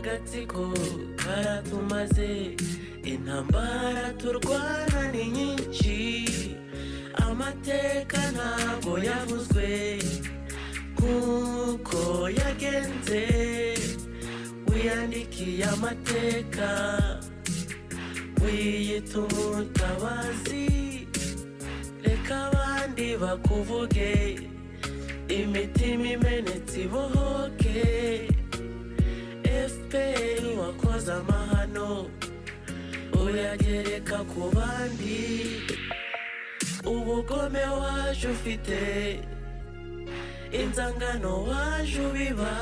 agatsiko karatumaze, intambara turwana ni nyinshi, amateka ntabwo yavuzwe kuko yagenze, wiyandikiye amateka wiyita umutabazi, reka abandi bakuvuge, imitima imenetse ibohoke. FPR wakoze amahano uyagereka ku bandi, ubugome waje ufite, inzangano waje ubiba,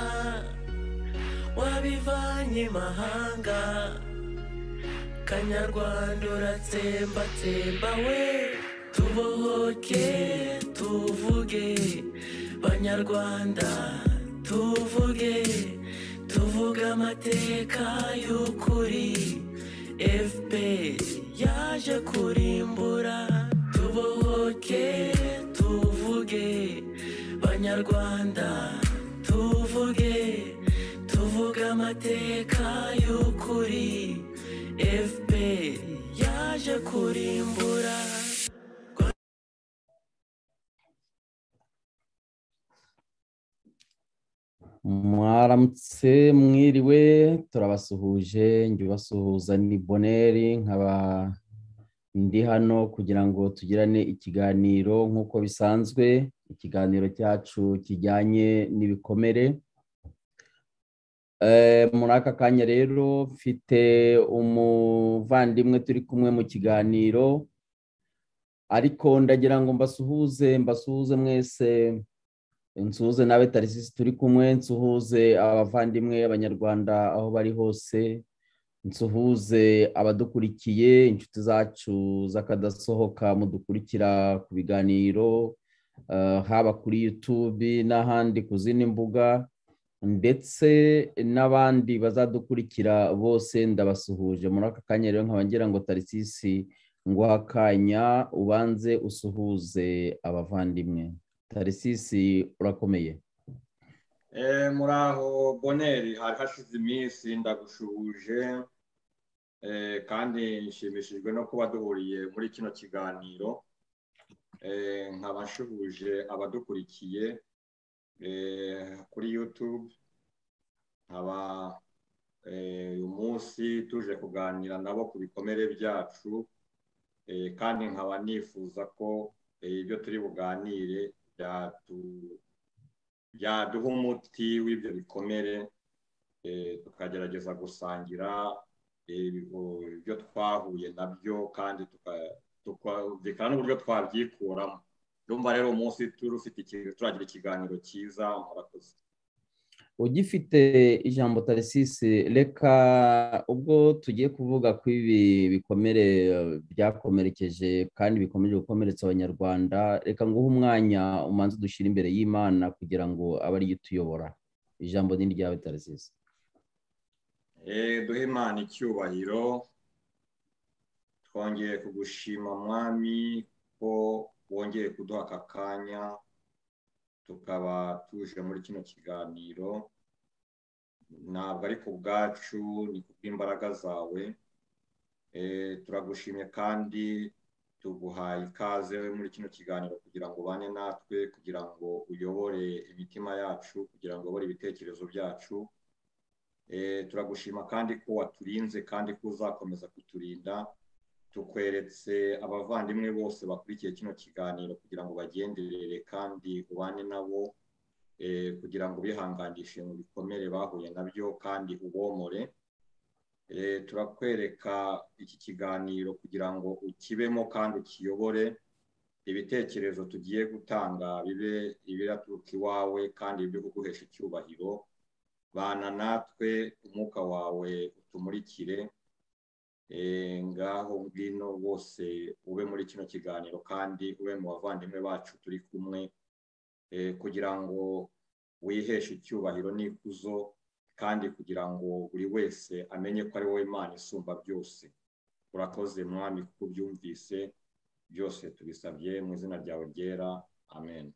wabivanye imahanga, kanyarwanda uratsembatsemba we. Tubohoke tuvuge, banyarwanda tuvuge, tuvuge amateka y'ukuri, FPR yaje kurimbura. Tubohoke tuvuge, banyarwanda tuvuge, tuvuge amateka y'ukuri, FPR yaje kurimbura. Mwaramutse mwiriwe, turabasuhuje, njye basuhuza ni Boneri, nkaba ndi hano kugira ngo tugirane ikiganiro nk'uko bisanzwe, ikiganiro cyacu kijyanye n'ibikomere. Muri aka kanya rero mfite umuvandimwe turi kumwe mu kiganiro, ariko ndagira ngo mbasuhuze mwese, nsuhuze nawe Tarisisi turi kumwe, nsuhuze abavandimwe abanyarwanda aho bari hose, nsuhuze abadukurikiye, inshuti zacu zakadasohoka mudukurikira ku biganiro, haba kuri YouTube n'ahandi ku zindi mbuga, ndetse n'abandi bazadukurikira bose ndabasuhuje. Muri aka kanya rero nkaba ngira ngo Tarisisi nguha akanya ubanze usuhuze abavandimwe. Tarisisi urakomeye? Muraho Boneri, hari hashize iminsi ndagushuhuje, kandi nshimishijwe no kuba duhuriye muri kino kiganiro. Nkaba nshuhuje abadukurikiye kuri YouTube, nkaba uyu munsi tuje kuganira nabo ku bikomere byacu, kandi nkaba nifuza ko ibyo turi buganire byaduha umuti w'ibyo bikomere, tukagerageza gusangira ibyo twahuye nabyo, kandi tukumvikana n'uburyo twabyikuramo. Ndumva rero umunsi turagira ikiganiro cyiza. Murakoze. Ugifite ijambo Tarisisi, reka ubwo tugiye kuvuga ko ibi bikomere byakomerekeje kandi bikomeje gukomeretsa abanyarwanda, reka nguhe umwanya umanze dushyire imbere y'Imana kugira ngo abe ariyo utuyobora. Ijambo ni ryawe Tarisisi. Duhe Imana icyubahiro, twongeye kugushima Mwami ko wongeye kuduha aka kanya tukaba tuje muri kino kiganiro. Ntabwo ari ku bwacu, ni kubw'imbaraga zawe. Turagushimye kandi tuguhaye ikaze muri kino kiganiro kugira ngo ubane natwe, kugira ngo uyobore imitima yacu, kugira ngo uyobore ibitekerezo byacu. Turagushima kandi ko waturinze kandi ko uzakomeza kuturinda. Tukweretse abavandimwe bose bakurikiye kino kiganiro kugira ngo bagenderere kandi ubane nabo, kugira ngo bihanganishe mu bikomere bahuye nabyo kandi ubomore. Turakwereka iki kiganiro kugira ngo ukibemo kandi ukiyobore. Ibitekerezo tugiye gutanga bibe ibiraturuka iwawe kandi byo kuguhesha icyubahiro. Bana natwe, umwuka wawe utumurikire. Ngaho ngwino bose ube muri kino kiganiro kandi ube mu bavandimwe bacu turi kumwe, kugira ngo wiheshe icyubahiro n'ikuzo, kandi kugira ngo buri wese amenye ko ari wowe Imana isumba byose. Urakoze Mwami kuko byumvise, byose tubisabye mu izina ryawe ryera. Amen.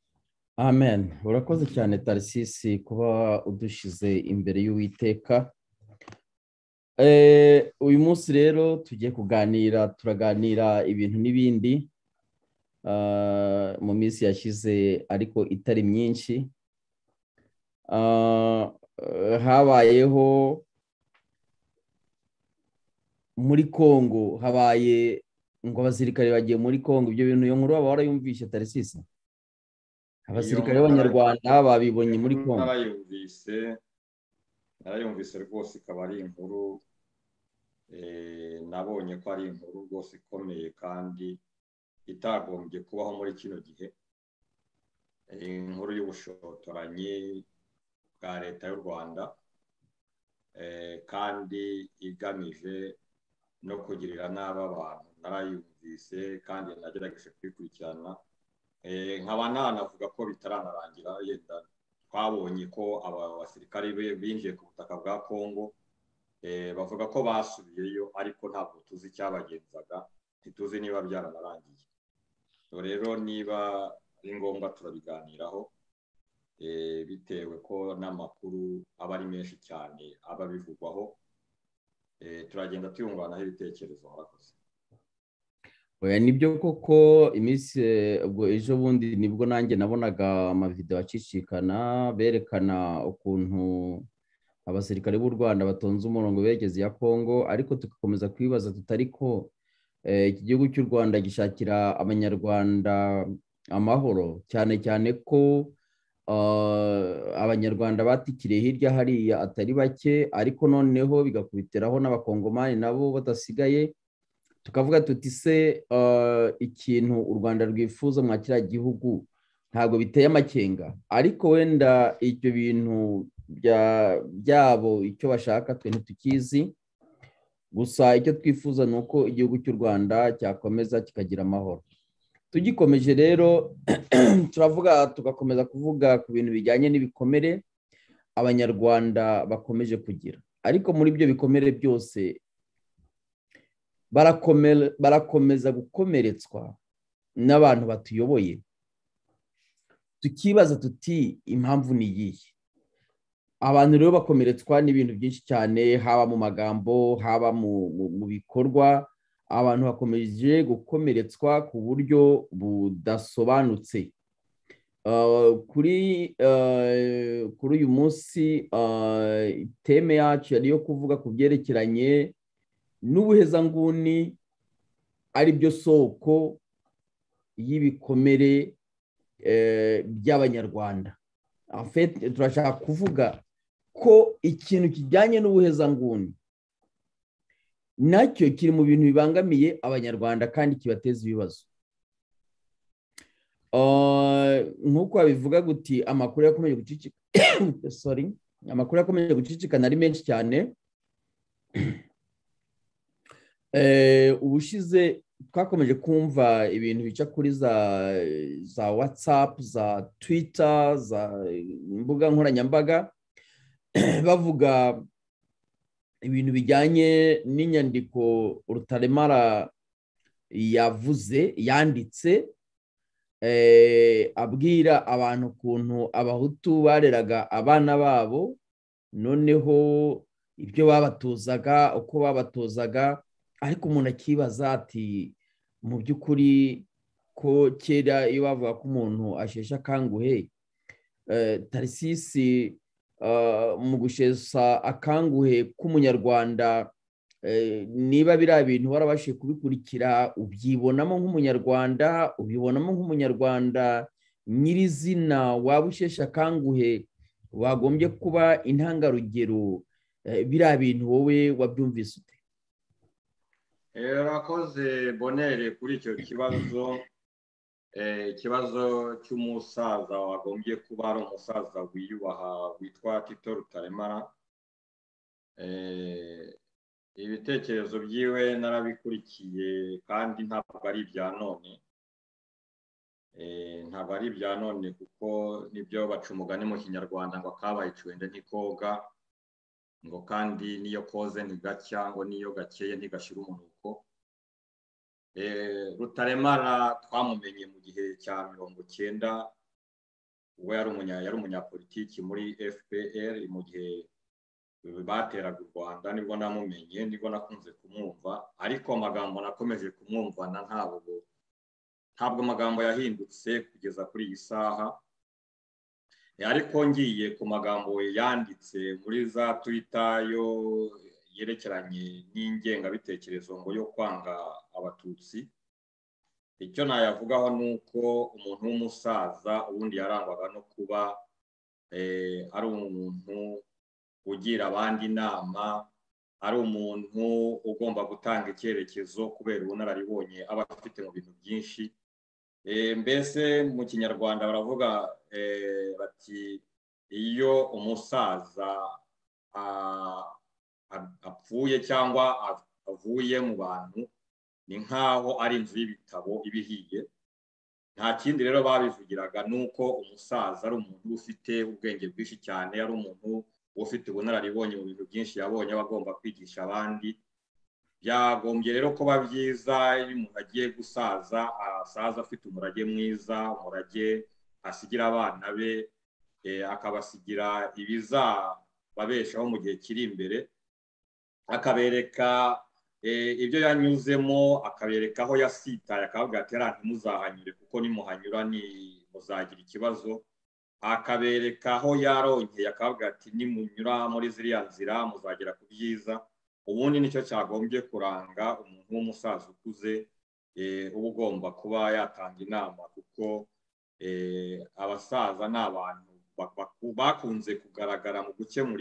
Amen. Urakoze cyane Tarisisi kuba udushize imbere y'Uwiteka. uyu munsi rero tugiye turaganira ibintu n'ibindi mu minsi yashize ariko itari myinshi. Habayeho muri Kongo, habaye ngo abasirikare bagiye muri Kongo. Ibyo bintu iyo nkuru waba warayumvishe Tarisisi? Abasirikare b'Abanyarwanda babibonye muri Kongo. narayumvise rwose, ikaba ari inkuru nabonye ko ari inkuru rwose ikomeye kandi itagombye kubaho muri kino gihe. Inkuru y'ubushotoranyi bwa leta y'u Rwanda kandi igamije no kugirira nabi abantu. Narayumvise kandi nagerageje kwikurikirana, nkaba nanavuga ko bitaranarangira. Yenda twabonye ko aba basirikare binjiye ku butaka bwa Kongo, bavuga ko basubiyeyo ariko ntabwo tuzi icyabagenzaga, ntituzi niba byaranarangiye. Rero niba ari ngombwa turabiganiraho, bitewe ko n'amakuru aba ari menshi cyane aba bivugwaho. Turagenda tuyunguranaho ibitekerezo. Murakoze. Oya, nibyo koko. Iminsi ubwo ejo bundi nibwo nanjye nabonaga amavideo acicikana berekana ukuntu abasirikare b'u Rwanda batonze umurongo berekeza ya Kongo, ariko tugakomeza kwibaza tutari ko iki gihugu cy'u Rwanda gishakira Abanyarwanda amahoro, cyane cyane ko Abanyarwanda batikiriye hirya hariya atari bake, ariko noneho bigakubitiraho n'Abakongomani nabo badasigaye. Tukavuga tuti se ikintu u Rwanda rwifuza mwa kiriya gihugu ntabwo biteye amakenga, ariko wenda ibyo bintu byabo icyo bashaka twe ntitukizi. Gusa icyo twifuza ni uko igihugu cy'u Rwanda cyakomeza kikagira amahoro. Tugikomeje rero tugakomeza kuvuga ku bintu bijyanye n'ibikomere Abanyarwanda bakomeje kugira, ariko muri ibyo bikomere byose barakomeza gukomeretswa n'abantu batuyoboye. Tukibaza tuti impamvu ni iyihe? Abantu rero bakomeretswa n'ibintu byinshi cyane, haba mu magambo, haba mu bikorwa. Abantu bakomeje gukomeretswa ku buryo budasobanutse. Kuri uyu munsi teme yacu yari yo kuvuga ku byerekeranye n'ubuhezanguni, ari byo soko y'ibikomere by'Abanyarwanda. Turashaka kuvuga ko ikintu kijyanye n'ubuhezanguni nacyo kiri mu bintu bibangamiye Abanyarwanda kandi kibateza ibibazo. Nk'uko babivuga guti amakuru yakomeje gucicikana ari menshi cyane. Ubushize twakomeje kumva ibintu bica kuri za WhatsApp, za Twitter, za imbuga nkoranyambaga, bavuga ibintu bijyanye n'inyandiko Rutaremara yanditse, abwira abantu ukuntu Abahutu bareraga abana babo, noneho ibyo babatozaga, uko babatozaga. Ariko umuntu akibaza ati mu by'ukuri ko kera iyo bavuga ko umuntu asheshe akanguhe, Tarisisi, mu gushesa akanguhe k'Umunyarwanda, niba biriya bintu warabashije kubikurikira, ubyibonamo nk'Umunyarwanda, ubibonamo nk'Umunyarwanda nyirizina, waba usheshe akanguhe, wagombye kuba intangarugero. Biriya bintu wowe wabyumvise ute? Urakoze Bonere kuri icyo kibazo. Ikibazo cy'umusaza wagombye kuba ari umusaza wiyubaha witwa Tito Rutaremara. Ibitekerezo byiwe narabikurikiye kandi ntabwo ari ibya none. Ntabwo ari ibya none kuko nibyo baca umugani mu Kinyarwanda ngo akabaye icwende ntikoga, ngo kandi niyo koze ntigacya, ngo niyo gakeye ntigashira umunuko. Rutaremara twamumenye mu gihe cya 90, we yari umunyapolitiki muri FPR mu gihe bateraga u Rwanda nibwo namumenye, nibwo nakunze kumwumva, ariko amagambo nakomeje kumwumvana ntabwo amagambo yahindutse kugeza kuri iyi saha. Ariko ngiye ku magambo yanditse muri za Twitter yo yerekeranye n'ingengabitekerezo ngo yo kwanga abatutsi, icyo nayavugaho nuko umuntu w'umusaza ubundi yarangwaga no kuba ari umuntu ugira abandi inama, ari umuntu ugomba gutanga icyerekezo kubera ubunararibonye aba afite mu bintu byinshi. Mbese mu Kinyarwanda baravuga bati iyo umusaza apfuye cyangwa avuye mu bantu ni nkaho ari inzu y'ibitabo ibihiye. Nta kindi rero babivugiraga nuko umusaza ari umuntu ufite ubwenge bwinshi cyane, ari umuntu ufite ubunararibonye mu bintu byinshi yabonye abagomba kwigisha abandi. Byagombye rero kuba byiza iyo umuntu agiye gusaza, asaza afite umurage mwiza, umurage asigira abana be, akabasigira ibizababeshaho mu gihe kiri imbere, akabereka ibyo yanyuzemo, akabereka aho yasitaye, akavuga ati ntimuzahanyure kuko nimuhanyura muzagira ikibazo, akabereka aho yaronkeye, akavuga ati nimunyura muri ziriya nzira muzagera ku byiza. Ubundi nicyo cyagombye kuranga umuntu w'umusaza ukuze uba ugomba kuba yatanga inama, kuko abasaza ni abantu bakunze kugaragara mu gukemura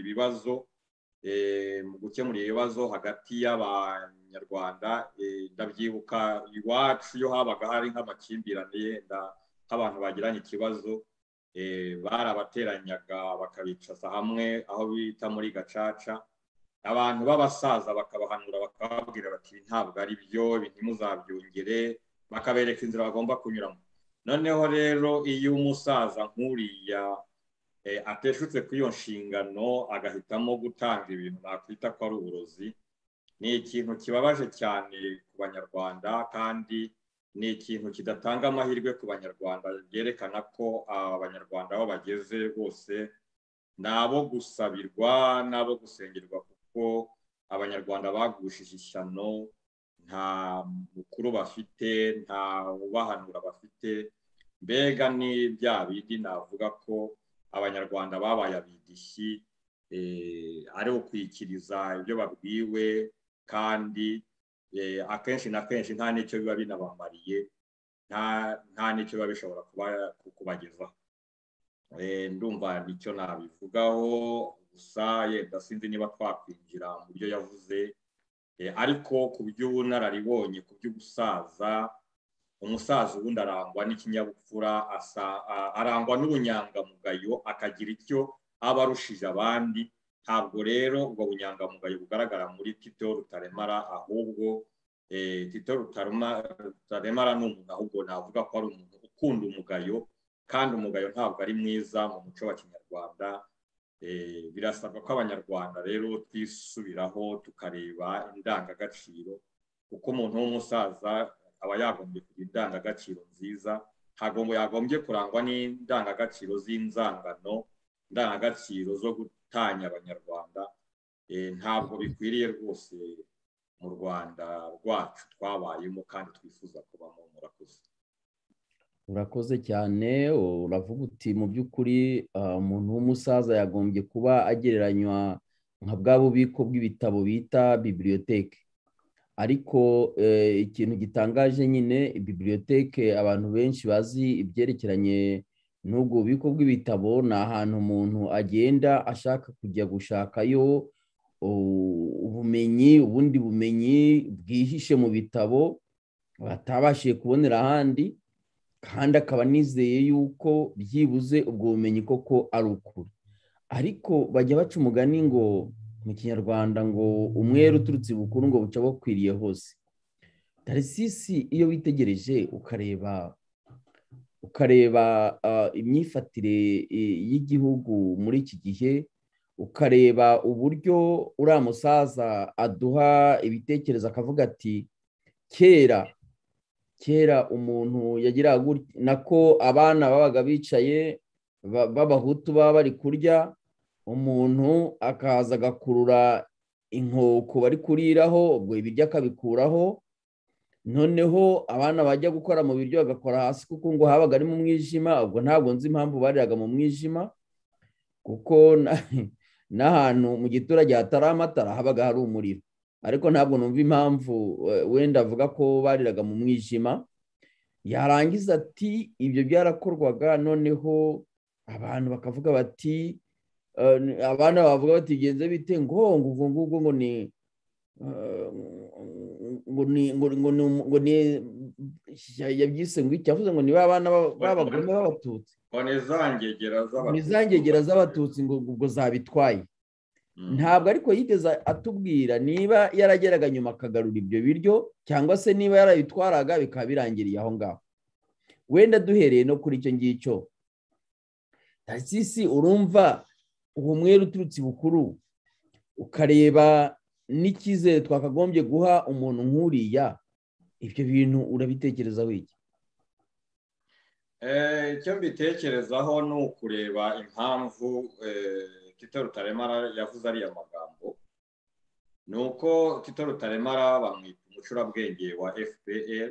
ibibazo hagati y'Abanyarwanda. Ndabyibuka iwacu iyo habaga hari nk'amakimbirane yenda nk'abantu bagiranye ikibazo, barabateranyaga bakabicaza hamwe aho bita muri gacaca, abantu b'abasaza bakabahanura bakababwira bati ntabwo ari byo, ntimuzabyongere, bakabereka inzira bagomba kunyuramo. Noneho rero iyo umusaza nk'uriya ateshutse kuri iyo nshingano agahitamo gutanga ibintu nakwita ko ari uburozi, ni ikintu kibabaje cyane ku Banyarwanda, kandi ni ikintu kidatanga amahirwe ku Banyarwanda, byerekana ko Abanyarwanda aho bageze bose ni abo gusabirwa, n'abo gusengerwa, kuko Abanyarwanda bagushije ishyano, nta mukuru bafite, nta ubahanura bafite. Mbega ni bya bindi navuga ko Abanyarwanda babaye abidishyi, ari ukwikiriza ibyo babwiwe, kandi akenshi na kenshi nta n'icyo biba binabamariye, nta n'icyo biba bishobora kubagezaho. Ndumva nicyo nabivugaho, gusa yenda sinzi niba twakwinjira mu byo yavuze, ariko ku by'ubunararibonye, ku by'ubusaza, umusaza ubundi arangwa n'ikinyabupfura, arangwa n'ubunyangamugayo, akagira icyo aba arushije abandi. Ntabwo rero ubwo bunyangamugayo bugaragara muri Tito Rutaremara, ahubwo Tito Rutaremara ni umuntu ahubwo navuga ko ari umuntu ukunda umugayo, kandi umugayo ntabwo ari mwiza mu muco wa Kinyarwanda. Birasabwa ko Abanyarwanda rero twisubiraho tukareba indangagaciro, kuko umuntu w'umusaza aba yagombye kugira indangagaciro nziza, ntabwo yagombye kurangwa n'indangagaciro z'inzangano, indangagaciro zo gutanya Abanyarwanda. Ntabwo bikwiriye rwose mu Rwanda rwacu twabayemo kandi twifuza kubamo. Murakoze. Urakoze cyane. Uravuga uti mu by'ukuri umuntu w'umusaza yagombye kuba agereranywa nka bwa bubiko bw'ibitabo bita bibliothèque, ariko ikintu gitangaje nyine bibliothèque abantu benshi bazi ibyerekeranye n'ubwo bubiko bw'ibitabo, ni ahantu umuntu agenda ashaka kujya gushakayo ubundi bumenyi bwihishe mu bitabo batabashije kubonera ahandi, kandi akaba nizeye yuko byibuze ubwo bumenyi koko ari ukuri. Ariko bajya baca umugani ngo mu Kinyarwanda ngo umwere uturutse ibukuru ngo buca bukwiriye hose. Tarisisi iyo witegereje ukareba imyifatire y'igihugu muri iki gihe, ukareba uburyo uriya musaza aduha ibitekerezo, akavuga ati kera umuntu yagira nako abana babaga bicaye b'abahutu baba bari kurya, umuntu akaza agakurura inkoko bari kuriraho, ubwo ibiryo akabikuraho, noneho abana bajya gukora mu biryo bagakora hasi kuko ngo habaga ari mu mwijima. Ubwo ntabwo nzi impamvu bariraga mu mwijima, kuko n'ahantu mu giturage hatari amatara habaga hari umuriro, ariko ntabwo numva impamvu wenda avuga ko bariraga mu mwijima. Yarangiza ati ibyo byarakorwaga, noneho abantu bakavuga bati, abana bavuga bati genze bite, ngo ni yabyise ngo icyavuze ngo niba abana b'abagome b'abatutsi, izangegera z'abatutsi ngo ubwo zabitwaye. Ntabwo ariko yigeze atubwira niba yarageraga nyuma akagarura ibyo biryo, cyangwa se niba yarabitwaraga bikaba birangiriye aho ngaho. Wenda duhereye no kuri icyo ngicyo, Tarsisi, urumva uwo mwere uturutse bukuru, ukareba n'icyizere twakagombye guha umuntu nk'uriya, ibyo bintu urabitekerezaho iki? Icyo mbitekerezaho ni ukureba impamvu Tito Rutaremara yavuze ariya magambo. Ni uko Tito Rutaremara bamwita umucurabwenge wa FPR.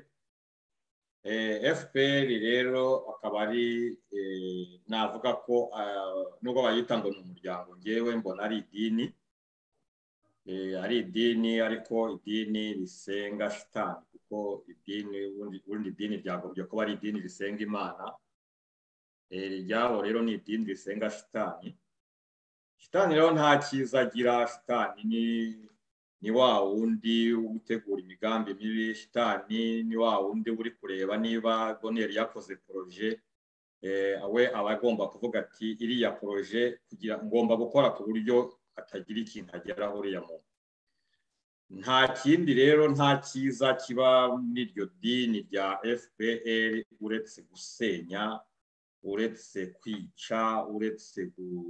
FPR rero akaba ari navuga ko nubwo bayita ngo ni umuryango, ngewe mbona ari idini. Ari idini, ariko idini risenga shitani, kuko ubundi idini ryagombye kuba ari idini risenga Imana. Ryabo rero ni idini risenga shitani. Shitani rero nta cyiza agira. Shitani ni wa wundi utegura imigambi mibi. Shitani ni wa wundi uri kureba niba Boneri yakoze projet, we aba agomba kuvuga ati iriya projet kugira ngomba gukora ku buryo atagira ikintu ageraho uriya muntu. Nta kindi rero, nta cyiza kiba n'iryo dini rya FPR uretse gusenya, uretse kwica, uretse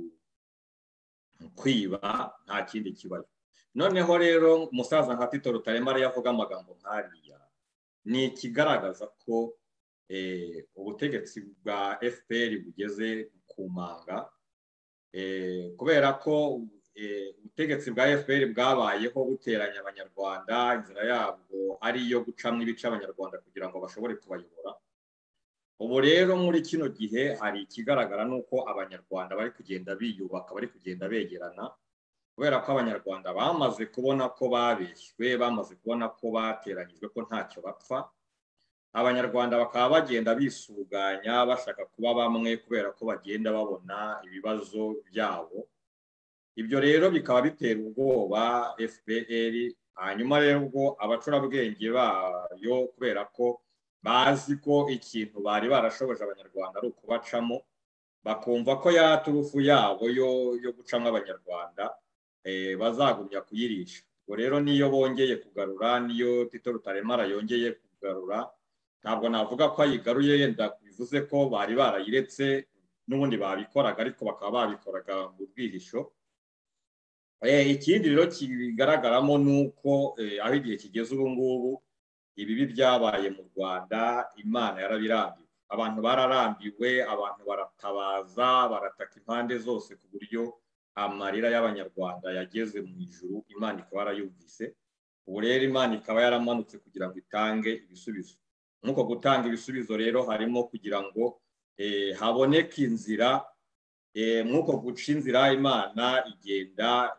kwiba, nta kindi kibayo. Noneho rero umusaza nka Tito Rutaremara yavuga amagambo nk'ariya, ni ikigaragaza ko ubutegetsi bwa FPR bugeze ku manga, kubera ko ubutegetsi bwa FPR bwabayeho buteranya abanyarwanda, inzira yabwo ari iyo gucamo ibice abanyarwanda kugira ngo bashobore kubayobora. Ubu rero muri kino gihe hari ikigaragara nuko abanyarwanda bari kugenda biyubaka, bari kugenda begerana, kubera ko abanyarwanda bamaze kubona ko babeshywe, bamaze kubona ko bateranyijwe, ko ntacyo bapfa. Abanyarwanda bakaba bagenda bisuganya bashaka kuba bamwe, kubera ko bagenda babona ibibazo byabo. Ibyo rero bikaba bitera ubwoba FPR. Hanyuma rero ubwo abacurabwenge bayo, kubera ko bazi ko ikintu bari barashoboje abanyarwanda ari ukubacamo, bakumva ko ya turufu yabo yo gucamo abanyarwanda bazagumya kuyirisha. Ubwo rero niyo bongeye kugarura, niyo Tito Rutaremara yongeye kugarura, ntabwo navuga ko ayigaruye yenda bivuze ko bari barayiretse, n'ubundi babikoraga, ariko bakaba babikoraga mu bwihisho. Ikindi rero kigaragaramo nuko aho igihe kigeze ubu ngubu, ibibi byabaye mu Rwanda Imana yarabirambiwe. Abantu bararambiwe, abantu baratabaza, barataka impande zose, ku buryo amarira y'abanyarwanda yageze mu ijuru, Imana ikaba yarayumvise. Ubu rero Imana ikaba yaramanutse kugira ngo itange ibisubizo. Nuko gutanga ibisubizo rero harimo kugira ngo haboneke inzira. Mwuko guca inzira, Imana igenda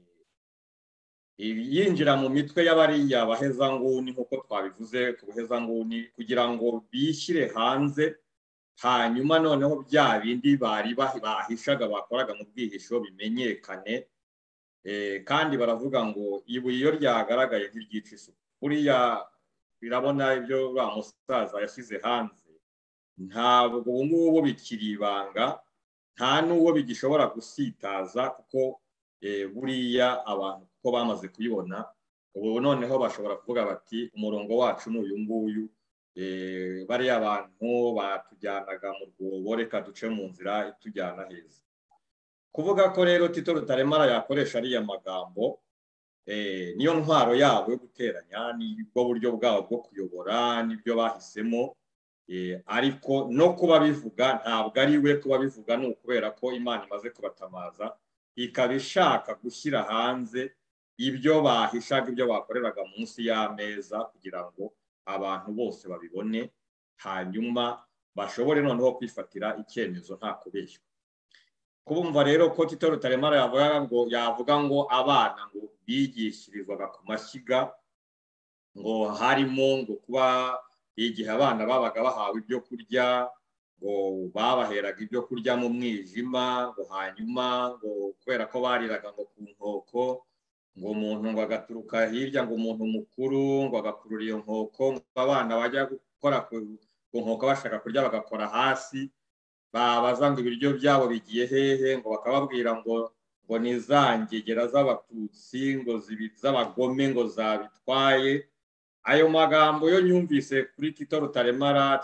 yinjira mu mitwe y'abariya bahezanguni, nk'uko twabivuze ku buhezanguni, kugira ngo bishyire hanze, hanyuma noneho bya bindi bari bahishaga, bakoraga mu bwihisho, bimenyekane. Kandi baravuga ngo ibuye iyo ryagaragaye ntiryica isuku. Buriya birabona ibyo ba musaza yashyize hanze, ntabwo ubu ngubu bikiri ibanga, nta n'uwo bigishobora gusitaza, kuko buriya abantu ko bamaze kuyibona, ubu noneho bashobora kuvuga bati umurongo wacu ni uyu nguyu. Bariya abantu batujyanaga mu rwobo, reka duce mu nzira itujyana heza. Kuvuga ko rero Tito Rutaremara yakoresha ariya magambo, niyo ntwaro yabo yo guteranya, nibwo buryo bwabo bwo kuyobora, nibyo bahisemo. Ariko no kuba bivuga ntabwo ari we kuba bivuga, ni ukubera ko Imana imaze kubatamaza, ikaba ishaka gushyira hanze ibyo bahishaga, ibyo bakoreraga munsi y'ameza, kugira ngo abantu bose babibone, hanyuma bashobore noneho kwifatira icyemezo nta kubeshywa. Kubumva rero ko Tito Rutaremara yavuga ngo abana ngo bigishirizwaga ku mashyiga, ngo harimo ngo kuba igihe abana babaga bahawe ibyo kurya, ngo babaheraga ibyo kurya mu mwijima, ngo hanyuma ngo kubera ko bariraga ngo ku nkoko, ngo umuntu ngo agaturuka hirya, ngo umuntu mukuru ngo agakurura iyo nkoko, ngo abana bajya gukora ku nkoko bashaka kurya bagakora hasi, babaza ngo ibiryo byabo bigiye hehe, ngo bakababwira ngo ni za ngegera z'abatutsi, ngo z'abagome, ngo zabitwaye. Ayo magambo yo nyumvise kuri Tito Rutaremara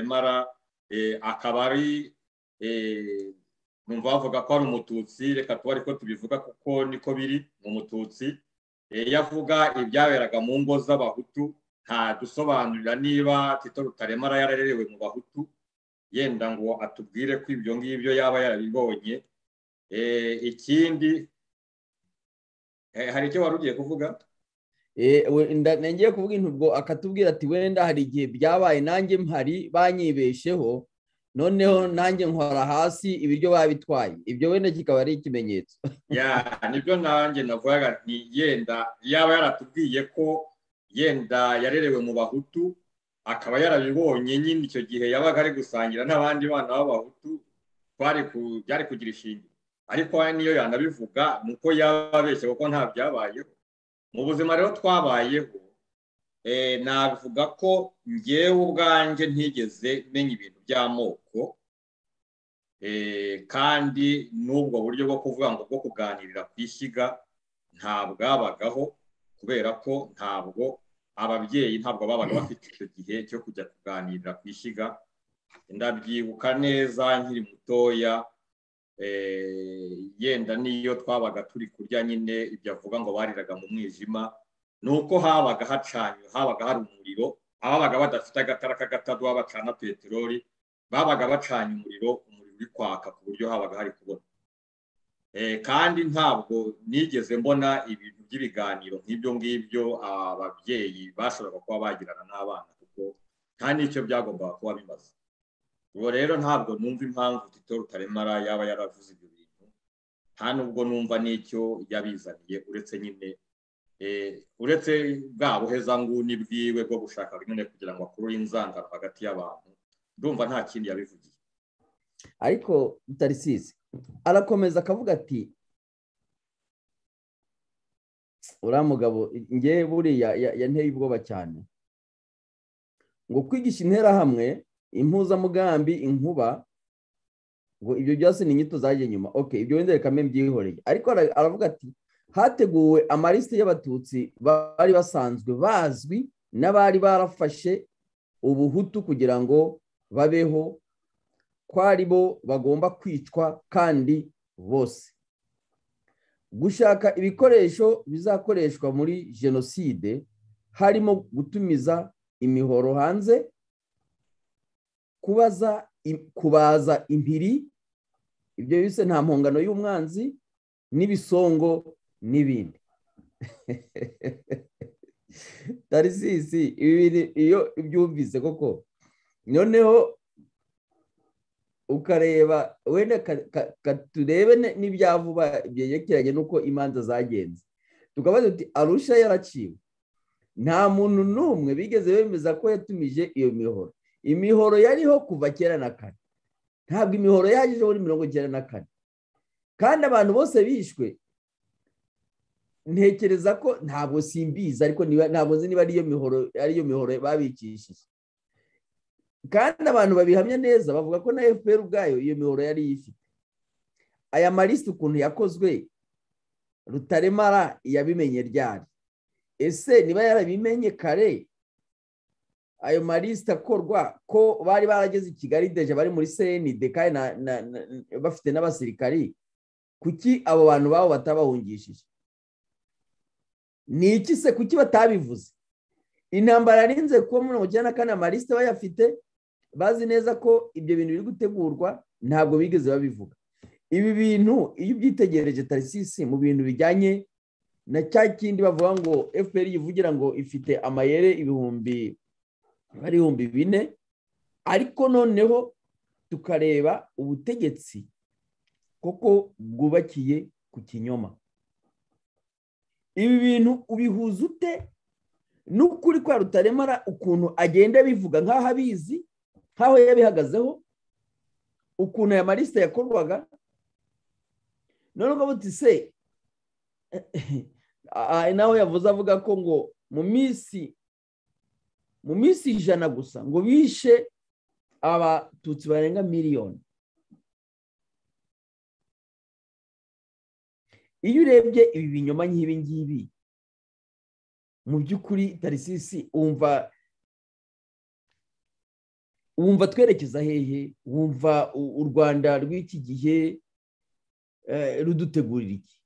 akaba ari numva bavuga ko ari umututsi, reka tuba ariko tubivuga kuko niko biri, mu mututsi. Yavuga ibyaberaga mu ngo z'abahutu, nta dusobanurira niba Tito Rutaremara yararerewe mu bahutu, yenda ngo atubwire ko ibyo ngibyo yaba yarabibonye. Ikindi, hari icyo wari ugiye kuvuga? Ngiye kuvuga intubwo akatubwira ati wenda hari igihe byabaye nanjye mpari banyibesheho, noneho nanjye nkora hasi ibiryo babitwaye, ibyo wenda kikaba ari ikimenyetso. Nibyo nanjye navugaga nti yenda yaba yaratubwiye ko yenda yarerewe mu bahutu, akaba yarabibonye nyine icyo gihe yabaga ari gusangira n'abandi bana b'abahutu, byari kugira ishingiro. Ariko niyo yanabivuga nuko yababeshye kuko nta byabayeho. Mu buzima rero twabayeho, navuga ko ngewe ubwanjye ntigeze menya ibintu by'amoko, kandi n'ubwo buryo bwo kuvuga ngo bwo kuganirira ku ishyiga ntabwabagaho, kubera ko ntabwo ababyeyi ntabwo babaga bafite icyo gihe cyo kujya kuganirira ku ishyiga. Ndabyibuka neza nkiri mutoya, yenda niyo twabaga turi kurya nyine ibyo avuga ngo bariraga mu mwijima, nuko habaga hacanye, habaga hari umuriro, ababaga badafite agatara k'agatadowa bacana peteroli, babaga bacanye umuriro uri kwaka ku buryo habaga hari kubona. Kandi ntabwo nigeze mbona ibintu by'ibiganiro nk'ibyo ngibyo ababyeyi bashoboraga kuba bagirana n'abana, kuko nta n'icyo byagombaga kuba bimaze. Ubwo rero ntabwo numva impamvu Tito Rutaremara yaba yaravuze ibyo bintu, nta nubwo numva n'icyo yabizaniye, uretse nyine uretse bwa buhezanguni bwiwe bwo gushaka nyine kugira ngo akurure inzangano hagati y'abantu, ndumva nta kindi yabivugiye. Ariko Tarisisi arakomeza akavuga ati uriya mugabo ngewe buriya yanteye ubwoba cyane, ngo kwigisha interahamwe, impuzamugambi, inkuba, ngo ibyo byose ni inyito zagiye nyuma. Ibyo wenda reka mbyihoreye. Ariko aravuga ati hateguwe amalisite y'abatutsi bari basanzwe bazwi n'abari barafashe ubuhutu kugira ngo babeho, ko ari bo bagomba kwicwa kandi bose. Gushaka ibikoresho bizakoreshwa muri jenoside harimo gutumiza imihoro hanze, kubaza impiri, ibyo bise nta mpongano y'umwanzi, n'ibisongo n'ibindi. Tarisisi, iyo ibyumvise koko noneho ukareba wenda turebe n'ibyavuba byerekeranye n'uko imanza zagenze, tukabaza tuti Arusha yaraciwe, nta muntu n'umwe bigeze bemeza ko yatumije iyo mihoro. Imihoro yariho kuva 94, ntabwo imihoro yaje muri 94, kandi abantu bose bishwe. Ntekereza ko ntabwo simbiza, ariko ntabwo nzi niba ariyo mihoro babikishije, kandi abantu babihamya neza bavuga ko na FPR ubwayo iyo mihoro yari ifite. Aya malisite ukuntu yakozwe, Rutaremara yabimenye ryari? Ese niba yarabimenye kare, ayo malisite akorwa ko bari barageze i Kigali deje bari muri CND kandi bafite n'abasirikari, kuki abo bantu babo batabahungishije? Ni iki se, kuki batabivuze? Intambara yarinze kuba muri 94 amalisite bayafite, bazi neza ko ibyo bintu biri gutegurwa, ntabwo bigeze babivuga. ibi bintu iyo ubyitegereje Tarisisi mu bintu bijyanye na cya kindi bavuga ngo FPR yivugira ngo ifite amayere ibihumbi 4 ariko noneho tukareba ubutegetsi koko bwubakiye ku kinyoma. Ibi bintu ubihuza ute n'ukuri kwa Rutaremara ukuntu agenda bivuga nk'aho abizi, nk'aho yabihagazeho, ukuntu aya maliste yakorwaga, none ngo buti se naho yavuze avuga ko ngo mu minsi 100 gusa ngo bishe abatutsi barenga miliyoni. Iyo urebye ibi binyoma nk'ibi ngibi mu by'ukuri Tarisisi wumva twerekeza hehe? Wumva u Rwanda rw'iki gihe rudutegurira iki?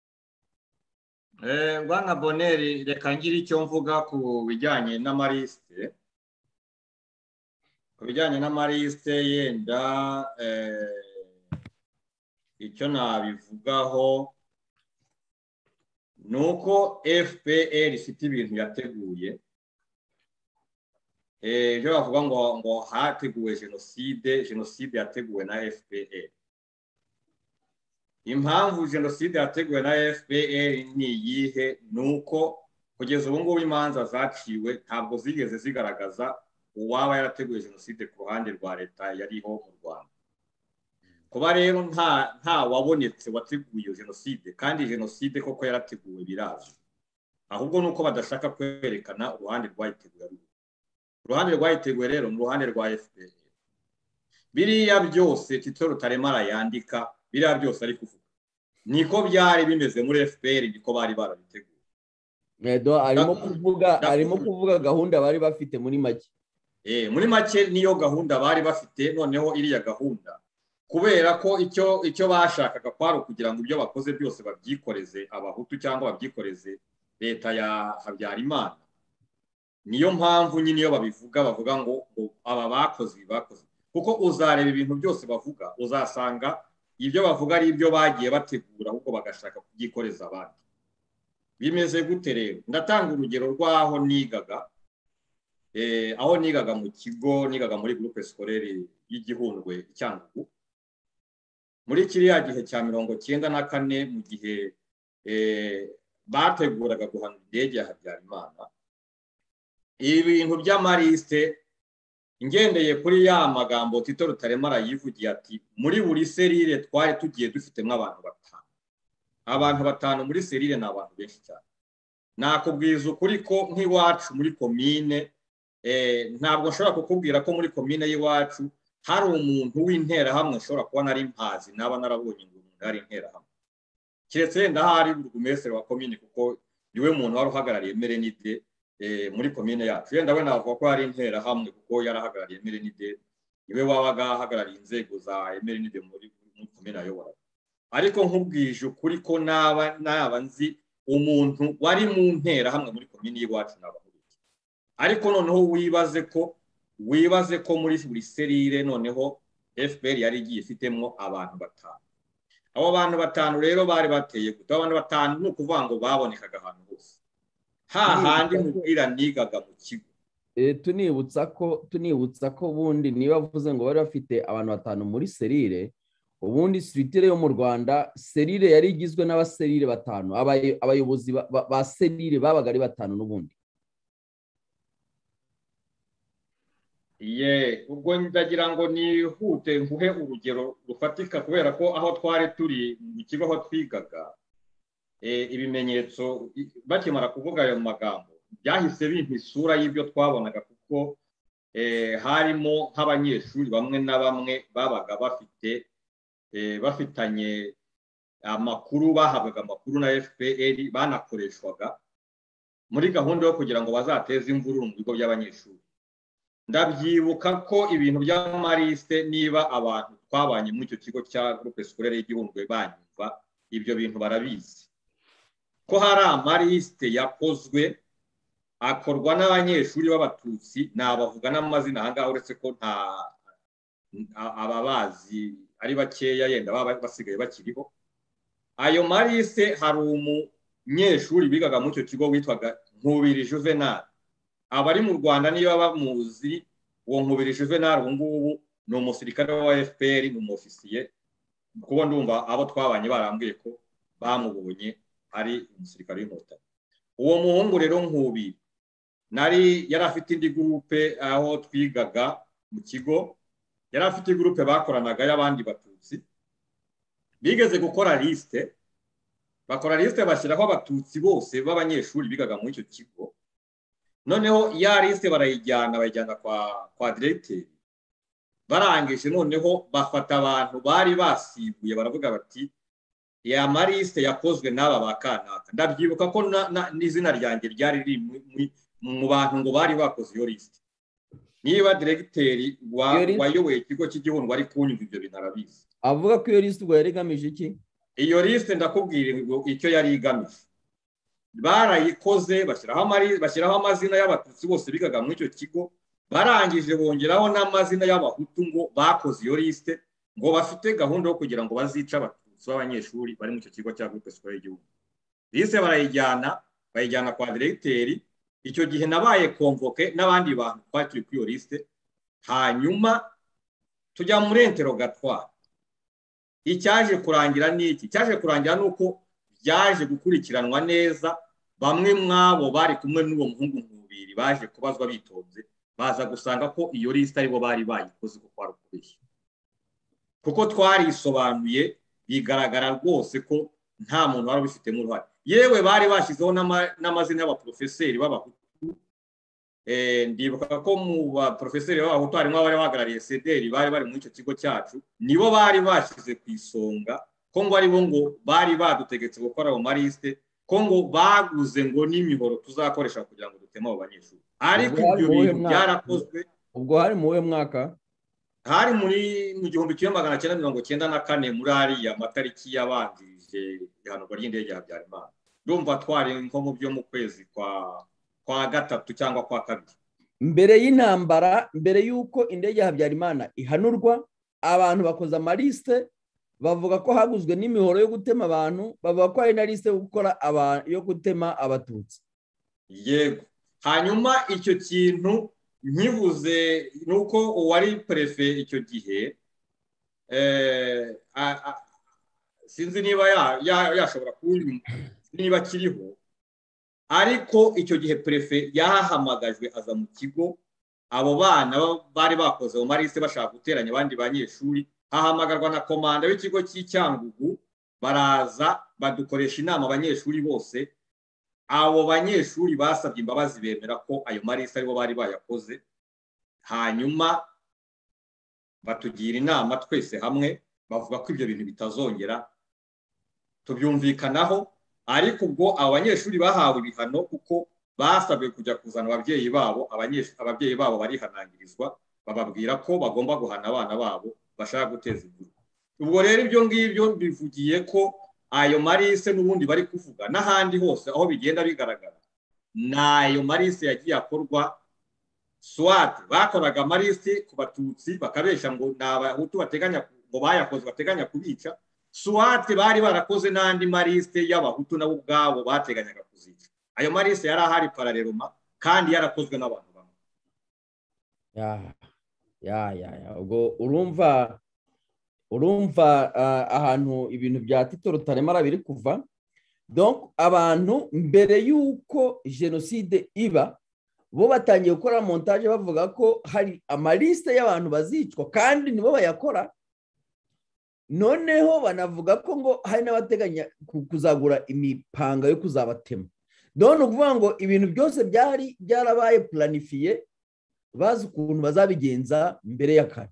Bwana Boneri, reka ngire icyo mvuga ku bijyanye n'amaliste. Ku bijyanye n'amaliste yenda icyo nabivugaho nuko FPR ifite ibintu yateguye. Ibyo bavuga ngo hateguwe jenoside yateguwe na FPR. Impamvu jenoside yateguwe na FPR ni iyihe? Nuko kugeza ubu ngubu imanza zaciwe ntabwo zigeze zigaragaza uwaba yarateguye jenoside ku ruhande rwa leta yariho mu Rwanda. Kuba rero nta wabonetse wateguye jenoside, kandi jenoside koko yarateguwe birazwi, ahubwo nuko badashaka kwerekana uruhande rwayiteguye. Uruhande rwayiteguye rero ni uruhande rwa FPR. Biriya byose Tito Rutaremara yandika, biriya byose ari kuvuga niko byari bimeze muri FPR, niko bari barabiteguye. Arimo kuvuga gahunda bari bafite muri make. Muri make niyo gahunda bari bafite. Noneho iriya gahunda kubera ko icyo bashakaga kwari kugira ngo ibyo bakoze byose babyikoreze abahutu cyangwa babyikoreze leta ya Habyarimana. Niyo mpamvu nyine iyo bavuga ngo aba bakoze. Kuko uzareba ibintu byose bavuga, uzasanga ibyo bavuga ari ibyo bagiye bategura ahubwo bagashaka kubyikoreza abandi. Bimeze gute rero? Ndatanga urugero rw'aho nigaga. Aho nigaga mu kigo, nigaga muri groupe scolaire y'Igihundwe Cyangugu. Muri kiriya gihe cya 1994 mu gihe bateguraga guhana indege ya Habyarimana, ibintu by'amaliste ingendeye kuri ya magambo Tito Rutaremara yivugiye ati muri buri serire twari tugiye dufitemo abantu batanu muri serire ni abantu benshi cyane. Nakubwiza ukuri ko nk'iwacu muri komine ntabwo nshobora kukubwira ko muri komine y'iwacu hari umuntu w'interahamwe nshobora kuba nari mpazi naba narabonye ngo umuntu ari interahamwe, kiretse wenda hari burugumestre wa komine kuko niwe muntu wari uhagarariye Merenide muri komine yacu. Wenda we navuga ko hari interahamwe kuko yarahagarariye Merenide, niwe wabaga ahagarariye inzego za Merenide muri komine ayobora. Ariko nkubwije ukuri ko naba nzi umuntu wari mu nterahamwe muri komine y'iwacu n'abahuriki. Ariko noneho wibaze ko muri buri serire noneho FPR yari igiye ifitemo abantu batanu. Abo bantu batanu rero bari bateye gute? Abantu batanu ni ukuvuga ngo babonekaga ahantu hose, hahandi mubwira nigaga mu kigo. Tunibutsa ko ubundi niba bavuze ngo bari bafite abantu batanu muri serire, ubundi structure yo mu Rwanda serire yari igizwe n'abaserire batanu. Abayobozi ba serire babaga ari batanu n'ubundi. Ubwo ndagira ngo nihute nguhe urugero rufatika, kubera ko aho twari turi mu kigo aho twigaga, ibimenyetso bakimara kuvuga ayo magambo byahise bimpa isura y'ibyo twabonaga, kuko harimo nk'abanyeshuri bamwe na bamwe babaga bafitanye amakuru, bahabwaga amakuru na FPR, banakoreshwaga muri gahunda yo kugira ngo bazateze imvururu mu bigo by'abanyeshuri. Ndabyibuka ko ibintu by'amaliste, niba abantu twabanye muri icyo kigo cya groupe scolaire y'Igihundwe banyumva, ibyo bintu barabizi ko hari amaliste yakozwe akorwa n'abanyeshuri b'abatutsi. Nabavuga n'amazina aha ngaha uretse ko nta ababazi ari bakeya yenda baba basigaye bakiriho. Ayo marise hari umunyeshuri bigaga mu cyo kigo witwaga Nkubiri Juvenal. Abari mu Rwanda niyo bamuzi, uwo Nkubiri Juvenal ubu ngubu ni umusirikare wa FPR, ni umufisiye, kuko ndumva abo twabanye barambwiye ko bamubonye ari umusirikare w'Inkotanyi. Uwo muhungu rero Nkubiri yari afite indi groupe aho twigaga mu kigo, yari afite groupe bakoranaga y'abandi batutsi, bigeze gukora liste, bashyiraho abatutsi bose b'abanyeshuri bigaga muri icyo kigo. Noneho ya liste bayijyana kwa directeur, barangije noneho bafata abantu bari basibuye, baravuga bati ya mariste yakozwe n'aba bakanaka. Ndabyibuka ko n'izina ryanjye ryari riri mu bantu ngo bari bakoze iyo liste. Niba directeur wayoboye ikigo cy'igihundwe ari kunyumva ibyo binarabizi. Avuga ko iyo liste ubwo yari igamije iki? Iyo liste ndakubwira icyo yari igamije. Barayikoze bashyiraho amazina y'abatutsi bose bigaga muri icyo kigo, barangije bongeraho n'amazina y'abahutu ngo bakoze iyo liste, ngo bafite gahunda yo kugira ngo bazice abatutsi b'abanyeshuri bari mu icyo kigo cya groupe scolaire y'igihugu. Liste bayijyana kwa directeur. Icyo gihe nabaye convoqué n'abandi bantu twari turi kuri iyo liste, hanyuma tujya muri interrogatoire. Icyaje kurangira n'iki? Cyaje kurangira nuko byaje gukurikiranwa neza. Bamwe mwabo bari kumwe n'uwo muhungu Nkubiri baje kubazwa bitonze, baza gusanga ko iyo liste aribo bari bayikoze kuko ari ukubeshya, kuko twarisobanuye bigaragara rwose ko nta muntu wari ubifitemo uruhare. Yewe bari bashyizeho n'amazina y'abaprofeseri b'abahutu. Ndibuka ko mu baprofeseri b'abahutu harimo abari bahagarariye CDR, bari muri icyo kigo cyacu, nibo bari bashyize ku isonga ko ngo aribo ngo bari badutegetse gukora ayo mariste, ko ngo baguze ngo n'imihoro tuzakoresha kugira ngo duteme abo banyeshuri. Ariko ibyo bintu byarakozwe. Ubwo hari mu mwaka? Hari mu 1994 muri ariya matariki yabanjirije ihanurwa ry'indege ya Habyarimana. Ndumva twari nko mu byo mu kwezi kwa gatatu cyangwa kwa kabiri. Mbere y'intambara, mbere y'uko indege ya Habyarimana ihanurwa, abantu bakoze amaliste bavuga ko haguzwe n'imihoro yo gutema abantu, bavuga ko hari na liste yo gutema abatutsi. Yego. Hanyuma icyo kintu nkivuze nuko uwari prefe icyo gihe sinzi niba yashobora niba kiriho, ariko icyo gihe prefe yahamagajwe aza mu kigo. Abo bana bari bakoze mu mariste bashaka guteranya abandi banyeshuri, hahamagarwa na komanda w'ikigo cy'Icyangugu, baraza badukoresha inama abanyeshuri bose. Abo banyeshuri basabye imbabazi, bemera ko ayo mariste aribo bari bayakoze. Hanyuma batugira inama twese hamwe, bavuga ko ibyo bintu bitazongera, tubyumvikanaho. Ariko ubwo abo banyeshuri bahawe ibihano kuko basabwe kujya kuzana ababyeyi babo. Ababyeyi babo barihanangirizwa, bababwira ko bagomba guhana abana babo bashaka guteza imbere. Ubwo rero ibyo ngibyo bivugiye ko ayo mariste n'ubundi bari kuvuga n'ahandi hose aho bigenda bigaragara, n'ayo mariste yagiye akorwa. Swat bakoraga mariste ku batutsi bakabesha ngo n'abahutu bateganya ngo bayakoze bateganya kubica. Swat bari barakoze n'andi mariste y'abahutu nabo ubwabo bateganyaga kuzica. Ayo mariste yari ahari paraleloma kandi yarakozwe n'abantu bamwe. Ubwo urumva ahantu ibintu bya Tito Rutaremara biri kuva. Donc abantu mbere y'uko jenoside iba, bo batangiye gukora montage bavuga ko hari amaliste y'abantu bazicwa kandi nibo bayakora. Noneho banavuga ko ngo hari n'abateganya kuzagura imipanga yo kuzabatema. Donc ukuvuga ngo ibintu byose byarabaye planifiye, bazi ukuntu bazabigenza mbere ya kare.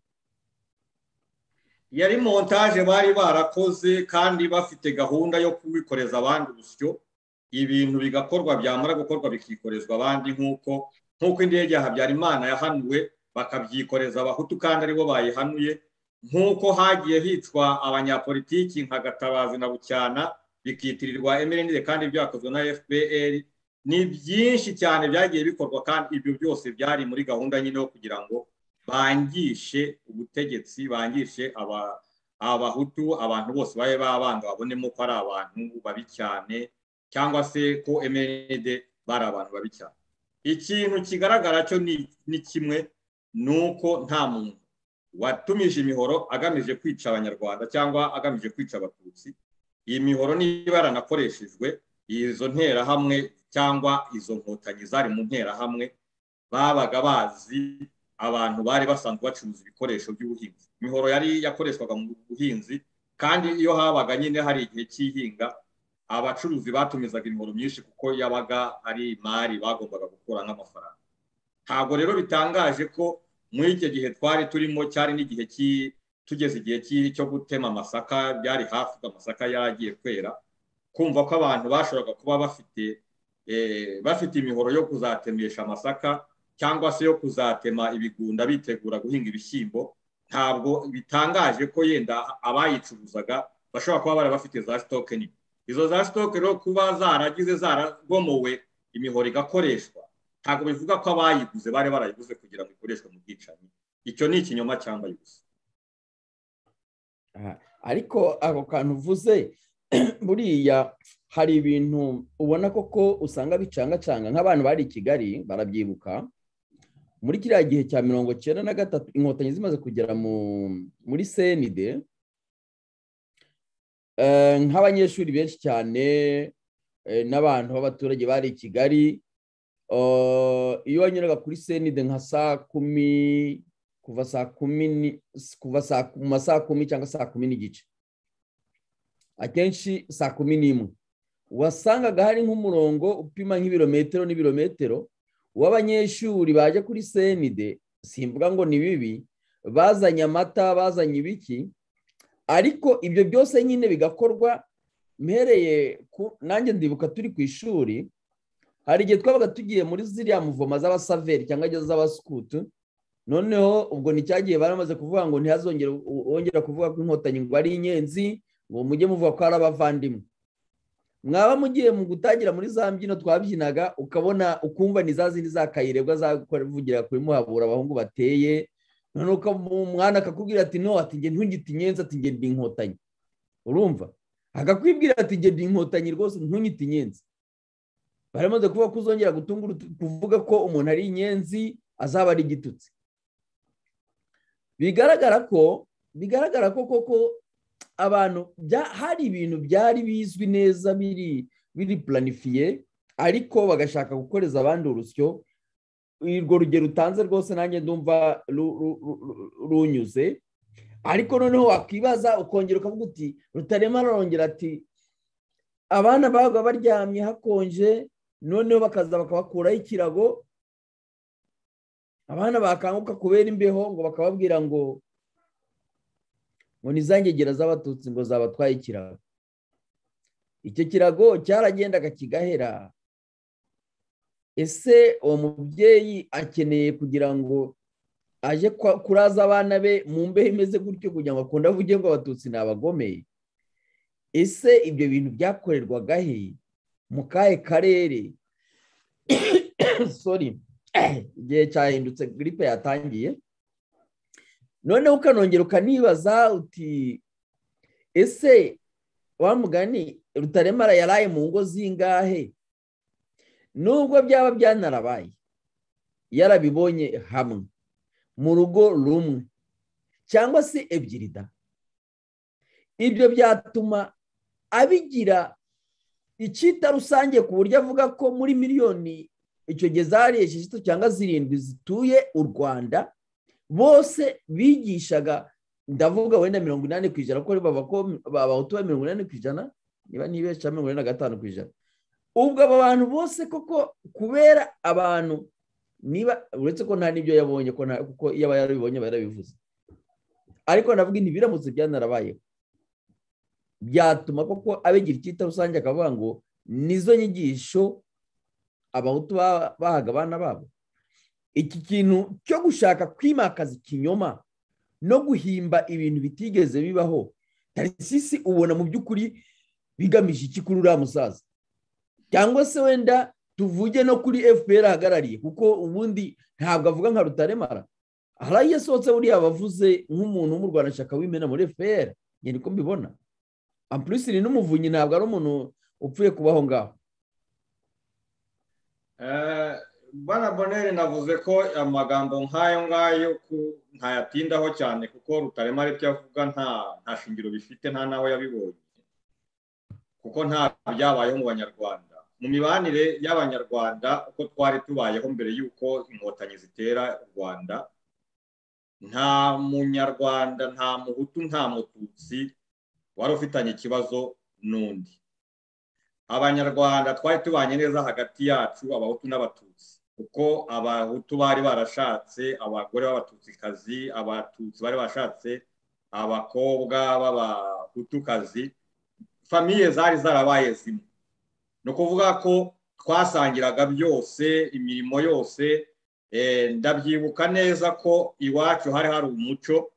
Yari montage bari barakoze kandi bafite gahunda yo kubikoreza abandi urusyo, ibintu bigakorwa, byamara gukorwa bikikorezwa abandi, nk'uko indege ya Habyarimana yahanuwe bakabyikoreza abahutu kandi aribo bayihanuye, nk'uko hagiye hicwa abanyapolitiki nka Gatabazi na Bucyana bikitirirwa Emerenire kandi byakozwe na FPR. Ni byinshi cyane byagiye bikorwa kandi ibyo byose byari muri gahunda nyine yo kugira ngo bangishe ubutegetsi, bangishe abahutu abantu bose babe babanga babonemo ko ari abantu babi cyane cyangwa se ko MND bari abantu babi cyane. Ikintu kigaragara cyo ni kimwe, nuko nta muntu watumije imihoro agamije kwica abanyarwanda cyangwa agamije kwica abatutsi. Iyi mihoro niba yaranakoreshejwe, izo nterahamwe cyangwa izo nkotanyi zari mu nterahamwe babaga bazi abantu bari basanzwe bacuruza ibikoresho by'ubuhinzi. Imihoro yari yakoreshwaga mu buhinzi, kandi iyo habaga nyine hari igihe cy'ihinga, abacuruzi batumizaga imihoro myinshi kuko yabaga ari imari bagombaga gukura nk'amafaranga. Ntabwo rero bitangaje ko muri icyo gihe twari turimo cyari n'igihe tugeze igihe cyo gutema amasaka, byari hafi amasaka yaragiye kwera, kumva ko abantu bashoboraga kuba bafite imihoro yo kuzatemesha amasaka cyangwa se yo kuzatema ibigunda bitegura guhinga ibishyimbo. Ntabwo bitangaje ko yenda abayicuruzaga bashobora kuba bari bafite za stoke nini. Izo za stoke rero kuba zaragomowe imihoro igakoreshwa, ntabwo bivuga ko abayiguze bari barayiguze kugira ngo ikoreshwe mu bwicanyi. Icyo ni ikinyoma cyambaye ubusa. Ariko ako kantu uvuze buriya hari ibintu ubona koko usanga bicangacanga. Nk'abantu bari i Kigali barabyibuka muri kiriya gihe cya 1993 inkotanyi zimaze kugera muri CND, nk'abanyeshuri benshi cyane n'abantu b'abaturage bari i Kigali, iyo wanyuraga kuri CND nka saa 10, kuva saa 10 cyangwa saa 10 n'igice, akenshi saa 11, wasangaga hari nk'umurongo upima nk'ibirometero n'ibirometero w'abanyeshuri baje kuri CND. Simvuga ngo ni bibi, bazanye amata, bazanye ibiki, ariko ibyo byose nyine bigakorwa mpereye nanjye ndibuka turi ku ishuri, hari igihe twabaga tugiye muri ziriya muvoma z'abasaveri cyangwa z'abaskutu. Noneho ubwo ni cyagiye baramaze kuvuga ngo ntihazongera kuvuga ko inkotanyi ngo ari inyenzi, ngo mujye muvuga ko ari abavandimwe. Mwaba mugiye mu gutangira muri za mbyino twabyinaga, ukabona ukumva ni za zindi za Kayirebwa zavugira kuri Muhabura abahungu bateye, noneho umwana akakubwira ati no, ati nge ntungite inyenzi, ati nge ndi inkotanyi. Urumva akakwibwira ati nge ndi inkotanyi rwose, ntungite inyenzi. Baramaze kuvuga ko uzongera kuvuga ko umuntu ari inyenzi azaba ari igitutsi. Bigaragara ko koko abantu hari ibintu byari bizwi neza biri planifiye, ariko bagashaka gukoreza abandi urusyo. Urwo rugero utanze rwose nanjye ndumva runyuze, ariko noneho wakibaza ukongera ukavuga uti Rutaremara arongera ati abana babaga baryamye hakonje, noneho bakaza bakabakuraho ikirago, abana bakanguka kubera imbeho, ngo bakababwira ngo nizangegera z'abatutsi ngo zabatwaye ikirago. Icyo kirago cyaragendaga kigahera. Ese uwo mubyeyi akeneye kugira ngo aje kuraza abana be mu mbeho imeze gutyo kugira ngo akunde avuge ngo abatutsi ni abagome? Ese ibyo bintu byakorerwaga he, mu kahe karere? Sorry, igihe cyahindutse, gripe yatangiye. Noneho ukanongera ukanibaza uti ese wa mugani Rutaremara yaraye mu ngo zingahe? Nubwo byaba byanarabaye yarabibonye hamwe mu rugo rumwe cyangwa se ebyiri da, ibyo byatuma abigira icyita rusange ku buryo avuga ko muri miliyoni icyo gihe zari 6 cyangwa 7 zituye u Rwanda, bose bigishaga, ndavuga wenda 80% ko Abahutu 80%, niba nibesha 85%. Ubwo aba bantu bose koko kubera abantu, niba uretse ko nta nibyo yabonye kuko iyo yarabibonye barabivuze, ariko navuga ni biramutse byanarabaye byatuma koko abigira icyita rusange akavuga ngo nizo nyigisho Abahutu bahaga abana babo. Iki kintu cyo gushaka kwimakaza ikinyoma no guhimba ibintu bitigeze bibaho, Tarisisi ubona mu by'ukuri bigamije iki kuri uriya musaza? Cyangwa se wenda tuvuge no kuri FPR ahagarariye, kuko ubundi ntabwo avuga nka Rutaremara. Haraye yasohotse buriya bavuze nk'umuntu w'umurwanashyaka w'imena muri FPR, njye niko mbibona. En plus ni n'umuvunyi, ntabwo ari umuntu upfuye kubaho ngaho. Bwana Bonheur, navuze ko amagambo nk'ayo ngayo ntayatindaho cyane kuko Rutaremara ibyo avuga nta shingiro bifite, nta naho yabibonye, kuko nta byabayeho mu Banyarwanda, mu mibanire y'Abanyarwanda uko twari tubayeho mbere y'uko inkotanyi zitera u Rwanda. Nta munyarwanda, nta muhutu, nta mututsi wari ufitanye ikibazo n'undi. Abanyarwanda twari tubanye neza hagati yacu, abahutu n'abatutsi, kuko abahutu bari barashatse abagore b'abatutsikazi, abatutsi bari bashatse abakobwa b'abahutukazi, famiye zari zarabaye zimwe. No kuvuga ko twasangiraga byose, imirimo yose. Ndabyibuka neza ko iwacu hari umuco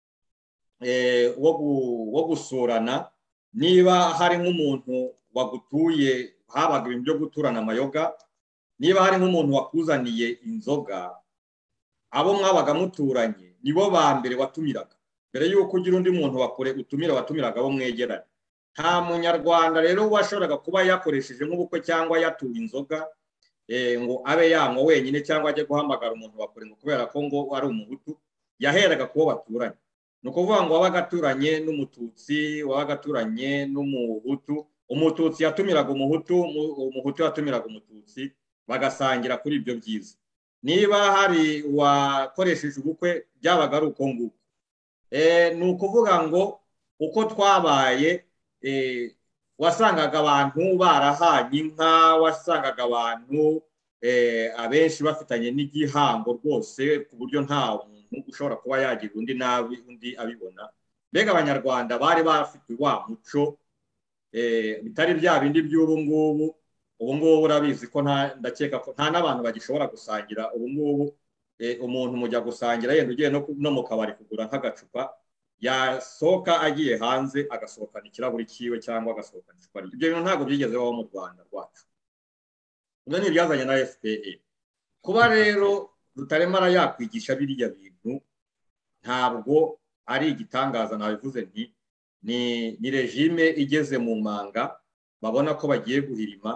wo gusurana. Niba hari nk'umuntu wagutuye, habaga ibintu byo guturana amayoga. Niba hari nk'umuntu wakuzaniye inzoga, abo mwabaga muturanye nibo ba mbere watumiraga, mbere y'uko ugira undi muntu wakure watumiraga abo mwegeranye. Nta munyarwanda rero washoboraga kuba yakoresheje nk'ubukwe cyangwa yatuye inzoga ngo abe yanywa wenyine cyangwa ajye guhamagara umuntu wakure ngo kubera ko ngo ari umuhutu. Yaheraga kubo baturanye. Ni ukuvuga ngo wabaga aturanye n'umututsi, wabaga aturanye n'umuhutu, umututsi yatumiraga umuhutu, umuhutu yatumiraga umututsi, bagasangira kuri ibyo byiza. Niba hari wakoresheje ubukwe, byabaga ari uko nguko. Ni ukuvuga ngo uko twabaye, wasangaga abantu barahanye inka, wasangaga abantu abenshi bafitanye n'igihango rwose, ku buryo nta muntu ushobora kuba yagira undi nabi undi abibona. Mbega Abanyarwanda bari bafite wa muco, bitari bya bindi by'ubu ngubu. Ubu ngubu urabizi ko ndakeka ko nta n'abantu bagishobora gusangira ubu ngubu. Umuntu mujya gusangira yenda ugiye no mu kabari kugura nk'agacupa, yasohoka agiye hanze agasohokana ikirahuri cyiwe cyangwa agasohokana icupa rye. Ibyo bintu ntabwo byigeze bibaho mu Rwanda rwacu. Ibyo ni ibyazanye na FPR. Kuba rero Rutaremara yakwigisha biriya bintu ntabwo ari igitangaza. Nabivuze nti ni regime igeze mu manga, babona ko bagiye guhirima,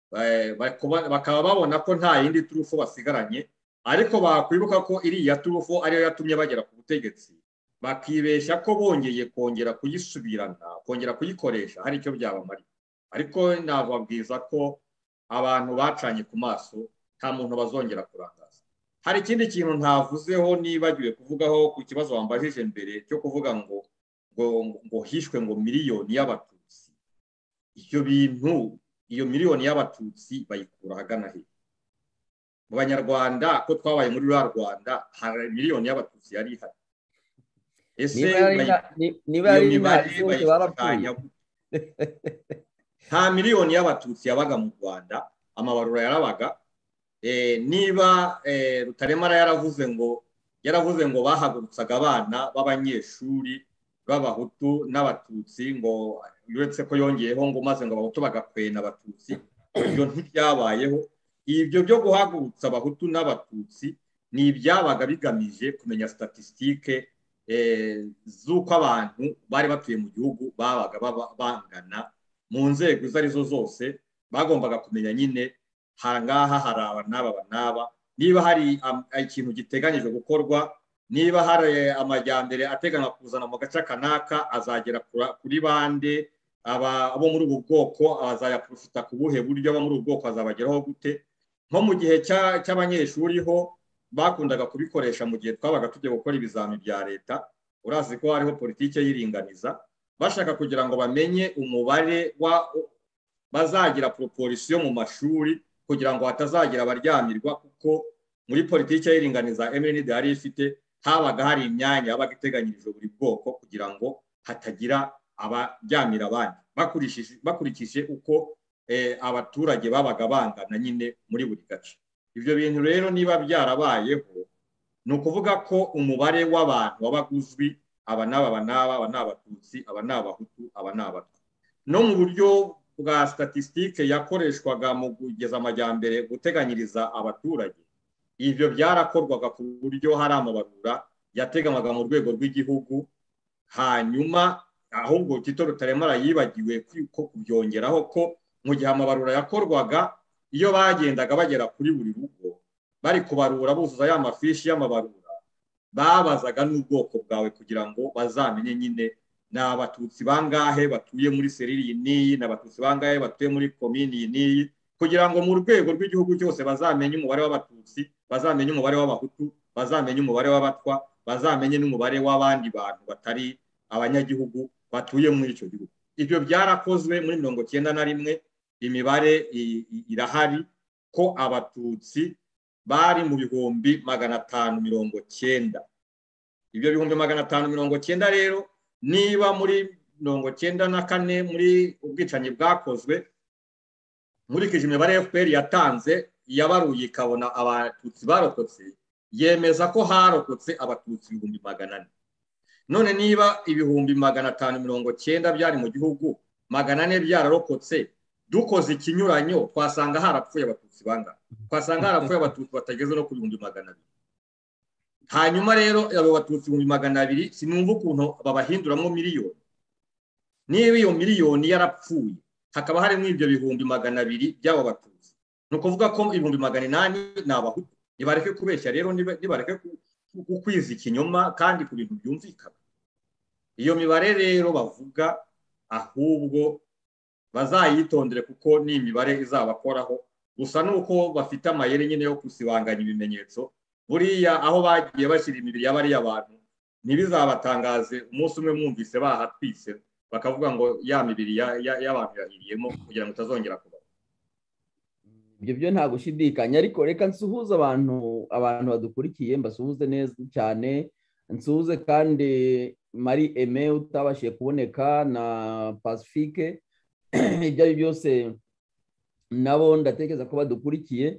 bakaba babona ko nta yindi turufu basigaranye, ariko bakwibuka ko iriya turufu ariyo yatumye bagera ku butegetsi, bakibeshya ko bongeye kongera kuyisubirana, kongera kuyikoresha hari icyo byabamariye. Ariko nababwiza ko abantu bacanye ku maso, nta muntu bazongera kurangaza. Hari ikindi kintu ntavuzeho nibagiwe kuvugaho ku kibazo wambajije mbere cyo kuvuga ngo hishwe ngo miliyoni y'abatutsi. Ibyo bintu, iyo miliyoni y'abatutsi bayikura ahagana he? Mu Banyarwanda ko twabaye muri rwa Rwanda, hari miliyoni y'abatutsi yari ihari. Ese niba ari imibare barapfuye. Nta miliyoni y'abatutsi yabaga mu Rwanda, amabarura yarabaga. Niba Rutaremara yaravuze ngo bahagurutsaga abana b'abanyeshuri b'abahutu n'abatutsi, ngo uretse ko yongeyeho ngo maze ngo abahutu bagakwena abatutsi, ibyo ntibyabayeho. Ibyo byo guhagurutsa abahutu n'abatutsi ni ibyabaga bigamije kumenya statistique z'uko abantu bari batuye mu gihugu babaga bangana mu nzego izo arizo zose. Bagombaga kumenya nyine hangaha hari aba n'aba. Niba hari ikintu giteganyije gukorwa, niba hari amajyambere ateganya kuzana mu gace kanaka, azagera kuri bande, abo muri ubu bwoko azayaprofita ku buhe buryo, abo muri ubu bwoko azabageraho gute. Nko mu gihe cy'abanyeshuri ho bakundaga kubikoresha mu gihe twabaga tujya gukora ibizami bya leta. Urazi ko hariho politike y'iringaniza, bashaka kugira ngo bamenye umubare bazagira proportion mu mashuri kugira ngo hatazagira abaryamirwa, kuko muri politike y'iringaniza MND yari ifite, habaga hari imyanya yabaga iteganyirije buri bwoko kugira ngo hatagira abaryamira abandi, bakurikije uko abaturage babaga bangana nyine muri buri gace. Ibyo bintu rero niba byarabayeho, ni ukuvuga ko umubare w'abantu wabaga uzwi, aba n'aba ni abatutsi, aba ni abahutu, aba ni abatwa. No mu buryo bwa statistique yakoreshwaga mu kugeza amajyambere guteganyiriza abaturage, ibyo byarakorwaga ku buryo hari amabarura yateganywaga mu rwego rw'igihugu, hanyuma ahubwo Tito Rutaremara yibagiwe kubyongeraho ko mu gihe amabarura yakorwaga iyo bagendaga bagera kuri buri rugo bari kubarura buzuza ya mafishi y'amabarura babazaga n'ubwoko bwawe kugira ngo bazamenye nyine n'abatutsi bangahe batuye muri seriri n'iyi n'abatutsi bangahe batuye muri komini n'iyi kugira ngo mu rwego rw'igihugu cyose bazamenye umubare w'abatutsi bazamenye umubare w'abahutu bazamenye umubare w'abatwa bazamenye n'umubare w'abandi bantu batari abanyagihugu batuye muri icyo gihugu. Ibyo byarakozwe muri 91 imibare irahari ko abatutsi bari mu bihumbi 590. Ibyo bihumbi 590 rero niba muri 94 muri ubwicanyi bwakozwe muri imibare FPR yatanze yabaruye ikabona abatutsi barokotse yemeza ko harokotse abatutsi 400. None niba ibihumbi 590 byari mu gihugu 400 byararokotse dukoze ikinyuranyo twasanga harapfuye abatutsi banga twasanga harapfuye abatutsi batageze no ku 200. Hanyuma rero abo batutsi 200 sinumva ukuntu babahinduramo miliyoni. Niba iyo miliyoni yarapfuye hakaba hari n'ibyo bihumbi 200 by'abo batutsi no kuvuga ko ibihumbi 800 n'abahutu. Nibareke kubeshya rero nibareke kukwiza ikinyoma kandi ku bintu byumvikana. Iyo mibare rero bavuga ahubwo bazayitondere kuko ni imibare izabakoraho gusa nuko bafite amayeri nyine yo kusibanganya ibimenyetso buriya aho bagiye bashyira imibiri y'abari abantu ntibizabatangaze umunsi umwe mwumvise bahatwise bakavuga ngo ya mibiri y'abantu yahiriyemo kugira ngo utazongera kuba. Ibyo byo nta gushidikanya ariko reka nsuhuze abantu badukurikiye mbasuhuze neza cyane nsuhuze kandi Marie Aimée utabashiye kuboneka na Pacifique ibyo ari byose nabo ndatekereza ko badukurikiye.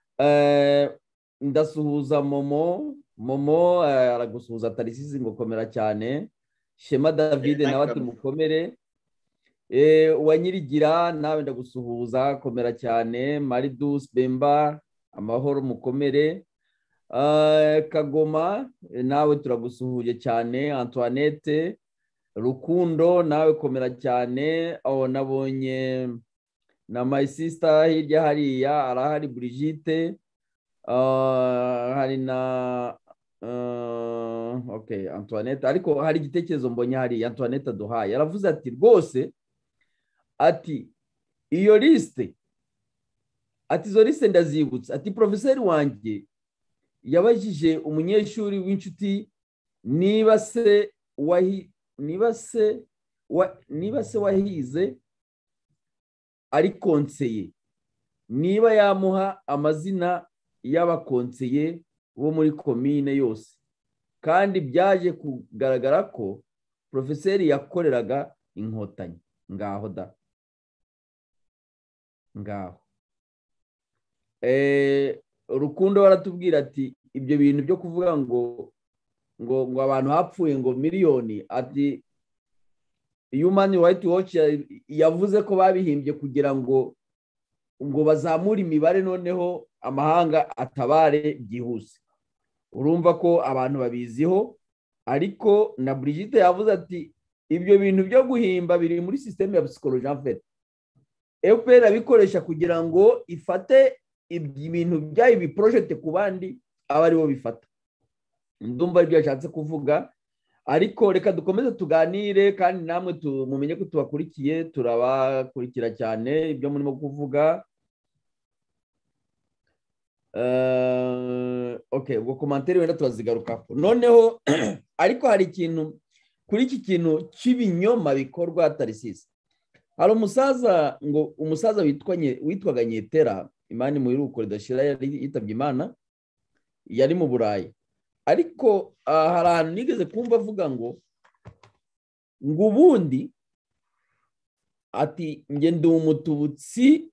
Ndasuhuza Momo aragusuhuza Tarisisi ngo komera cyane. Shema David nawe ati mukomere. Wanyirigira nawe ndagusuhuza komera cyane. Maridus Bemba amahoro mukomere. Kagoma nawe turagusuhuje cyane. Antoinette Rukundo nawe komera cyane. Aho nabonye na my sister hirya hariya arahari Brigitte. Hari na okay Antoinette ariko hari igitekerezo mbonye hari Antoinette aduhaye aravuze ati rwose ati iyo liste ati izo liste ndazibutse ati professeur wanjye yabajije umunyeshuri w'inshuti niba se wahize ari konseye niba yamuha amazina y'abakonseye bo muri komine yose kandi byaje kugaragara ko professeur yakoreraga inkotanyi. Ngaho da ngaho Rukundo baratubwira ati ibyo bintu byo kuvuga ngo abantu hapfuye ngo miliyoni ati Human Rights Watch yavuze ko babihimbye kugira ngo bazamure imibare noneho amahanga atabare byihuse. Urumva ko abantu babiziho ariko na Brigitte yavuze ati ibyo bintu byo guhimba biri muri systeme ya psychologie en fait. FPR abikoresha kugira ngo ifate ibintu byayo bi project ku bandi abari bo bifata. Ndumva ibyo yashatse kuvuga ariko reka dukomeze tuganire kandi namwe mumenye ko tubakurikiye turabakurikira cyane ibyo murimo kuvuga. Okay ubwo commentaire wenda turazigarukako noneho ariko hari ikintu kuri iki kintu cy'ibinyoma bikorwa Tarisisi. Hari umusaza witwaga Nyetera Imana mu iruko ridashira yari yitabye Imana yari mu Burayi ariko hari ahantu nigeze kumva avuga ngo ubundi ati nge ndi umututsi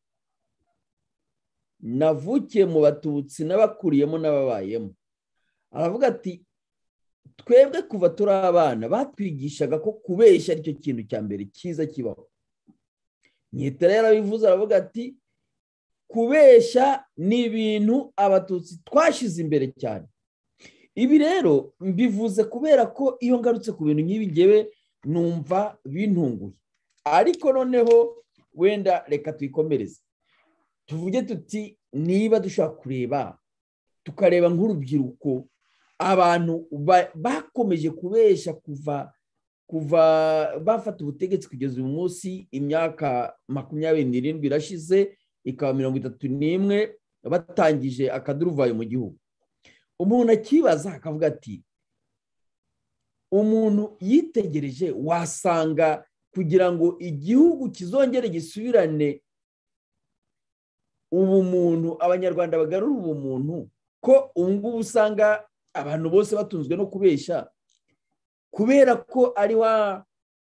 navukiye mu batutsi n'abakuriyemo n'ababayemo. Aravuga ati twebwe kuva turi abana batwigishaga ko kubeshya aricyo kintu cya mbere cyiza kibaho. Nyitera yarabivuze aravuga ati kubeshya ni ibintu abatutsi twashize imbere cyane. Ibi rero mbivuze kubera ko iyo ngarutse ku bintu nk'ibi ngewe numva bintunguye. Ariko noneho wenda reka tuyikomereze tuvuge tuti niba dushobora kureba tukareba nk'urubyiruko abantu bakomeje kubesha kuva bafata ubutegetsi kugeza uyu munsi, imyaka 27 irashize, ikaba 31 batangije akaduruvayo mu gihugu. Umuntu akibaza akavuga ati umuntu yitegereje wasanga kugira ngo igihugu kizongere gisubirane ubumuntu, abanyarwanda bagarura ubumuntu, ko ngubu usanga abantu bose batunzwe no kubesha kubera ko ari wa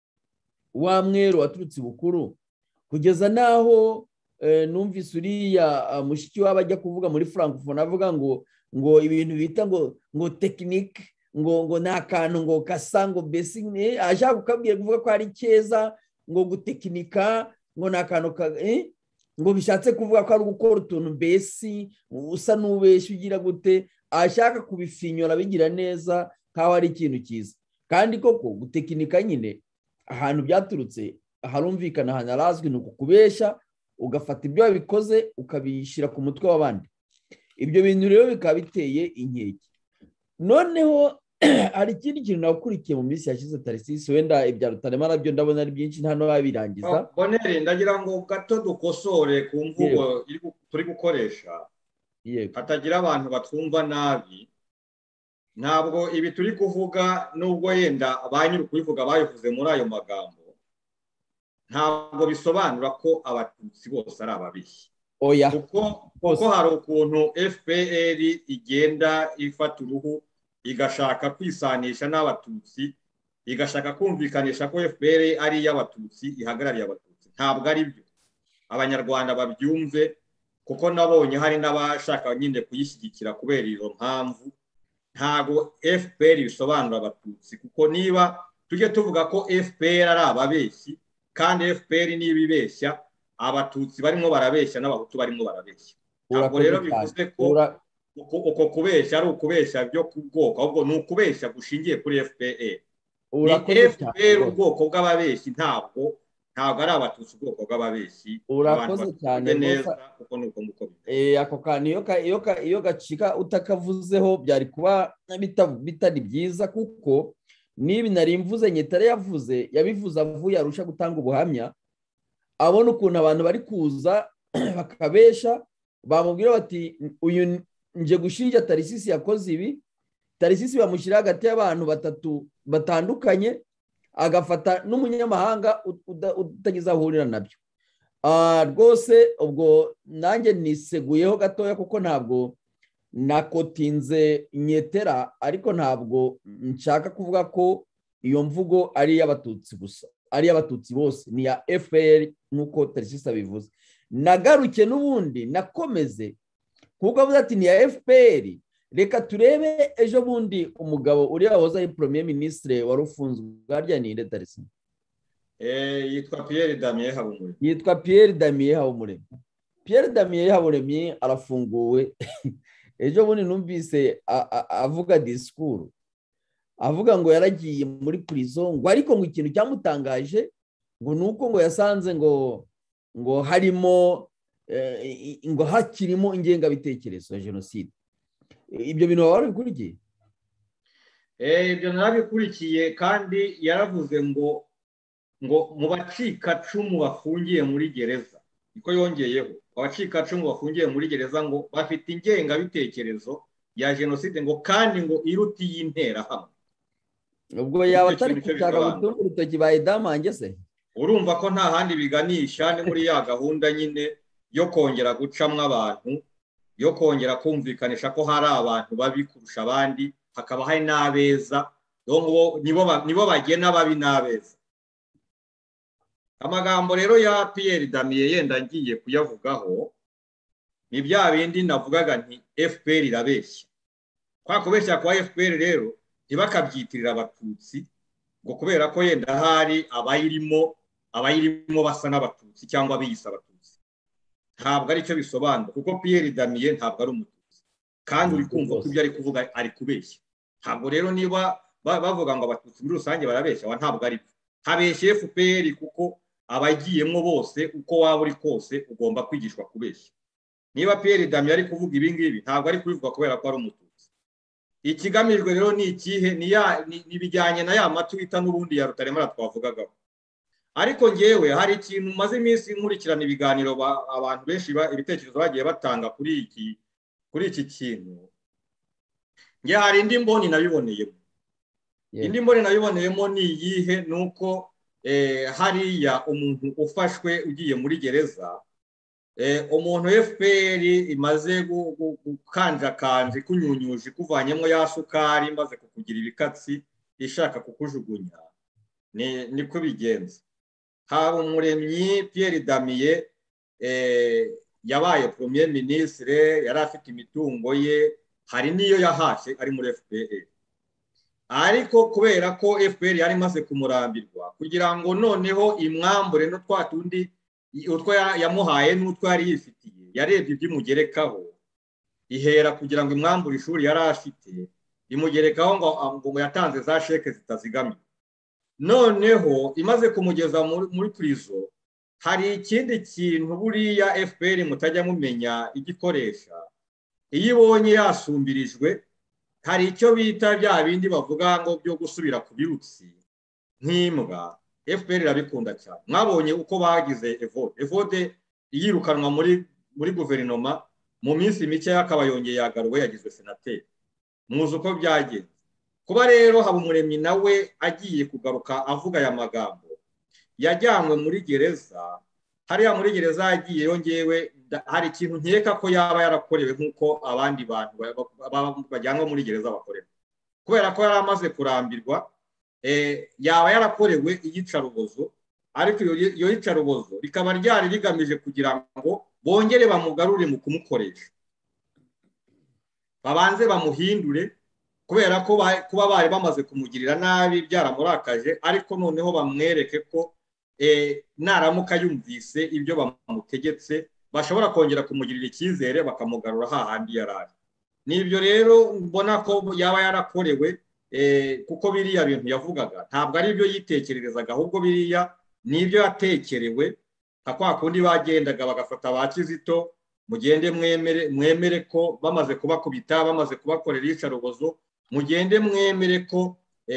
mweru waturutse bukuru, kugeza naho numvise uriya mushiki wabo ajya kuvuga muri Francophonie avuga ngo ibintu bita ngo tekinike ngo nta kantu ngo kasa ngo basic, ashaka kukabwira kuvuga ko ari keza ngo gutekinika ngo nta kantu ngo bishatse kuvuga ko ari gukora utuntu mbesi usa n'ubeshya ugira gute, ashaka kubifinyora bigira neza nkaho ari ikintu cyiza. Kandi koko gutekinika nyine ahantu byaturutse harumvikana, ahantu harazwi, ni ukubeshya ugafata ibyo wabikoze ukabishyira ku mutwe w'abandi. Ibyo bintu rero bikaba biteye inkeke. Noneho hari ikindi kintu nakurikiye mu minsi yashize Tarisisi, wenda ibya Rutaremara byo ndabona ari byinshi nta n'ababirangiza. Bonere, ndagira ngo gato dukosore ku mvugo turi gukoresha, hatagira abantu batwumva nabi. Ntabwo ibi turi kuvuga, nubwo yenda ba nyiri kubivuga bayivuze muri ayo magambo, ntabwo bisobanura ko abatutsi bose ari ababeshyi. Oya, kuko hari ukuntu FPR igenda ifata uruhu igashaka kwisanisha n'abatutsi, igashaka kumvikanisha ko FPR ari iy'abatutsi, ihagarariye abatutsi. Ntabwo ari byo, abanyarwanda babyumve, kuko nabonye hari n'abashaka nyine kuyishyigikira kubera iyo mpamvu. Ntabwo FPR bisobanura abatutsi, kuko niba tujye tuvuga ko FPR ari ababeshyi, kandi FPR niba ibeshya, abatutsi barimo barabeshya n'abahutu barimo barabeshya. Ntabwo rero bivuze ko uko kubeshya ari ukubeshya byo ku bwoko, ahubwo ni ukubeshya gushingiye kuri FPR. Ni FPR ubwoko bw'ababeshyi, ntabwo ari abatutsi ubwoko bw'ababeshyi. Urakoze cyane neza, kuko nuko ako kantu iyo gacika utakavuzeho byari kuba bitari byiza, kuko niba nari mvuze Nyetare yabivuze avuye Arusha gutanga ubuhamya, abona ukuntu abantu bari kuza bakabesha, bamubwira bati uyu nje gushinja Tarisisi yakoze ibi. Tarisisi bamushyira hagati y'abantu batatu batandukanye, agafata n'umunyamahanga utagize ahurira nabyo. Rwose ubwo nanjye niseguyeho gatoya, kuko ntabwo nakotinze Nyetera, ariko ntabwo nshaka kuvuga ko iyo mvugo ari iy'abatutsi gusa, ari iy'abatutsi bose, ni ya FPR nk'uko Tarisisi abivuze. Nagaruke n'ubundi nakomeze kuko avuze ati ni ya FPR. Reka turebe ejo bundi umugabo uriya wahoze ari Premier Ministre wari ufunzwe bwarya ni nde Tarisisi? Yitwa Pierre Damien Habumuremyi. Yitwa Pierre Damien Habumuremyi. Pierre Damien Habumuremyi arafunguwe. Ejo bundi numvise avuga discours, avuga ngo yaragiye muri prison, ngo ariko ngo ikintu cyamutangaje ngo nuko ngo yasanze ngo harimo ngo hakirimo ingengabitekerezo ya jenoside. Ibyo bintu wari bikurikiye? Ibyo narabikurikiye, kandi yaravuze ngo mu bacikacumu bafungiye muri gereza, niko yongeyeho, abacikacumu bafungiye muri gereza ngo bafite ingengabitekerezo ya jenoside, ngo kandi ngo iruti y'interahamwe. Ubwo yaba atari gushaka gutunga urutoki ba Idamange se? Urumva ko nta handi biganisha, ni muri ya gahunda nyine yo kongera gucamwa abantu, yo kongera kumvikanisha ko hari abantu babi kurusha abandi, hakaba hari n'abeza, nibo bagena babi n'abeza. Amagambo rero ya Pierre Damien yenda ngiye kuyavugaho, ni bya bindi navugaga nti FPR irabeshya. Kwa kubeshya kwa FPR rero ntibakabyitirira abatutsi, ngo kubera ko yenda hari abayirimo basa n'abatutsi cyangwa biyisa abatutsi. Ntabwo ari cyo bisobanura, kuko Pierre Damien ntabwo ari umututsi, kandi uri kumva ko ibyo ari kuvuga ari kubeshya. Ntabwo rero niba bavuga ngo abatutsi muri rusange barabeshya, ntabwo ari byo. habeshye FPR kuko abagiyemo bose uko waba uri kose ugomba kwigishwa kubeshya. Niba Pierre Damien ari kuvuga ibi ngibi ntabwo ari kubivuga kubera ko ari umututsi. Ikigamijwe rero ni ikihe? Ni bijyanye na ya matwita n'ubundi ya Rutaremara twavugagaho. Ariko ngewe hari ikintu maze iminsi nkurikirana ibiganiro abantu benshi ibitekerezo bagiye batanga kuri iki kintu. Nge hari indi mboni nabiboneyemo. Indi mboni nabiboneyemo ni iyihe? Nuko hariya umuntu ufashwe ugiye muri gereza, umuntu FPR imaze gukanjakanje kunyunyuje kuvanyemo ya sukari imaze kukugira ibikatsi ishaka kukujugunya, niko bigenza. Habumuremyi Pierre Damien yabaye premier ministre, yari afite imitungo ye, hari niyo yahashe ari muri FPR. Ariko kubera ko FPR yari maze kumurambirwa kugira ngo noneho imwambure no twatundi utwo yamuhaye n'utwo yari yifitiye, yarebye iby'imugerekaho ihera kugira ngo imwambure ishuri yari afite, imugerekaho ngo yatanze za sheke zitazigamye. Noneho imaze kumugeza muri prison, hari ikindi kintu buriya FPR mutajya mumenya igikoresha. Iyo ibonye yasumbirijwe, hari icyo bita bya bindi bavuga ngo byo gusubira ku birutsi nk'imbwa. FPR irabikunda cyane. Mwabonye uko bagize Evode yirukanwa muri guverinoma, mu minsi mike yakaba yongeye yagaruwe yagizwe senateri. Muzi uko byagenze. Kuba rero Habumuremyi nawe agiye kugaruka avuga aya magambo, yajyanywe muri gereza. Hariya muri gereza yagiye yongewe, hari ikintu nkeka ko yaba yarakorewe nk'uko abandi bantu bajyanwa muri gereza bakorera, kubera ko yari amaze kurambirwa. Yaba yarakorewe iyicarubozo, ariko iyo yicarubozo rikaba ryari rigamije kugira ngo bongere bamugarure mu kumukoresha, babanze bamuhindure, kubera ko kuba bari bamaze kumugirira nabi byaramurakaje, ariko noneho bamwereke ko naramuka yumvise ibyo bamutegetse bashobora kongera kumugirira icyizere bakamugarura hahandi yarari. Nibyo rero mbona ko yaba yarakorewe, kuko biriya bintu yavugaga ntabwo ari ibyo yitekererezaga, ahubwo biriya nibyo yatekerewe. Kwa kundi bagendaga bagafata ba Kizito, mugende mwemere ko bamaze kubakubita, bamaze kubakorera iyicarubozo, mugende mwemere ko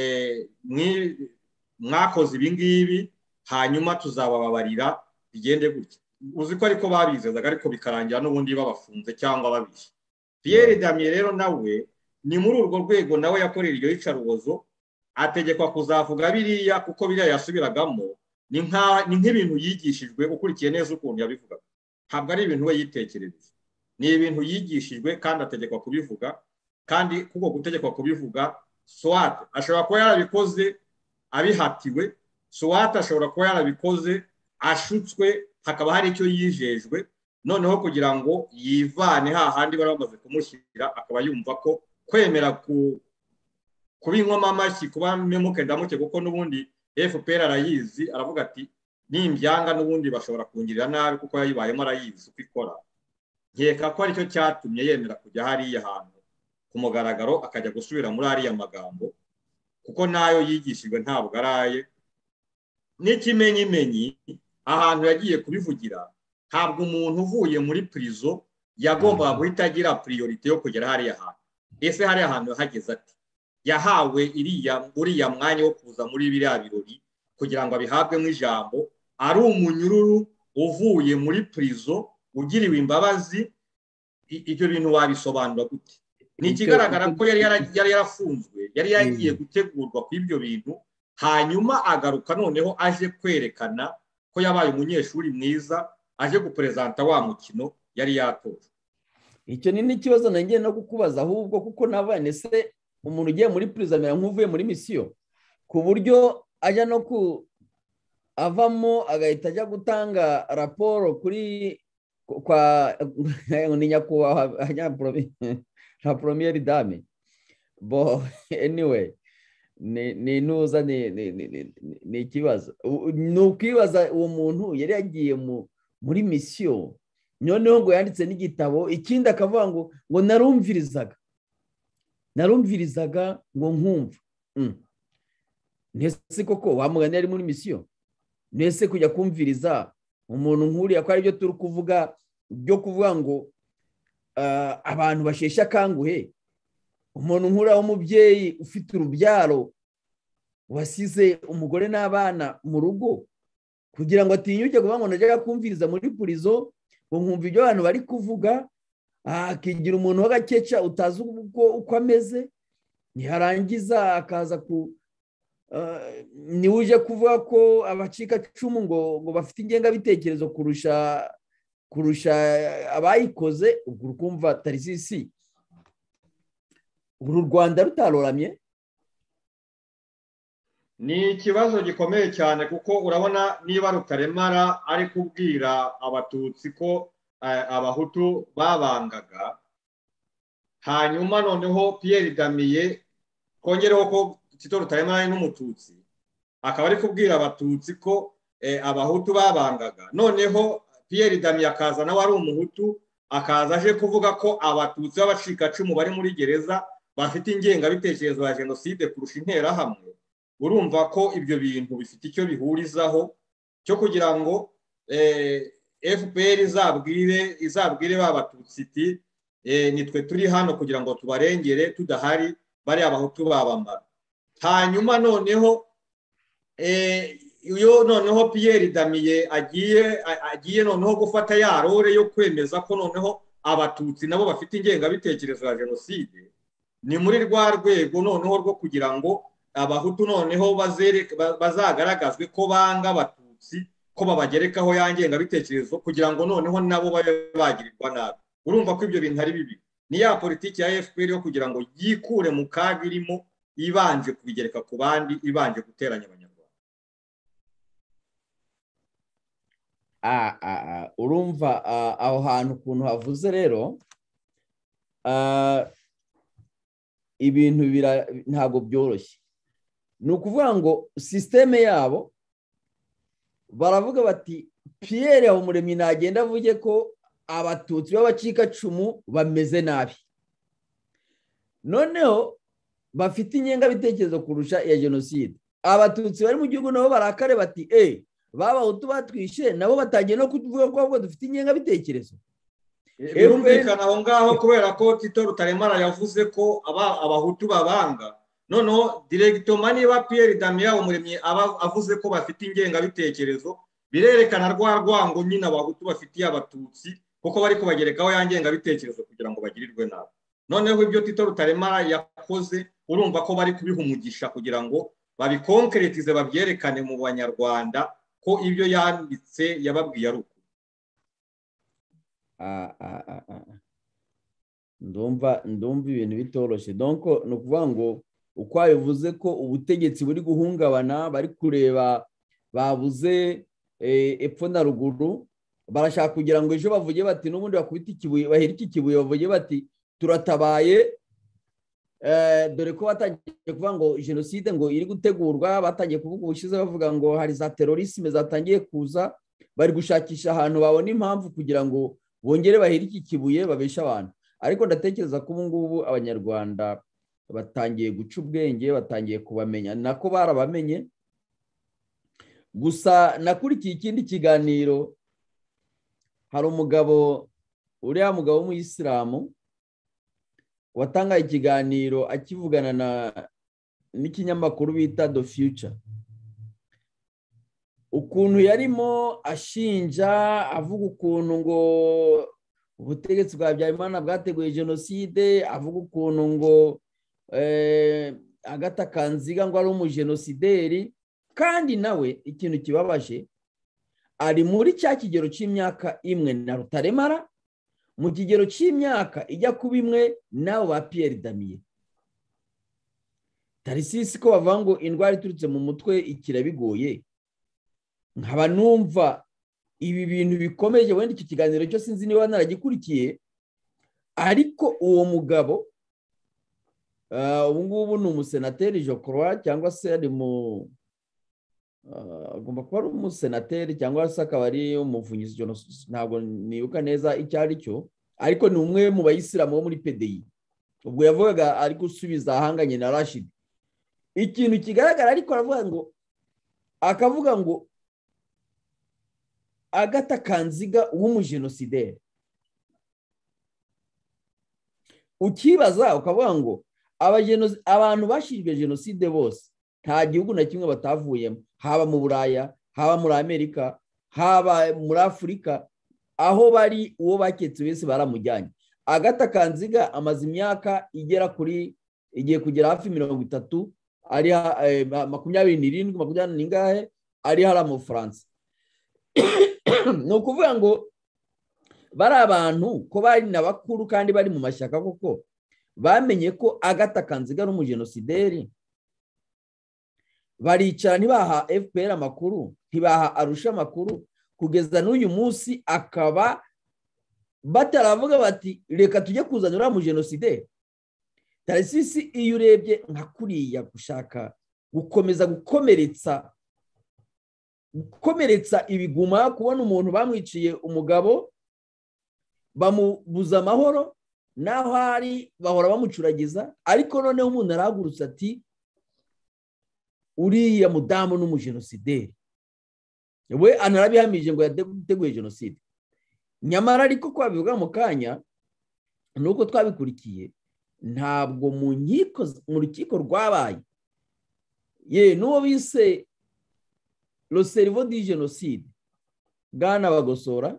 mwakoze ibi ngibi, hanyuma tuzabababarira bigende gutya. Uzi ko ariko babizezaga, ariko bikarangira n'ubundi babafunze cyangwa babishe. Pierre Damien rero nawe ni muri urwo rwego nawe yakorera iyo yicarubozo, ategekwa kuzavuga biriya, kuko biriya yasubiragamo ni nk'ibintu yigishijwe. Ukurikiye neza ukuntu yabivugaga, ntabwo ari ibintu we yitekerereza, ni ibintu yigishijwe kandi ategekwa kubivuga. Kandi kuko gutegekwa kubivuga, swat ashobora kuba yarabikoze abihatiwe, swat ashobora kuba yarabikoze ashutswe, hakaba hari icyo yijejwe, noneho kugira ngo yivane hahandi bari bamaze kumushyira, akaba yumva ko kwemera kuba inkoma amashyi, kuba memuke ndamuke, kuko n'ubundi FPR arayizi, aravuga ati nimbyanga n'ubundi bashobora kungirira nabi, kuko yayibayemo arayizi uko ikora. Nkeka ko aricyo cyatumye yemera kujya hariya hantu ku mugaragaro, akajya gusubira muri ariya magambo, kuko nayo yigishijwe ntabwo araye. N'ikimenyimenyi ahantu yagiye kubivugira, ntabwo umuntu uvuye muri prison yagombaga guhita agira priorite yo kugera hariya hantu. Ese hariya hantu yahageze ati? Yahawe uriya mwanya wo kuza muri biriya birori kugira ngo abihabwemo ijambo, ari umunyururu uvuye muri prison ugiriwe imbabazi. Ibyo bintu wabisobanura gute? Ni ikigaragara ko yari yarafunzwe, yari yagiye gutegurwa kw'ibyo bintu, hanyuma agaruka noneho aje kwerekana ko yabaye umunyeshuri mwiza, aje gupresenta wa mukino yari yatoje. Icyo ni n'ikibazo nanjye no kukubaza ahubwo, kuko nabane se umuntu ugiye muri prison amera nk'uvuye muri misiyo, ku buryo ajya no avamo agahita ajya gutanga raporo kuri kwa ni nyakubahwa nka Premier Dame. Bo anyway, ni nuza ni ikibazo. Ni ukwibaza uwo muntu yari yagiye muri misiyo, noneho ngo yanditse n'igitabo, ikindi akavuga ngo narumvirizaga ngo nkumva. ntese koko wamugani ari muri misiyo, ntese kujya kumviriza umuntu nk'uriya ko aribyo turi kuvuga byo kuvuga ngo abantu basheshe akanguhe, umuntu nk'uriya w'umubyeyi ufite urubyaro wasize umugore n'abana mu rugo kugira ngo atinyuke kuvuga ngo najyaga kumviriza muri purizo ngo nkumva ibyo abantu bari kuvuga, akigira umuntu w'agakeca utazi uko ameze, ntiharangiza akaza niwe uje kuvuga ko abacikacumu ngo bafite ingengabitekerezo kurusha abayikoze. ubwo ukumva Tarisisi uru Rwanda rutaroramye. Ni ikibazo gikomeye cyane kuko urabona niba Rutaremara ari kubwira abatutsi ko abahutu babangaga, hanyuma noneho Pierre Damien kongereho ko Tito Rutaremara ari n'umututsi, akaba ari kubwira abatutsi ko abahutu babangaga, noneho Pierre Damien akaza nawe ari umuhutu akaza aje kuvuga ko abatutsi b'abacikacumu bari muri gereza bafite ingengabitekerezo ya jenoside kurusha interahamwe. Urumva ko ibyo bintu bifite icyo bihurizaho cyo kugira ngo FPR izabwire b'abatutsi iti nitwe turi hano kugira ngo tubarengere, tudahari bari abahutu babamara. Hanyuma noneho noneho Pierre Damien agiye noneho gufata ya role yo kwemeza ko noneho abatutsi nabo bafite ingengabitekerezo ya jenoside. Ni muri rwa rwego noneho rwo kugira ngo abahutu noneho bazagaragazwe ko banga abatutsi, ko babagerekaho ya ngengabitekerezo kugira ngo noneho nabo babe bagirirwa nabi. Urumva ko ibyo bintu ari bibi. Ni ya politiki ya FPR yo kugira ngo yikure mu kaga irimo, ibanje kubigereka ku bandi, ibanje guteranya abanyarwanda. Urumva aho hantu ukuntu havuze rero, ibintu ntabwo byoroshye. Ni ukuvuga ngo sisiteme yabo baravuga bati Pierre Habumuremyi nagenda avuge ko abatutsi b'abacikacumu bameze nabi, noneho bafite ingengabitekerezo kurusha iya jenoside. Abatutsi bari mu gihugu nabo barakare bati b'abahutu batwishe nabo batangiye no kuvuga ko ahubwo dufite ingengabitekerezo. Birumvikana aho ngaho kubera ko Tito Rutaremara yavuze ko abahutu babanga, noneho directement niba Pierre Damien Habumuremyi avuze ko bafite ingengabitekerezo, birerekana rwa rwango nyine abahutu bafitiye abatutsi kuko bari kubagerekaho ya ngengabitekerezo kugira ngo bagirirwe nabi. Noneho ibyo Tito Rutaremara yakoze urumva ko bari kubiha umugisha kugira ngo babikonkretize, babyerekane mu banyarwanda ko ibyo yanditse yababwiye ari uko. Ndumva ibintu bitoroshye. Donc ni ukuvuga ngo uko yavuze ko ubutegetsi buri guhungabana, bari kureba babuze epfo na ruguru, barashaka kugira ngo ejo bavuge bati n'ubundi bakubita ikibuye, bahera iki kibuye bavuge bati turatabaye, dore ko batangiye kuvuga ngo jenoside ngo iri gutegurwa, batangiye kuvuga ubushize bavuga ngo hari za terorisme zatangiye kuza, bari gushakisha ahantu babona impamvu kugira ngo bongere bahera iki kibuye babesha abantu. Ariko ndatekereza ko ubu ngubu abanyarwanda batangiye guca ubwenge, batangiye kubamenya, nako barabamenye. Gusa nakurikiye ikindi kiganiro, hari umugabo, uriya mugabo w'umuyisilamu watangaye ikiganiro akivugana n'ikinyamakuru bita The Future, ukuntu yarimo ashinja avuga ukuntu ngo ubutegetsi bwa Habyarimana bwateguye jenoside, avuga ukuntu ngo Agatha Kanziga ngo ari umujenosideri, kandi nawe ikintu kibabaje ari muri cya kigero cy'imyaka imwe na Rutaremara, mu kigero cy'imyaka ijya kuba imwe nabo ba Pierre Damien. Tarisisi ko bavuga ngo indwara iturutse mu mutwe ikira bigoye, nkaba numva ibi bintu bikomeje. Wenda iki kiganiro cyo sinzi niba naragikurikiye, ariko uwo mugabo ubu ngubu ni umusenateri je crois, cyangwa se ari agomba kuba ari umusenateri cyangwa se akaba ari umuvunyi, ntabwo nibuka neza icyo ari cyo, ariko ni umwe mu bayisilamu bo muri PDI. Ubwo yavugaga ari gusubiza ahanganye na Rashid. ikintu kigaragara ariko akavuga ngo Agatha Kanziga w'umujenosideri. Ukibaza ukavuga ngo abantu bashinjwe jenoside bose nta gihugu na kimwe batavuyemo, haba mu Buraya, haba muri Amerika, haba muri Afurika, aho bari uwo baketse wese baramujyanye. Agatha Kanziga amaze imyaka igiye kugera hafi 30, ari 27 makumyabiri n'ingahe, ari hara mu France. Ni ukuvuga ngo bari abantu ko bari n'abakuru kandi bari mu mashyaka, koko bamenye ko Agatha Kanziga ari umujenosideri, baricara ntibaha FPR amakuru, ntibaha Arusha amakuru, kugeza n'uyu munsi akaba bataravuga bati reka tujye kuzanira mu genocide. Tarisisi iyo urebye nka kuriya gushaka gukomeza gukomeretsa ibiguma, kubona umuntu bamwiciye umugabo bamubuza amahoro, naho ari bahora bamucuragiza, ariko noneho umuntu arahagurutse ati uriya mudamu n'umujenosideri, we anarabihamije ngo yateguye jenoside. Nyamara ariko ko babivuga mu kanya nuko twabikurikiye, ntabwo mu rukiko rwabaye n'uwo bise le cerveau du génocide Bwana Bagosora,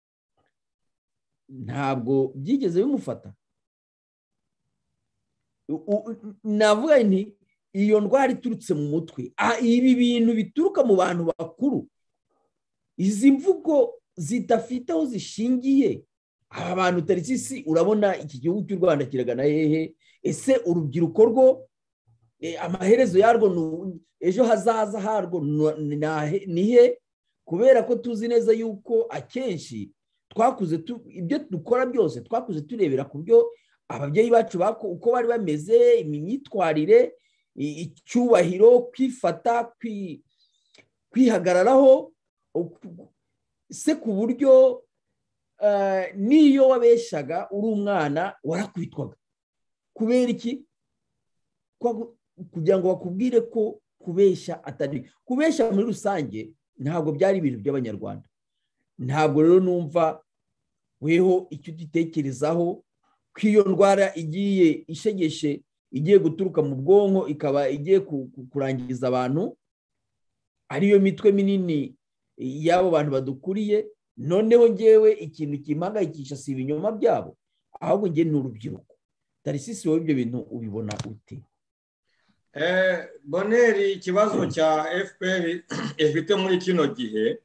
ntabwo byigeze bimufata. Navuga nti iyo ndwara iturutse mu mutwe, ibi bintu bituruka mu bantu bakuru, izi mvugo zidafite aho zishingiye. Aba bantu Tarisisi, urabona iki gihugu cy'u Rwanda kiragana hehe? Ese urubyiruko rwo amaherezo yarwo ejo hazaza harwo ni he? Kubera ko tuzi neza yuko akenshi twakuze ibyo dukora byose twakuze turebera ku byo ababyeyi bacu uko bari bameze, imyitwarire, icyubahiro, kwifata, kwihagararaho, se ku buryo niyo wabeshaga uri umwana warakwitwaga. Kubera iki? Kugira ngo bakubwire ko kubeshya atari kubeshya. Muri rusange ntabwo byari ibintu by'Abanyarwanda. Ntabwo rero numva weho icyo uditekerezaho ko iyo ndwara igiye ishegeshe, igiye guturuka mu bwonko, ikaba igiye kurangiza abantu, ariyo mitwe minini y'abo bantu badukuriye. Noneho ngewe ikintu kimpangayikisha si ibinyoma byabo, ahubwo nge ni urubyiruko. Tarisisi, wowe ibyo bintu ubibona ute? Boneri, ikibazo cya FPR ifite muri kino gihe,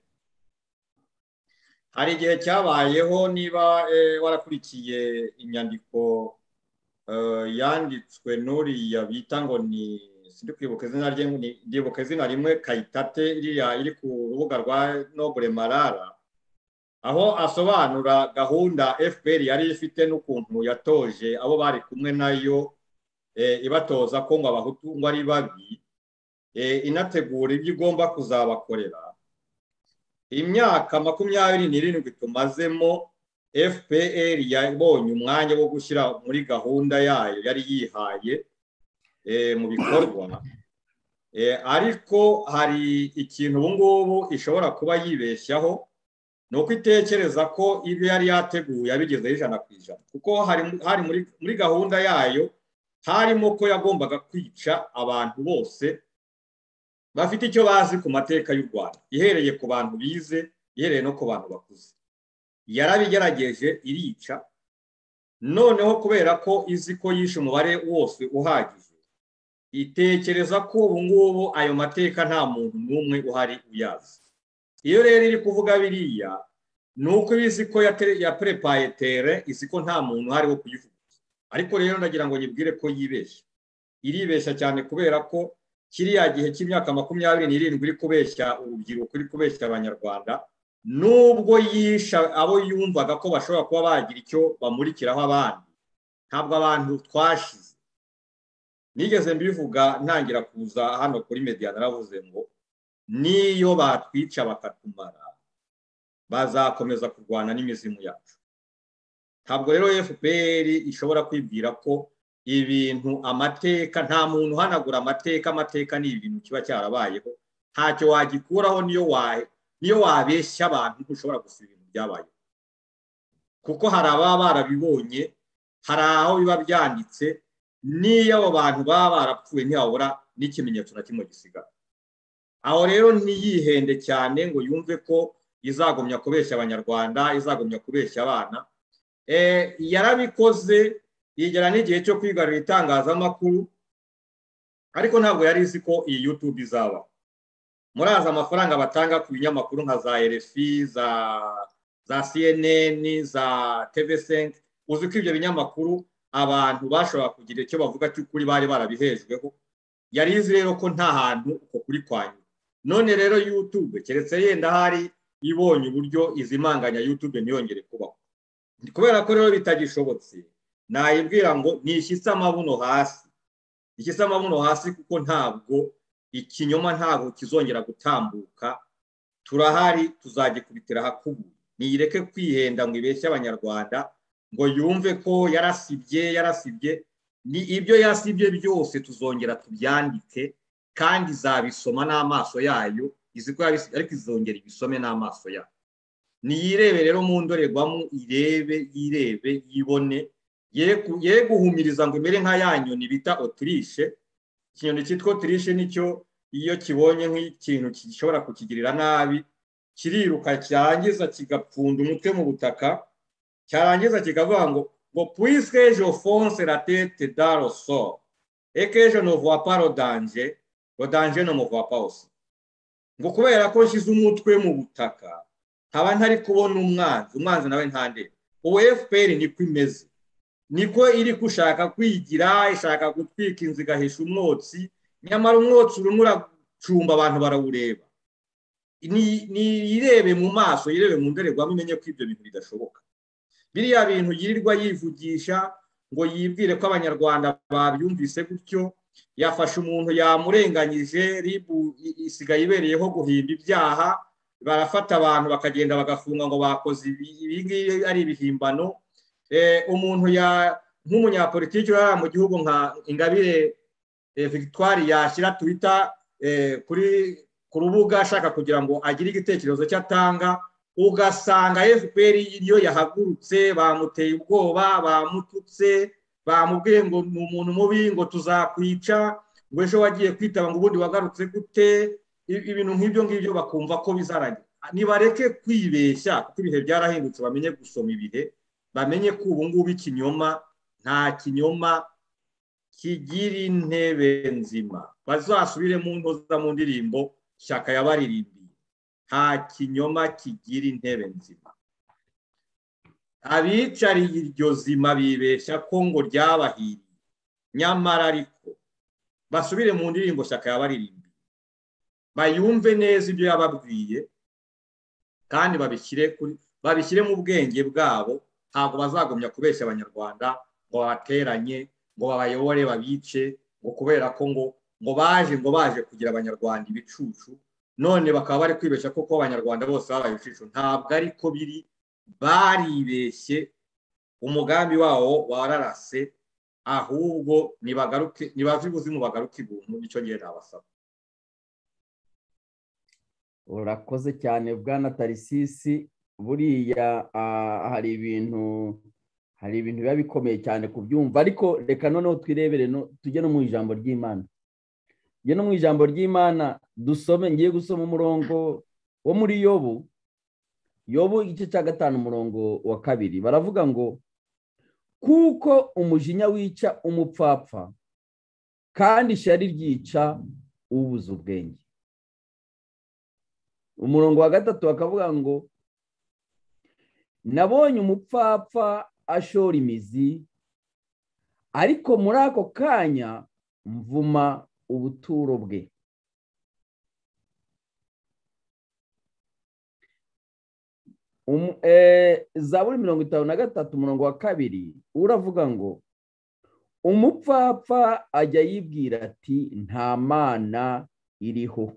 hari igihe cyabayeho, niba warakurikiye inyandiko yanditswe n'uriya bita ngo ni sindi kwibuka izina rye, ndibuka izina rimwe, Kayitate, iri ku rubuga rwa Noble Marara, aho asobanura gahunda FPR yari ifite n'ukuntu yatoje abo bari kumwe nayo, ibatoza ko ngo abahutu ngo ari babi, inategura ibyo igomba kuzabakorera. Imyaka 27 tumazemo, FPR yabonye umwanya wo gushyira muri gahunda yayo yari yihaye mu bikorwa, ariko hari ikintu ubu ngubu ishobora kuba yibeshyaho, nuko itekereza ko ibyo yari yateguye abigezeho 100%, kuko hari muri gahunda yayo harimo ko yagombaga kwica abantu bose bafite icyo bazi ku mateka y'u Rwanda, ihereye ku bantu bize, ihereye no ku bantu bakuze. Yarabigerageje irica, noneho kubera ko izi ko yishe umubare wose uhagije, itekereza ko ubu ngubu ayo mateka nta muntu n'umwe uhari uyazi. Iyo rero iri kuvuga biriya, nuko izi ko yaprepaye tere, izi ko nta muntu uhari wo kuyivuga. Ariko rero ndagira ngo nyibwire ko yibeshya, iribeshya cyane, kubera ko kiriya gihe cy'imyaka 27 iri kubeshya urubyiruko, iri kubeshya Abanyarwanda, nubwo yisha abo yumvaga ko bashobora kuba bagira icyo bamurikiraho abandi. Ntabwo abantu twashize, nigeze mbivuga ntangira kuza hano kuri media, naravuze ngo niyo batwica bakatumara, bazakomeza kurwana n'imizimu yacu. Ntabwo rero FPR ishobora kwibwira ko ibintu amateka, nta muntu uhanagura amateka ni ibintu kiba cyarabayeho, ntacyo wagikuraho niyo wabeshya abantu ntushobora gusiba ibintu byabayeho, kuko hari ababa barabibonye, hari aho biba byanditse, niyo abo bantu baba barapfuye ntibabura n'ikimenyetso na kimwe gisigara. Aho rero ntiyihende cyane ngo yumve ko izagumya kubeshya abanyarwanda, izagumya kubeshya abana. Yarabikoze yigera n'igihe cyo kwigarurira itangazamakuru, ariko ntabwo yari izi ko iyi YouTube izaba. Murazi amafaranga batanga ku binyamakuru nka za RFI, za CNN, za TV5, uzi ko ibyo binyamakuru abantu bashobora kugira icyo bavuga cy'ukuri bari barabihejweho. Yari izi rero ko nta hantu uko kuri kwanyu. None rero YouTube keretse yenda hari ibonye uburyo izimanganya YouTube ntiyongere kubaho. Kubera ko rero bitagishobotse, nayibwira ngo nishyitse amabuno hasi. Ishyitse amabuno hasi kuko ntabwo ikinyoma ntabwo kizongera gutambuka. Turahari, tuzagikubitira hakubu. Niyireke kwihenda ngo ibeshye abanyarwanda ngo yumve ko yarasibye. Ni ibyo yasibye byose tuzongera tubyandike, kandi izabisoma n'amaso yayo, izi ko yabisibye ariko izongera ibisome n'amaso yayo. Niyirebe rero mu ndorerwamo, yirebe yibone, ye guhumiriza ngo imere nka ya nyoni bita Autriche. Ikinyoni cyitwa Autriche nicyo iyo kibonye nk'ikintu gishobora kukigirira nabi, kiriruka cyarangiza kigapfunda umutwe mu butaka, cyarangiza kikavuga ngo puisque je fonce la tête dans le sol et que je ne vois pas le danger ne me voit pas aussi. Ngo kubera ko nshyize umutwe mu butaka nkaba ntari kubona umwanzi nawe ntande. Ubu FPR niko imeze, niko iri kushaka kwigira, ishaka gutwika inzu igahisha umwotsi, nyamara umwotsi urimo uracumba abantu barawureba. Yirebe mu maso, yirebe mu ndorerwamo, imenye ko ibyo bintu bidashoboka. Biriya bintu yirirwa yivugisha ngo yibwire ko abanyarwanda babyumvise gutyo, yafashe umuntu yamurenganyije, ribu isigaye ibereyeho guhimba ibyaha, barafata abantu bakagenda bagafunga ngo bakoze ibi ari ibihimbano. Umuntu nk'umunyapolitiki uri mu gihugu nka Ingabire Victoire yashyira Twitter ku rubuga ashaka kugira ngo agire igitekerezo cyatanga, ugasanga FPR iyo yahagurutse bamuteye ubwoba, bamututse, bamubwiye ngo ni umuntu mubi, ngo tuzakwica, ngo ejo wagiye kwitaba ngo ubundi wagarutse gute, ibintu nk'ibyo ngibyo bakumva ko bizarangira. Nibareke kwibeshya kuko ibihe byarahindutse, bamenye gusoma ibihe, bamenye ko ubu ngubu ikinyoma, nta kinyoma kigira intebe nzima. Bazasubire mu ntoza mu ndirimbo Shyaka yabaririmbiye, nta kinyoma kigira intebe nzima. Abicariye iryo zima bibeshya ko ngo ryabahiriye, nyamara ariko basubire mu ndirimbo Shyaka yabaririmbiye, bayumve neza ibyo yababwiye, kandi babishyire mu bwenge bwabo. Ntabwo bazagumya kubeshya abanyarwanda ngo bateranye, ngo babayobore babice, ngo kubera ko ngo baje kugira abanyarwanda ibicucu, none bakaba bari kwibeshya ko abanyarwanda bose babaye ibicucu. Ntabwo ariko biri, baribeshye, umugambi wawo wararase. Ahubwo nibave ibuzimu bagaruke ibuntu, nicyo ngiye nabasaba. Urakoze cyane Bwana Tarisisi. Buriya hari ibintu biba bikomeye cyane kubyumva, ariko reka noneho twirebere, tujye no mu ijambo ry'Imana. Tujye no mu ijambo ry'Imana dusome. Ngiye gusoma umurongo wo muri Yobu igice cya 5 umurongo wa 2. Baravuga ngo kuko umujinya wica umupfapfa, kandi ishyari ryica ubuze ubwenge. Umurongo wa 3 bakavuga ngo nabonye umupfapfa ashora imizi, ariko muri ako kanya mvuma ubuturo bwe. Zaburi 53 umurongo wa 2 uravuga ngo umupfapfa ajya yibwira ati nta mana iriho,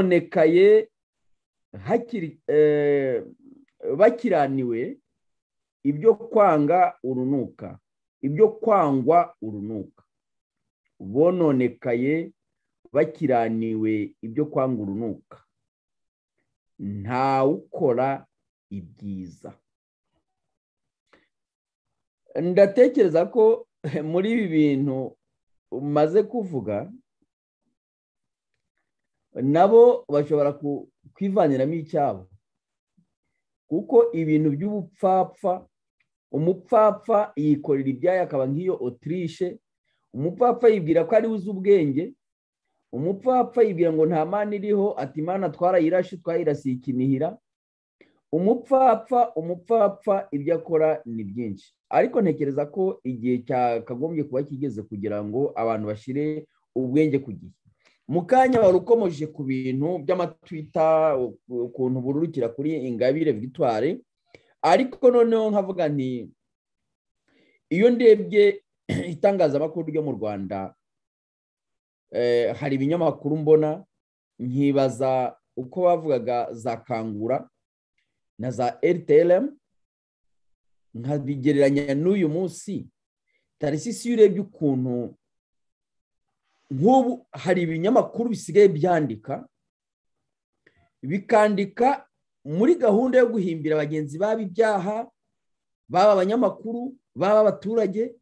bononekaye bakiraniwe ibyo kwanga urunuka, ibyo kwangwa urunuka, bononekaye bakiraniwe ibyo kwanga urunuka, ntawukora ibyiza. Ndatekereza ko muri ibi bintu umaze kuvuga nabo bashobora kwivaniramo icyabo, kuko ibintu by'ubupfapfa, umupfapfa yikorera ibyayo akaba nk'iyo Autriche, umupfapfa yibwira ko ari uzi ubwenge, umupfapfa yibwira ngo nta mana iriho, ati imana twarayirashe twayirasiye ikinihira. Umupfapfa ibyo akora ni byinshi, ariko ntekereza ko igihe cyakagombye kuba kigeze kugira ngo abantu bashire ubwenge ku gihe. Mu kanya wari ukomeje ku bintu by'amatwita, ukuntu bururukira kuri Ingabire Victoire, ariko noneho nkavuga nti iyo ndebye itangazamakuru ryo mu Rwanda, hari ibinyamakuru mbona nkibaza uko bavugaga za Kangura na za RTLM, nkabigereranya n'uyu munsi. Tarisisi iyo urebye ukuntu nk'ubu hari ibinyamakuru bisigaye byandika, bikandika muri gahunda yo guhimbira abagenzi babo ibyaha, baba abanyamakuru baba abaturage.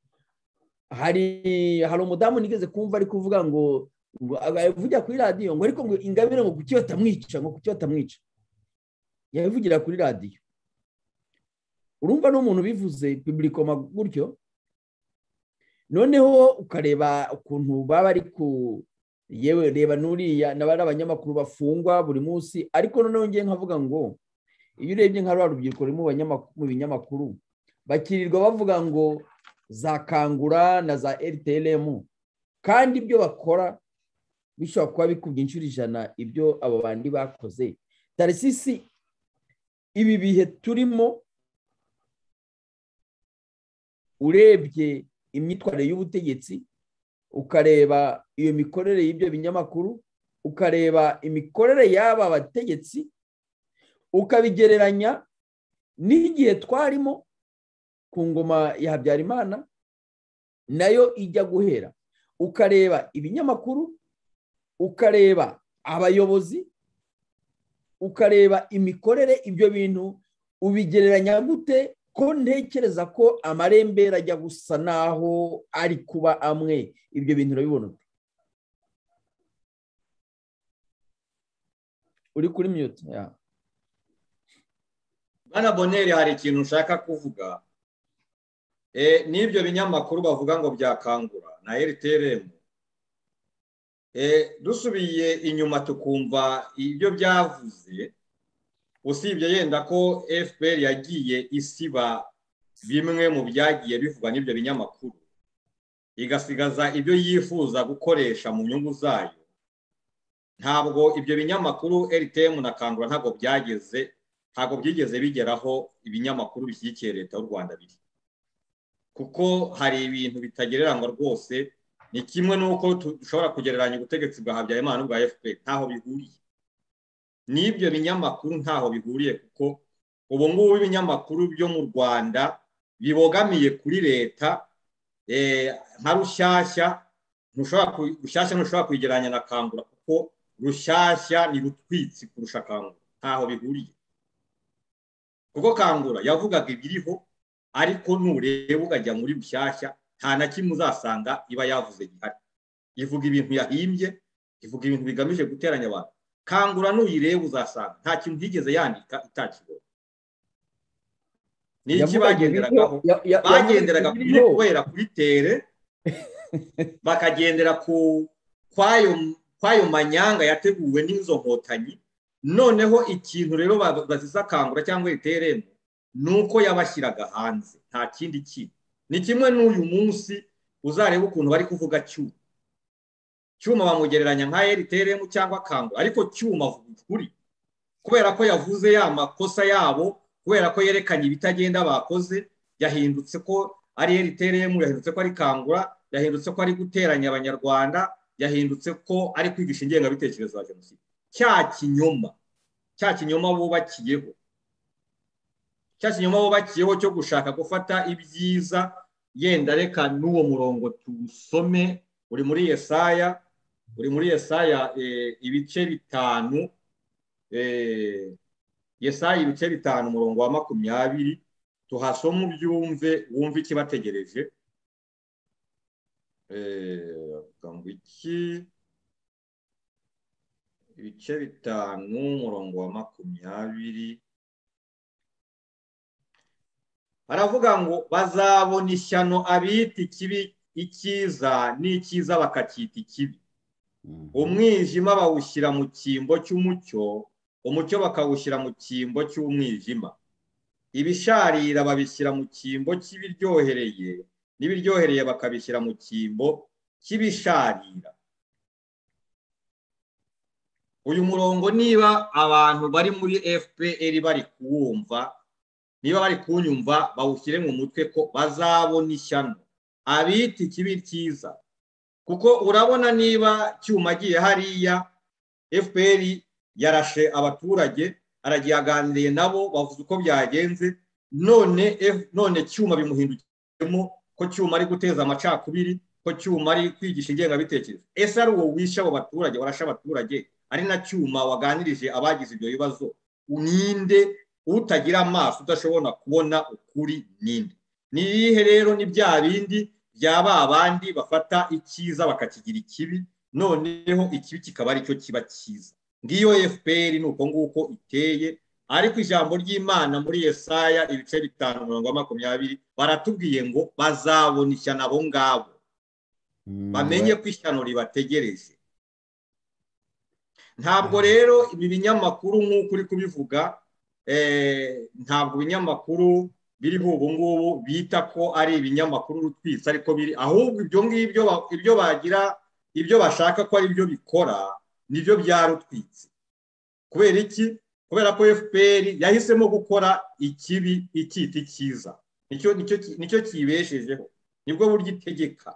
Hari umudamu nigeze kumva ari kuvuga ngo avugira kuri radiyo ngo ariko ngo Ingabire ngo kuki batamwica, yabivugira kuri radiyo. Urumva n'umuntu bivuze publikoma gutyo, noneho ukareba ukuntu baba ari yewe reba nuriya n'abari abanyamakuru bafungwa buri munsi. Ariko noneho ngiye nkavuga ngo iyo urebye nka rubyiruko ruri mu binyamakuru bakirirwa bavuga ngo za Kangura na za RTLM, kandi ibyo bakora bishobora kuba bikubye inshuro 100 ibyo abo bandi bakoze. Tarisisi, ibi bihe turimo, urebye imyitwarire y'ubutegetsi, ukareba iyo mikorere y'ibyo binyamakuru, ukareba imikorere y'aba bategetsi, ukabigereranya n'igihe twarimo ku ngoma ya Habyarimana nayo ijya guhera, ukareba ibinyamakuru, ukareba abayobozi, ukareba imikorere, ibyo bintu ubigereranya gute? Ko ntekereza ko amarembera ajya gusa naho ari kuba amwe. Ibyo bintu urabibona ute? Uri kuri mute ya Bana Bonheur, hari ikintu ushaka kuvuga. N'ibyo binyamakuru bavuga ngo bya Kangura na RTLM, dusubiye inyuma tukumva ibyo byavuze, usibye yenda ko FPR yagiye isiba bimwe mu byagiye bivugwa n'ibyo binyamakuru, igasigaza ibyo yifuza gukoresha mu nyungu zayo. Ntabwo ibyo binyamakuru RTM na Kangura ntabwo byigeze bigeraho ibinyamakuru bishyigikiye leta y'u Rwanda biri, kuko hari ibintu bitagereranywa rwose. Ni kimwe n'uko dushobora kugereranya ubutegetsi bwa Habyarimana n'ubwa FPR, ntaho bihuriye. N'ibyo binyamakuru ntaho bihuriye, kuko ubu ngubu ibinyamakuru byo mu Rwanda bibogamiye kuri leta, nka Rushyashya ntushobora kuyigereranya na Kangura, kuko Rushyashya ni rutwitsi kurusha Kangura, ntaho bihuriye. Kuko Kangura yavugaga ibiriho, ariko nureba ukajya muri Rushyashya nta na kimwe uzasanga iba yavuze gihari. Ivuga ibintu yahimbye, ivuga ibintu bigamije guteranya abantu. Kangura nuyireba uzasanga nta kintu yigeze yandika itakibona. Ni iki bagenderagaho? Bagenderaga kubera kuri tere, bakagendera kwayo manyanga yateguwe n'izo nkotanyi. Noneho ikintu rero baziza Kangura cyangwa RTLM nuko yabashyiraga hanze, nta kindi kintu. Ni kimwe n'uyu munsi uzareba ukuntu bari kuvuga Cyuma bamugereranya nka RTLM cyangwa Kangura, ariko Cyuma avuga ukuri kubera ko yavuze ya makosa yabo, kubera ko yerekanye ibitagenda bakoze. Yahindutse ko ari RTLM, yahindutse ko ari Kangura, yahindutse ko ari guteranya abanyarwanda, yahindutse ko ari kwigisha ingengabitekerezo ya jenoside. Cya kinyoma bubakiyeho cya kinyoma bubakiyeho cyo gushaka gufata ibyiza. Yenda reka n'uwo murongo tuwusome, uri muri Yesaya ibice 5, Yesaya ibice 5 umurongo wa 20, tuhasoma ubyumve wumve ikibategereje. Avuga iki? Ibice 5 umurongo wa 20, aravuga ngo bazabona ishyano abita ikibi icyiza, n'icyiza bakacyita ikibi. Umwijima bawushyira mu cyimbo cy'umucyo, umucyo bakawushyira mu cyimbo cy'umwijima. Ibisharira babishyira mu cyimbo cy'ibiryohereye, n'ibiryohereye bakabishyira mu cyimbo cy'ibisharira. Uyu murongo niba abantu bari muri FPR bari kuwumva, niba bari kunyumva, bawushyire mu mutwe ko bazabona ishyano abita ikibi cyiza. Kuko urabona niba Cyuma agiye hariya, FPR yarashe abaturage, aragiye aganiriye nabo, bavuze uko byagenze, none Cyuma bimuhindukiyemo ko Cyuma ari guteza amacakubiri, ko Cyuma ari kwigisha ingengabitekerezo. Ese ari uwo wishe abo baturage, warashe abaturage, ari na Cyuma waganirije abagize ibyo bibazo? Ninde utagira amaso udashobora kubona ukuri? Ninde? Ni ibihe rero? Ni bya bindi byaba abandi bafata icyiza bakakigira ikibi, noneho ikibi kikaba ari cyo kiba cyiza. Ngiyo FPR nuko nguko iteye. Ariko ijambo ry'Imana muri Yesaya ibice 5 umurongo wa 20 baratubwiye ngo bazabona ishyano abo ngabo, bamenye ko ishyano ribategereje. Ntabwo rero ibi binyamakuru nk'uko uri kubivuga, ntabwo ibinyamakuru biriho ubu ngubu bita ko ari ibinyamakuru rutwitse, ariko biri ahubwo ibyo ngibyo ibyo bagira, ibyo bashaka ko ari byo bikora, nibyo byarutwitse. Kubera iki? Kubera ko FPR yahisemo gukora ikibi icyita icyiza. Nicyo kibeshejeho, nibwo buryo itegeka.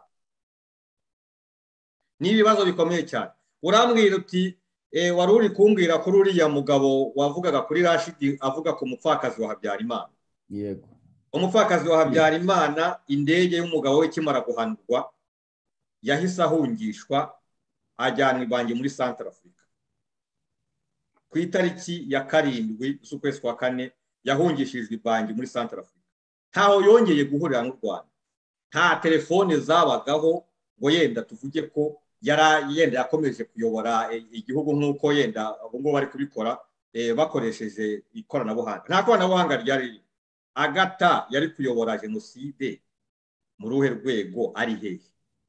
Ni ibibazo bikomeye cyane. Urambwira uti wari uri kumbwira kuri uriya mugabo wavugaga kuri Rashid avuga ku mupfakazi wa Habyarimana. Yego. Umupfakazi wa Habyarimana, indege y'umugabo we kimara guhanurwa, yahise ahungishwa ajyanwa ibangi muri Centrafrica. Ku itariki ya 7 z'ukwezi kwa 4 yahungishijwe ibangi muri Centrafrica. Ntaho yongeye guhurira n'u Rwanda, nta telefone zabagaho ngo yenda tuvuge ko yenda yakomeje kuyobora igihugu nk'uko yenda abo ngo bari kubikora bakoresheje ikoranabuhanga. Nta koranabuhanga ryari. Agata yari kuyobora jenoside mu ruhe rwego? Ari hehe?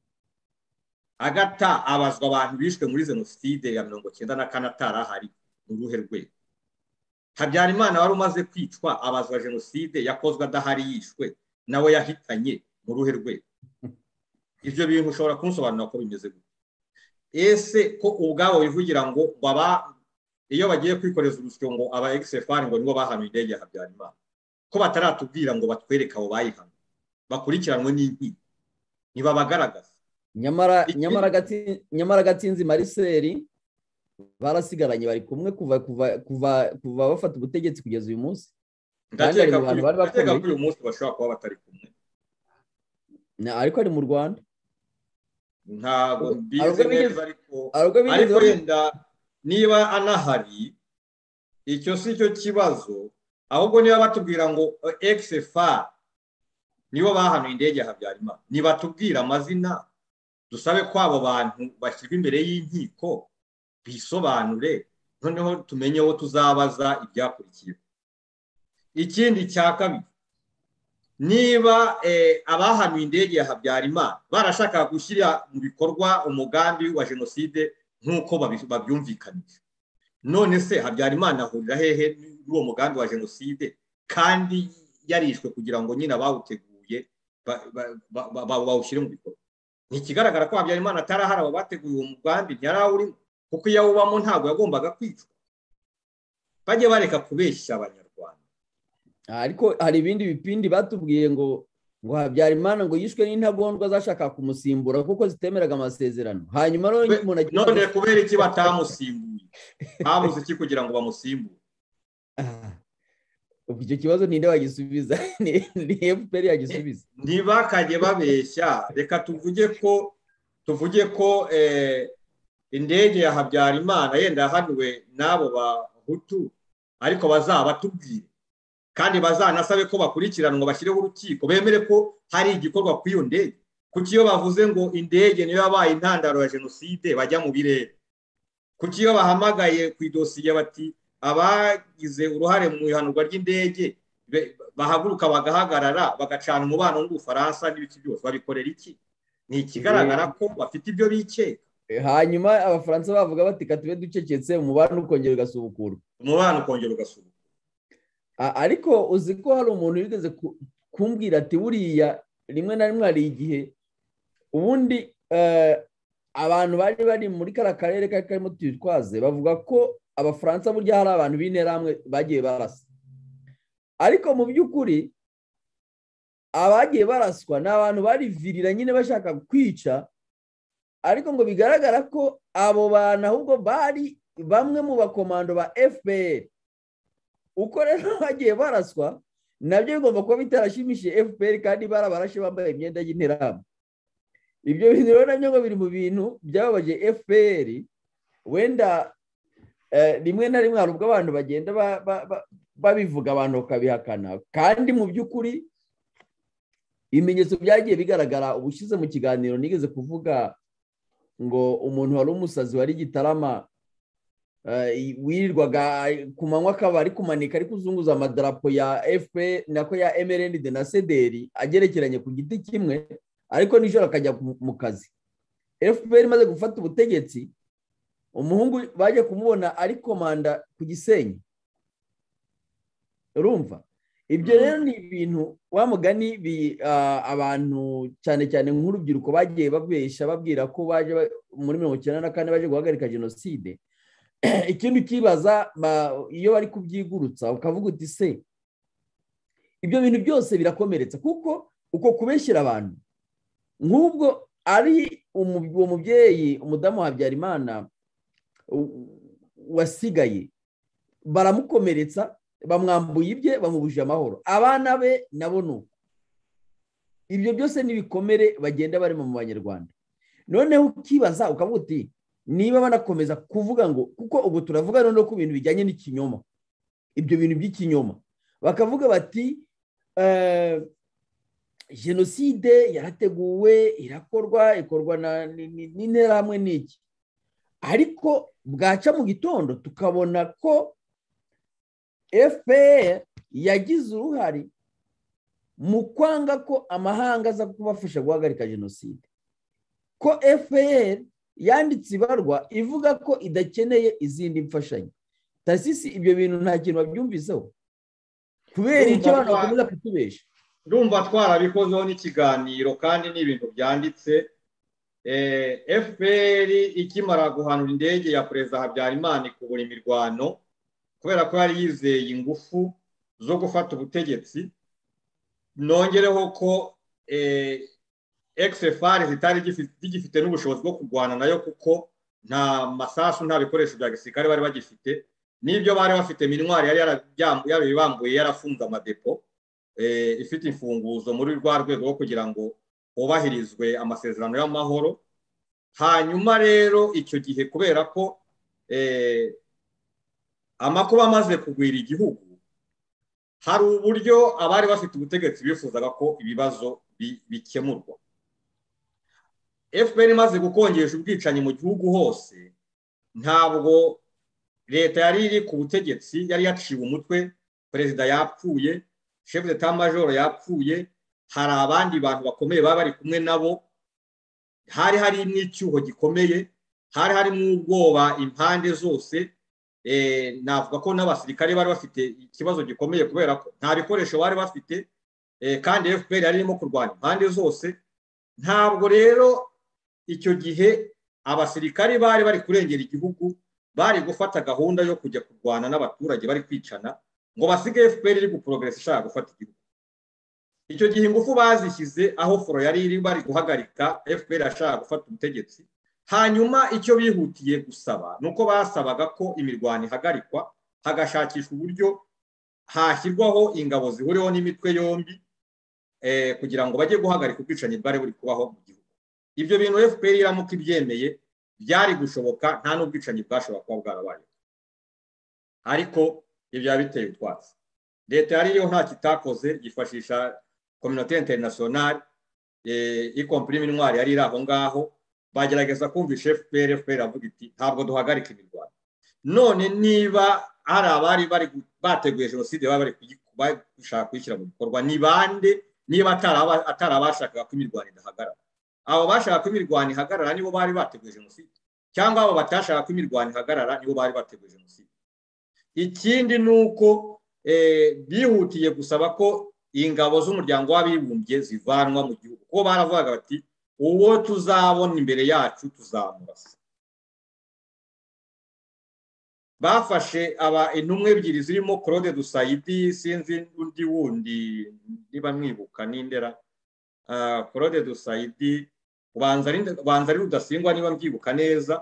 Agata abazwa abantu bishwe muri jenoside ya 1994 atarahari mu ruhe rwego? Habyarimana wari umaze kwicwa abazwa jenoside yakozwe adahari yishwe, nawe yahitanye mu ruhe rwego? Ibyo bintu ushobora kunsobanura ko bimeze gute? Ese ko ubwabo bivugira ngo baba iyo bagiye kwikoreza urusyo ngo aba XFR ngo nibo bahanuye indege ya Habyarimana, ko bataratubwira ngo batwereke abo bayihana bakurikiranwe n'inkiko, ntibabagaragaza? nyamara Gatsinzi Marcel barasigaranye, bari kumwe kuva bafata ubutegetsi kugeza uyu munsi. Ndakeka ko uyu munsi bashobora kuba batari kumwe, ariko ari mu Rwanda. Ntabwo mbizi neza, ariko yenda niba anahari, icyo si cyo kibazo. Ahubwo niba batubwira ngo XFR nibo bahanuye indege ya Habyarimana, nibatubwira amazina, dusabe ko abo bantu bashyirwa imbere y'inkiko bisobanure, noneho tumenye aho tuzabaza ibyakurikiye. Ikindi cya kabiri, niba abahanuye indege ya Habyarimana barashaka gushyira mu bikorwa umugambi wa jenoside nk'uko babyumvikanije, none se Habyarimana ahurira hehe n'uwo mugambi wa jenoside kandi yarishwe kugira ngo nyine abawuteguye bawushyire mu bikorwa? Ni ikigaragara ko Habyarimana atarahari abo bateguye uwo mugambi, ntiyarawurimo, kuko iyo awubamo ntabwo yagombaga kwicwa. Bajye bareka kubeshya Abanyarwanda. Ariko hari ibindi bipindi batubwiye ngo Habyarimana ngo yishwe n'intagondwa zashaka kumusimbura kuko zitemeraga amasezerano. Hanyuma none kubera iki batamusimbuye? Habuze iki kugira ngo bamusimbure? icyo kibazo ninde wagisubiza? Ni FPR yagisubiza. ntibakajye babeshya, reka tuvuge ko indege ya Habyarimana yenda yahanuwe n'abo bahutu, ariko bazabatubwire kandi bazanasabe ko bakurikiranwa bashyireho urukiko bemere ko hari igikorwa ku iyo ndege. Kuki iyo bavuze ngo indege niyo yabaye intandaro ya jenoside bajya mu birere? Kuki iyo bahamagaye ku idosiye bati abagize uruhare mu ihanurwa ry'indege bahaguruka bagahagarara bagacana umubano n'Ubufaransa n'ibiki byose babikorera iki? Ni ikigaragara ko bafite ibyo bikeka. Hanyuma Abafaransa bavuga bati katube ducecetse umubano ukongera ugasubukurwa. Ariko uzi ko hari umuntu wigeze kumbwira ati buriya rimwe na rimwe hari igihe ubundi abantu bari muri kara karere karimo tuyitwaze bavuga ko Abafaransa burya hari abantu b'interahamwe bagiye barasa, ariko mu by'ukuri abagiye baraswa ni abantu barivirira nyine bashaka kwica, ariko ngo bigaragara ko abo bantu ahubwo bari bamwe mu bakomando ba FPR. Uko rero bagiye baraswa nabyo bigomba kuba bitarashimishije FPR kandi barabarashe bambaye imyenda y'interahamwe. Ibyo bintu rero nabyo ngo biri mu bintu byababaje FPR. Wenda rimwe na rimwe hari ubwo abantu bagenda babivuga abantu bakabihakana, kandi mu by'ukuri ibimenyetso byagiye bigaragara. Ubushize mu kiganiro nigeze kuvuga ngo umuntu wari umusazi wari Gitarama wirirwaga ku manywa akaba ari kumanika ari kuzunguza amadarapo ya FPR nako ya MRND na CDR agerekeranye ku giti kimwe, ariko nijoro akajya mu kazi. FPR imaze gufata ubutegetsi, umuhungu baje kumubona ari komanda ku Gisenyi. Urumva? Ibyo rero ni ibintu wa mugani abantu cyane cyane nk'urubyiruko bagiye babesha babwira ko baje muri 1994 baje guhagarika jenoside. Ikintu kibaza iyo bari kubyigurutsa ukavuga uti se ibyo bintu byose birakomeretsa, kuko uko kubeshyira abantu nk'ubwo ari uwo mubyeyi umudamu Habyarimana wasigaye baramukomeretsa, bamwambuye ibye, bamubujije amahoro, abana be nabo nuko. Ibyo byose nibikomere bagenda barimo mu Banyarwanda. Noneho ukibaza ukavuga uti niba banakomeza kuvuga ngo, kuko ubwo turavuga noneho ku bintu bijyanye n'ikinyoma, ibyo bintu by'ikinyoma, bakavuga bati jenoside yarateguwe ikorwa n'interahamwe n'iki, ariko bwaca mu gitondo tukabona ko FPR yagize uruhare mu kwanga ko amahanga aza kubafasha guhagarika jenoside, ko FPR yanditse ibarwa ivuga ko idakeneye izindi mfashanyo. Tasisi ibyo bintu nta kintu babyumviseho, kubera icyo abantu bakomeza kutubesha. Ndumva twarabikozeho n'ikiganiro kandi n'ibintu byanditse. FPR ikimara guhanura indege ya Perezida Habyarimana ikubura imirwano kubera ko yari yizeye ingufu zo gufata ubutegetsi. Nongereho ko XFR zitari gifite n'ubushobozi bwo kurwana nayo, kuko nta masasu nta bikoresho bya gisirikare bari bagifite, n'ibyo bari bafite minwari yari yarabibambuye yarafunze amadepo ifite imfunguzo muri rwa rwego rwo kugira ngo hubahirizwe amasezerano y'amahoro. Hanyuma rero icyo gihe kubera ko amakuba amaze kugwira igihugu, hari uburyo abari bafite ubutegetsi bifuzaga ko ibibazo bikemurwa. FPR imaze gukongesha ubwicanyi mu gihugu hose, ntabwo leta yari iri ku butegetsi yari yaciwe umutwe, perezida yapfuye, chef d'état major yapfuye, hari abandi bantu bakomeye baba bari kumwe nabo, hari n'icyuho gikomeye, hari ubwoba impande zose. Navuga ko n'abasirikare bari bafite ikibazo gikomeye kubera ko nta bikoresho bari bafite, kandi FPR yari irimo kurwanya impande zose. Ntabwo rero icyo gihe abasirikare bari kurengera igihugu, bari gufata gahunda yo kujya kurwana n'abaturage bari kwicana ngo basige FPR iri guprogress ishaka gufata igihugu. Icyo gihe ingufu bazishyize aho foro yari iri bari guhagarika FPR ashaka gufata ubutegetsi. Hanyuma icyo bihutiye gusaba nuko basabaga ko imirwano ihagarikwa, hagashakishwa uburyo hashyirwaho ingabo zihuriweho n'imitwe yombi kugira ngo bajye guhagarika ubwicanyi bwari buri kubaho mu gihugu. Ibyo bintu FPR iramuka ibyemeye byari gushoboka, nta n'ubwicanyi bwashobora kuba bwarabaye. Ariko ibyo biteye utwatsi. Leta yariyo nta kitakoze, gifashisha communauté internationale ikomprimwe intwari yari iraho ngaho, bagerageza kumvisha FPR avuga iti ntabwo duhagarika imirwano. None niba hari abari bari bateguye jenoside bari gushaka kwishyira mu bikorwa, ni bande? Niba atari abashakaga ko imirwano idahagarara, abo bashaka ko imirwano ihagarara nibo bari bateguye jenoside, cyangwa abo batashaka ko imirwano ihagarara nibo bari bateguye jenoside? Ikindi nuko bihutiye gusaba ko ingabo z'umuryango w'abibumbye zivanwa mu gihugu, kuko baravugaga bati uwo tuzabona imbere yacu tuzamurasa. Bafashe intumwe ebyiri zirimo Claude Dusayidi, sinzi undi wundi niba mwibuka n'indera, Claude Dusayidi ubanza ari Rudasingwa niba mbyibuka neza.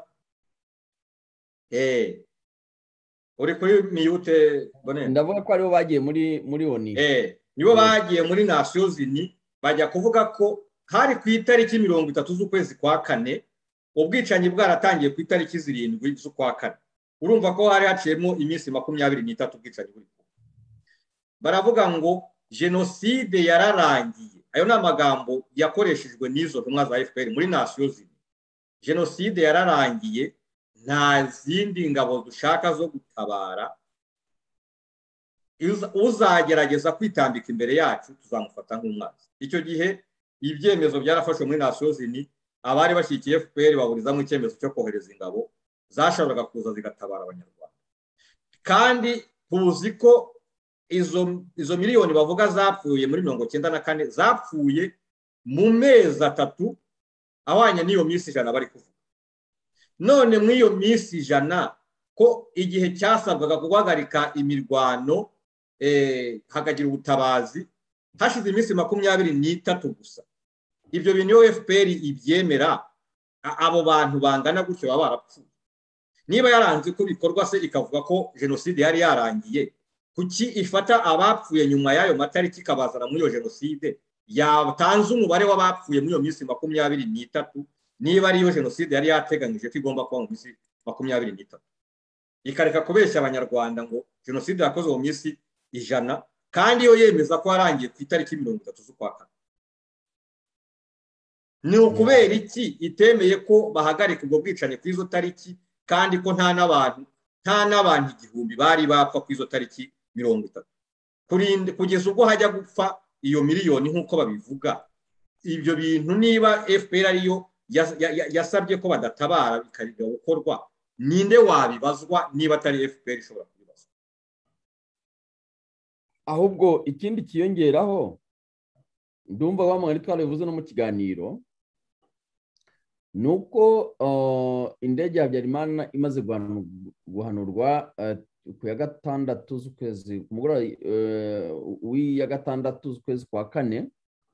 Uri kuri miyute Bonene? Ndavuga ko aribo bagiye muri ONU. Nibo bagiye muri Nations Unies bajya kuvuga ko hari ku itariki 30 z'ukwezi kwa kane ubwicanyi bwaratangiye ku itariki 7 z'ukwa kane. Urumva ko hari haciyemo iminsi 23 ubwicanyi buri. Baravuga ngo jenoside yararangiye. Ayo ni amagambo yakoreshejwe n'izo ntumwa za FPR muri Nations Unies. Jenoside yararangiye, nta zindi ngabo dushaka zo gutabara, uzagerageza kwitambika imbere yacu tuzamufata nk'umwanzi. Icyo gihe ibyemezo byarafashwe muri Nations Unies, abari bashyigikiye FPR baburizamo icyemezo cyo kohereza ingabo zashoboraga kuza zigatabara abanyarwanda. Kandi tuzi ko izo miliyoni bavuga zapfuye muri 1994 zapfuye mu mezi 3 ahwanye n'iyo minsi 100 bari kuvuga. None muri iyo minsi 100 ko igihe cyasabwaga guhagarika imirwano hakagira ubutabazi, hashize iminsi 23 gusa. Ibyo bintu FPR ibyemera, abo bantu bangana gutyo baba barapfuye. Niba yaranze ko bikorwa se ikavuga ko jenoside yari yarangiye, kuki ifata abapfuye nyuma y'ayo matariki ikabazana muri iyo jenoside? Yatanze umubare w'abapfuye muri iyo minsi 23 niba ari iyo jenoside yari yateganyije ko igomba kuba mu minsi 23, ikareka kubeshya abanyarwanda ngo jenoside yakozwe mu minsi 100 kandi yo yemeza ko yarangiye ku itariki 30 z'ukwa kane. Ni ukubera iki itemeye ko bahagarika ubwo bwicanyi ku izo tariki, kandi ko nta n'abantu igihumbi bari bapfa ku izo tariki 30 kugeza ubwo hajya gupfa iyo miliyoni nk'uko babivuga? Ibyo bintu niba FPR ariyo yasabye ko badatabara bikarira gukorwa, ninde wabibazwa niba atari FPR ishobora kubibazwa? Ahubwo ikindi kiyongeraho, ndumva bamwe twarabivuze no mu kiganiro, nuko indege ya Habyarimana imaze guhanurwa ku ya 6 z'ukwezi ku mugoroba ya 6 z'ukwezi kwa kane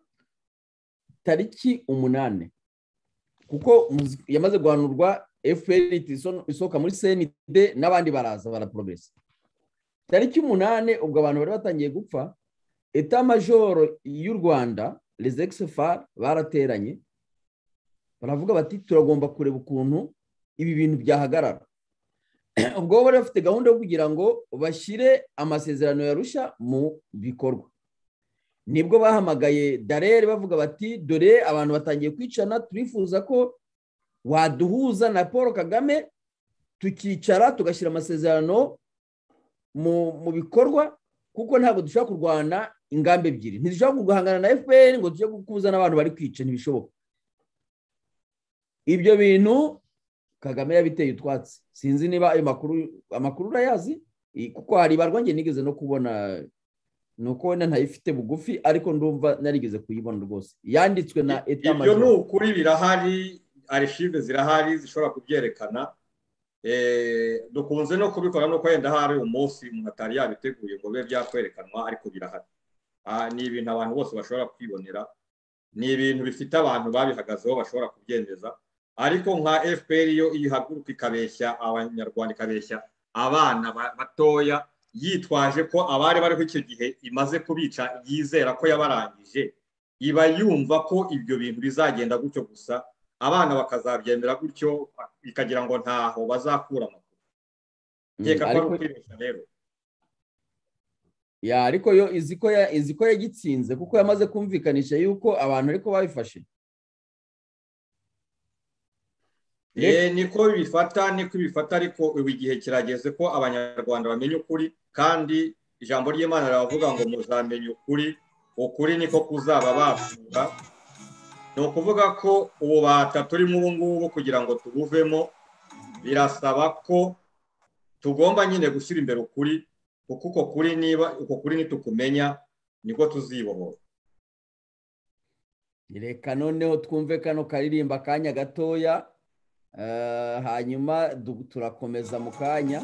tariki 8, kuko yamaze guhanurwa FPR isoka muri CND n'abandi baraza baraprogress. Tariki 8 ubwo abantu bari batangiye gupfa, Etat Major y'u Rwanda les ex-FAR barateranye baravuga bati turagomba kureba ukuntu ibi bintu byahagarara. Ubwo bari bafite gahunda yo kugira ngo bashyire amasezerano ya Arusha mu bikorwa. Nibwo bahamagaye Dallaire bavuga bati dore abantu batangiye kwicana, turifuza ko waduhuza na Paul Kagame tukicara tugashyira amasezerano mu bikorwa, kuko ntabwo dushaka kurwana ingamba ebyiri. Ntidushaka guhangana na FPR ngo tujye gukuza n'abantu bari kwica, ntibishoboka. Ibyo bintu Kagame yabiteye utwatsi. Sinzi niba ayo amakuru urayazi, kuko hari barwa nge nigeze no kubona, nuko wenda ntayifite bugufi, ariko ndumva narigeze kuyibona rwose, yanditswe na Etat Major. Ibyo n'ukuri birahari, archive zirahari zishobora kubyerekana. Dukunze no kubikora nuko yenda hari umunsi umuntu atari yabiteguye ngo bibe byakwerekanwa, ariko birahari. Ni ibintu abantu bose bashobora kwibonera, ni ibintu bifite abantu babihagazeho bashobora kubyemeza. Ariko nka FPR yo ihaguruka ikabeshya abanyarwanda, ikabeshya abana batoya, yitwaje ko abari bariho icyo gihe imaze kubica yizera ko yabarangije, iba yumva ko ibyo bintu bizagenda gutyo gusa abana bakazabyemera gutyo bikagira ngo ntaho bazakura amakuru. Nkeka ko ari ukwibeshya rero. Ya ariko yo izi ko yagitsinze kuko yamaze kumvikanisha yuko abantu ariko babifashe. Niko bifata ariko ubu igihe kirageze ko abanyarwanda bamenya ukuri, kandi ijambo ry'Imana riravuga ngo muzamenye ukuri niko kuzaba basura. Ni ukuvuga ko ububata turimo ubu ngubu kugira ngo tubuvemo birasaba ko tugomba nyine gushyira imbere ukuri, kuko uko kuri nitukumenya niko tuzibohora. Reka noneho twumve kano karirimba akanya gatoya, hanyuma turakomeza mu kanya.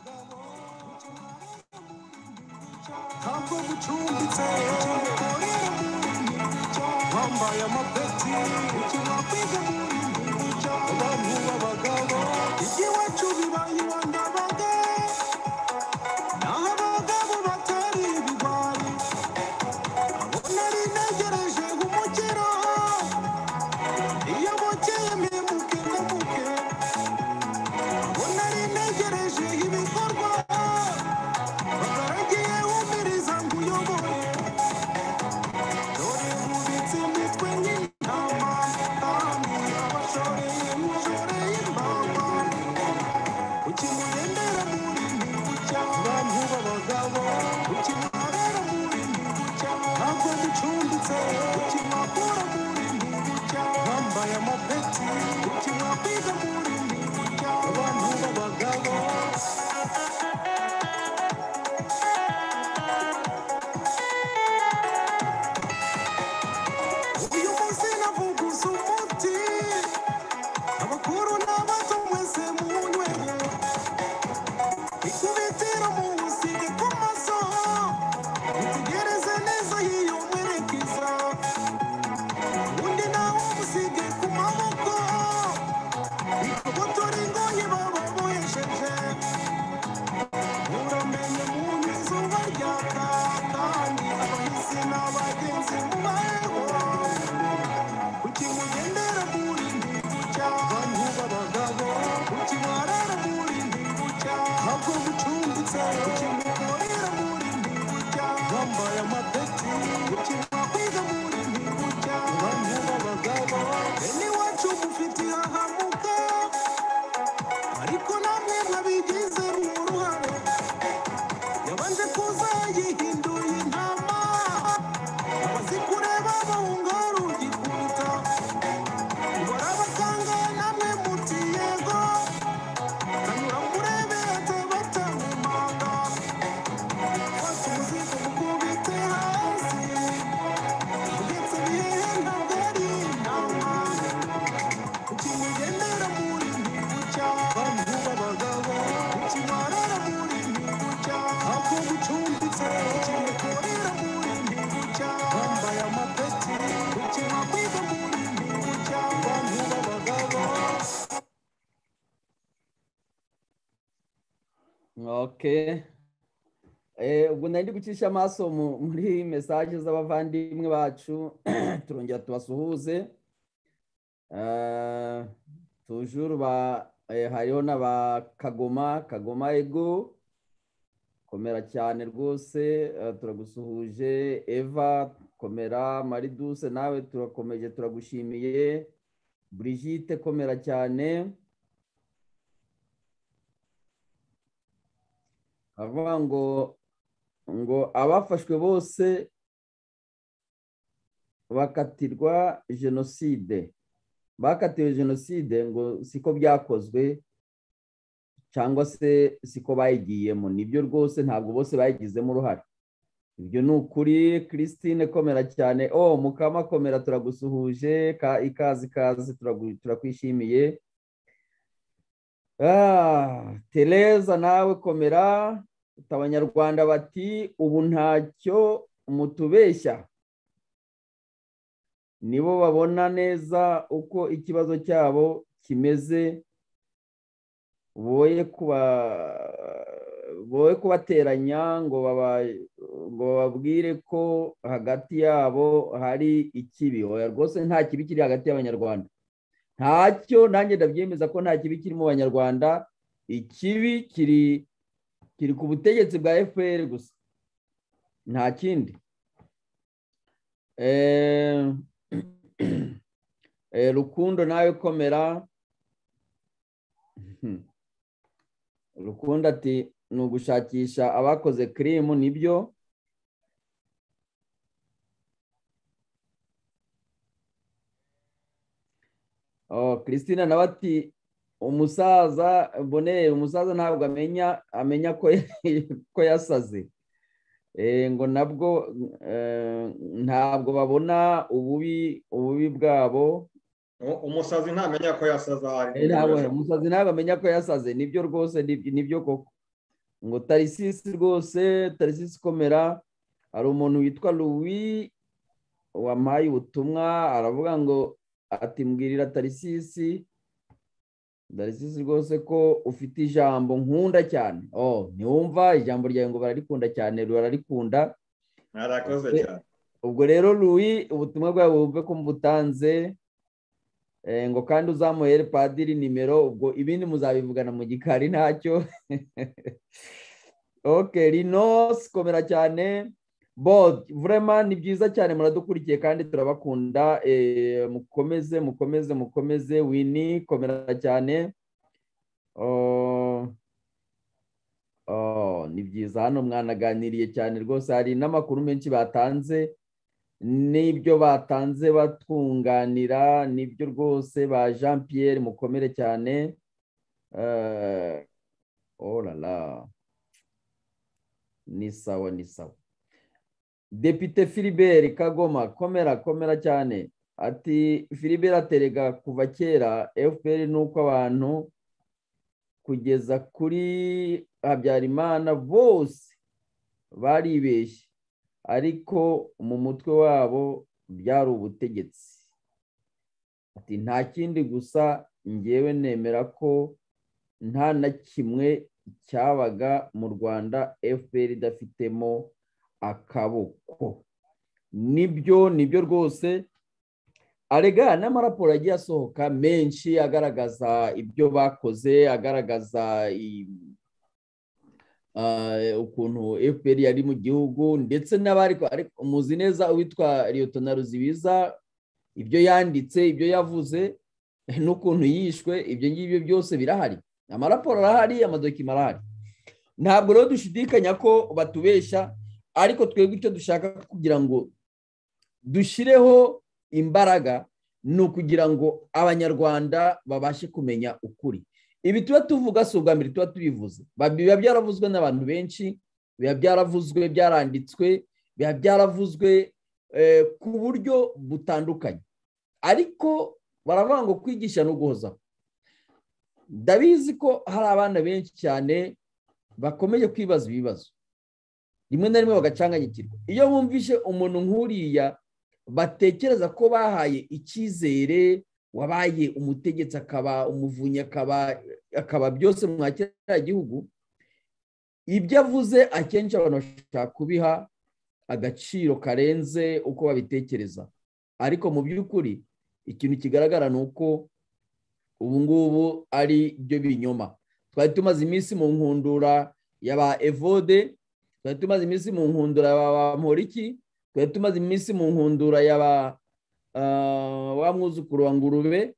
Wambaye amapeti ukina kwiga abantu b'abagabo igiwacu bibaye iwandabaga naho abagabo batari ibigwari abo nari ntegereje umukiro iyo bukeye mpemuke ndamuke abo nari ntegereje ibikorwa bagaragiye wumiriza ngo uyobore dore ubitse imitwe nk'intama kandi abashoreye mujoreye imbamba kuki mugendera muri ntibucya abantu b'abagabo kuki mwarera muri ntibucya ntabwo ducumbitse kuki mwakura muri ntibucya bambaye amapeti kuki mwakwiga muri ntibucya abantu b'abagabo. Uyu munsi navuguza umuti abakuru n'abato mwese munyweye ikubitiro muwusige ku maso mutegereze neza y'iyo mwerekeza undi nawe musige ku maboko ikabutura ingoyi baba bohesheje uramenye muntu izuba ryaka kandi abahisi n'abagenzi mubayeho kuki mugendera muri ntibucya abantu b'abagabo kuki mwarara muri ntibucya ntabwo mucumbitse kuki mukorera muri ntibucya bambaye amapeti kuki mwakwiga muri ntibucya abantu b'abagabo bene iwacu mufite ihahamuka ariko namwe mwabigizemo uruhare yabanje kuza yihinduye intama abazi kureba bahunga rugikubita barabakanga namwe muti yego kanyura murebe atabata mu manga fata umuzigo mukubite hasi mugetse bihehe ntabwo ari intama kuki mugendera muri ntibucya abantu b'abagabo kuki mwarara muri ntibucya ntabwo mucumbitse kuki mukorera muri ntibucya bambaye amapeti kuki mwakwiga muri ntibucya abantu b'abagabo. Okay. Ubwo nari gucisha amaso muri message z'abavandimwe bacu turongera tubasuhuze. Toujours hariho n'aba Kagoma Ego komera cyane rwose, turagusuhuje. Eva komera, Marie Douce nawe turakomeje turagushimiye. Brigitte komera cyane. Avuga ngo abafashwe bose bakatirwa jenoside, bakatiwe jenoside ngo siko byakozwe cyangwa se siko bayigiyemo. Nibyo rwose, ntabwo bose bayigizemo uruhare. Ibyo ni ukuri. Christine komera cyane. Mukama komera, turagusuhuje. Ikazi turakwishimiye. Tereza nawe komera. Abanyarwanda bati ubu ntacyo mutubeshya, nibo babona neza uko ikibazo cyabo kimeze, boye boye kubateranya ngo bababwire ko hagati yabo hari ikibi. Oya rwose nta kibi kiri hagati y'abanyarwanda, ntacyo. Nanjye ndabyemeza ko nta kibi kiri mu banyarwanda. Ikibi kiri ku butegetsi bwa FPR gusa, nta kindi. Rukundo nawe komera. Rukundo ati ni ugushakisha abakoze kirimu. Nibyo, Christina nawe ati umusaza Bonheur, umusaza ntabwo amenya ko yasaze, ngo nabwo ntabwo babona ububi bwabo. Umusazi ntamenya ko yasaze ahari. Umusazi ntabwo amenya ko yasaze. Nibyo rwose, nibyo koko. Ngo Tarisisi rwose, Tarisisi komera. Hari umuntu witwa Louis wampaye ubutumwa, aravuga ngo ati mbwirira Tarisisi rwose ko ufite ijambo nkunda cyane. Ntiwumva ijambo ryawe ngo bararikunda cyane, bararikunda. Mwarakoze cyane. Ubwo rero Louis, ubutumwa bwawe wumve ko mbutanze, ngo kandi uzamuhere padiri nimero. Ubwo ibindi muzabivugana mu gikari, ntacyo. Rinos komera cyane. Vraiment ni byiza cyane, muradukurikiye kandi turabakunda. Mukomeze. Winnie komera cyane. Ni byiza, hano mwanaganiriye cyane rwose. Hari n'amakuru menshi batanze, n'ibyo batanze batwunganira, nibyo rwose. Ba Jean Pierre mukomere cyane. Ni sawa. Depite Philibert Kagoma komera cyane. Ati Philibert aterega kuva kera FPR nuko abantu kugeza kuri Habyarimana bose baribeshye, ariko mu mutwe wabo byari ubutegetsi. Ati nta kindi gusa, ngewe nemera ko nta na kimwe cyabaga mu Rwanda FPR idafitemo akaboko. Nibyo rwose. Arega n'amaraporo agiye asohoka menshi agaragaza ibyo bakoze, agaragaza ukuntu FPR yari mu gihugu, ndetse n'abari muzi neza uwitwa Liyetona Ruzibiza, ibyo yanditse, ibyo yavuze, n'ukuntu yishwe. Ibyo ngibyo byose birahari, amaraporo arahari, amadokima arahari. Ntabwo rero dushidikanya ko batubeshya, ariko twebwe icyo dushaka kugira ngo dushyireho imbaraga ni ukugira ngo abanyarwanda babashe kumenya ukuri. Ibi tuba tuvuga si ubwa mbere tuba tubivuze, biba byaravuzwe n'abantu benshi, biba byaravuzwe, byaranditswe, biba byaravuzwe ku buryo butandukanye, ariko baravuga ngo kwigisha no guhozaho. Ndabizi ko hari abana benshi cyane bakomeje kwibaza ibibazo, rimwe na rimwe bagacanganyikirwa iyo bumvishe umuntu nk'uriya batekereza ko bahaye icyizere, wabaye umutegetsi, akaba umuvunyi, akaba byose mu kiriya gihugu. Ibyo avuze akenshi abantu bashaka kubiha agaciro karenze uko babitekereza, ariko mu by'ukuri ikintu kigaragara ni uko ubu ngubu ari byo binyoma. Twari tumaze iminsi mu nkundura y'aba Evode, twari tumaze iminsi mu nkundura y'aba Mporiki, twari tumaze iminsi mu nkundura y'aba wa mwuzukuru wa Ngurube,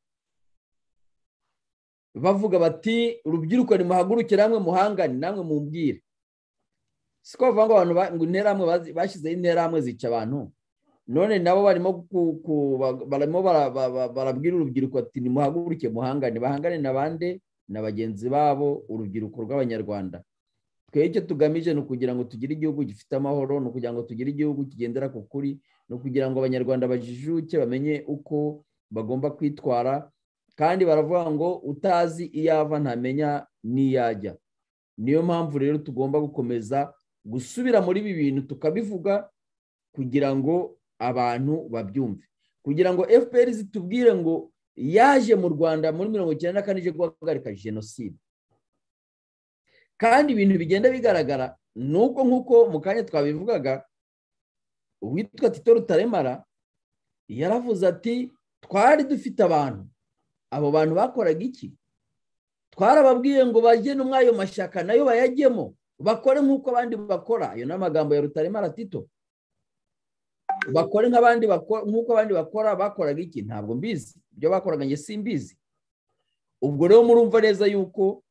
bavuga bati urubyiruko nimuhagurukire hamwe muhangane, namwe mumbwire. Siko bavuga ngo abantu ngo interahamwe bashyizeho interahamwe zica abantu, none nabo barimo barabwira urubyiruko ati nimuhaguruke muhangane. Bahangane n'abandi na bagenzi babo, urubyiruko rw'abanyarwanda. Twe icyo tugamije ni ukugira ngo tugire igihugu gifite amahoro, ni ukugira ngo tugire igihugu kigendera ku kuri, ni ukugira ngo abanyarwanda bajijuke bamenye uko bagomba kwitwara. Kandi baravuga ngo utazi iyo ava ntamenya n'iyo ajya. Niyo mpamvu rero tugomba gukomeza gusubira muri ibi bintu tukabivuga kugira ngo abantu babyumve, kugira ngo FPR zitubwire ngo yaje mu Rwanda muri 1994 ije guhagarika jenoside, kandi ibintu bigenda bigaragara nuko nk'uko mu kanya twabivugaga uwitwa Tito Rutaremara yaravuze ati twari dufite abantu, abo bantu bakoraga iki? Twarababwiye ngo bajye no mwayo mashyaka nayo bayajyemo bakore nk'uko abandi bakora. Ayo n'amagambo ya Rutaremara Tito. Bakore nk'abandi bakora, nk'uko abandi bakora. Bakoraga iki? Ntabwo mbizi, ibyo bakoraga nge simbizi. Ubwo rero murumva neza yuko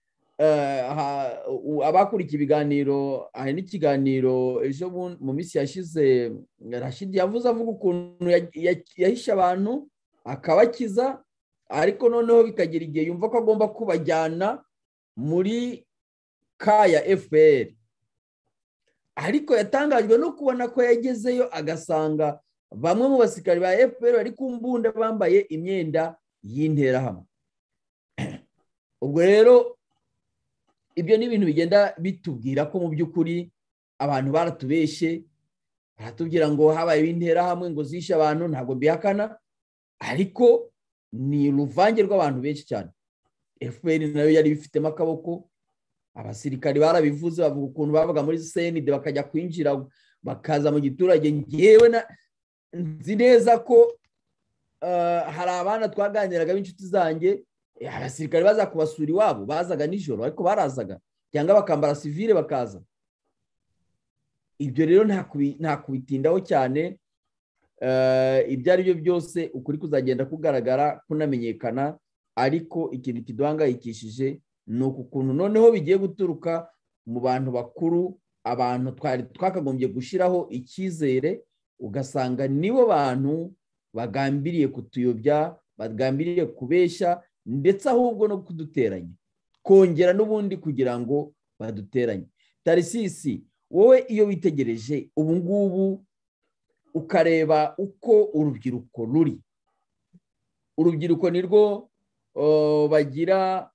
abakurikiye ibiganiro, hari n'ikiganiro ejo mu minsi yashize Rashid yavuze avuga ukuntu yahisha abantu akabakiza, ariko noneho bikagira igihe yumva ko agomba kubajyana muri ya FPR. Ariko yatangajwe no kubona ko yagezeyo agasanga bamwe mu basikari ba FPR bari ku mbunda bambaye imyenda y'interahamwe. Ubwo rero ibyo ni ibintu bigenda bitubwira ko mu by'ukuri abantu baratubeshe, baratubwira ngo habaye interahamwe ngo zishe abantu. Ntabwo mbihakana, ariko ni uruvange rw'abantu benshi cyane. FPR nayo yari bifitemo akaboko, abasirikari barabivuze, bavuga ukuntu babaga muri CND bakajya kwinjira bakaza mu giturage. Ngewe nzi neza ko hari abana twaganiraga b'inshuti zanjye, abasirikari baza kubasura iwabo, bazaga nijoro ariko barazaga, cyangwa bakambara civile bakaza. Ibyo rero nta kubitindaho cyane. Ibyo ari byo byose ukuri kuzagenda kugaragara kunamenyekana, ariko ikintu kiduhangayikishije ni ukuntu noneho bigiye guturuka mu bantu bakuru, abantu twakagombye gushyiraho icyizere, ugasanga nibo bantu bagambiriye kutuyobya, bagambiriye kubeshya, ndetse ahubwo no kuduteranya, kongera n'ubundi kugira ngo baduteranye. Tarisisi, wowe iyo witegereje ubu ngubu ukareba uko urubyiruko ruri, urubyiruko nirwo bagira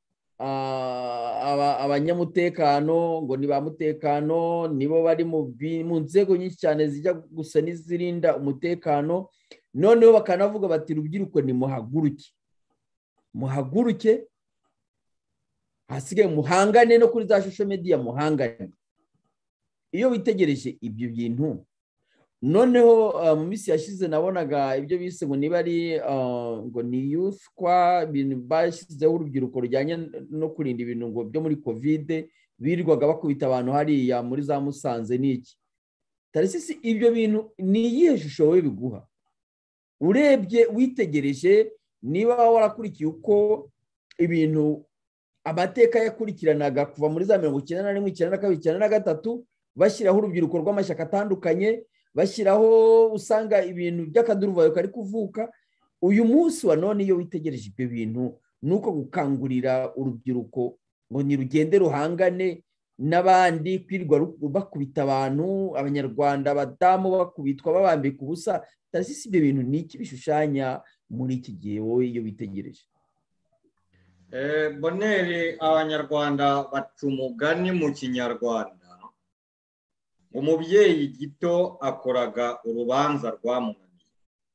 abanyamutekano, ngo ni ba mutekano, nibo bari mu nzego nyinshi cyane zijya gusa n'izirinda umutekano. Noneho bakanavuga bati rubyiruko ni muhaguruke, hasigaye muhangane no kuri za social media, muhangane. Iyo witegereje ibyo bintu, noneho mu minsi yashize nabonaga ibyo bise ngo niba ari ngo ni youth kwa bintu bashyizeho urubyiruko rujyanye no kurinda ibintu ngo byo muri covid, birirwaga bakubita abantu hariya muri za Musanze n'iki. Tarisisi, ibyo bintu ni iyihe shusho wowe biguha? Urebye witegereje, niba warakurikiye uko ibintu amateka yakurikiranaga kuva muri za 1991, 1992, 1993, bashyiraho urubyiruko rw'amashyaka atandukanye, bashyiraho usanga ibintu by'akaduruvayo kari kuvuka. Uyu munsi wa none iyo witegereje ibyo bintu, nuko gukangurira urubyiruko ngo nirugende ruhangane n'abandi, kwirirwa bakubita abantu, abanyarwanda abadamu bakubitwa babambika ubusa. Tarisisi, ibyo bintu ni iki bishushanya muri iki gihe wowe iyo witegereje? Boneri, abanyarwanda baca umugani mu kinyarwanda, umubyeyi gito akoraga urubanza rwamunaniye.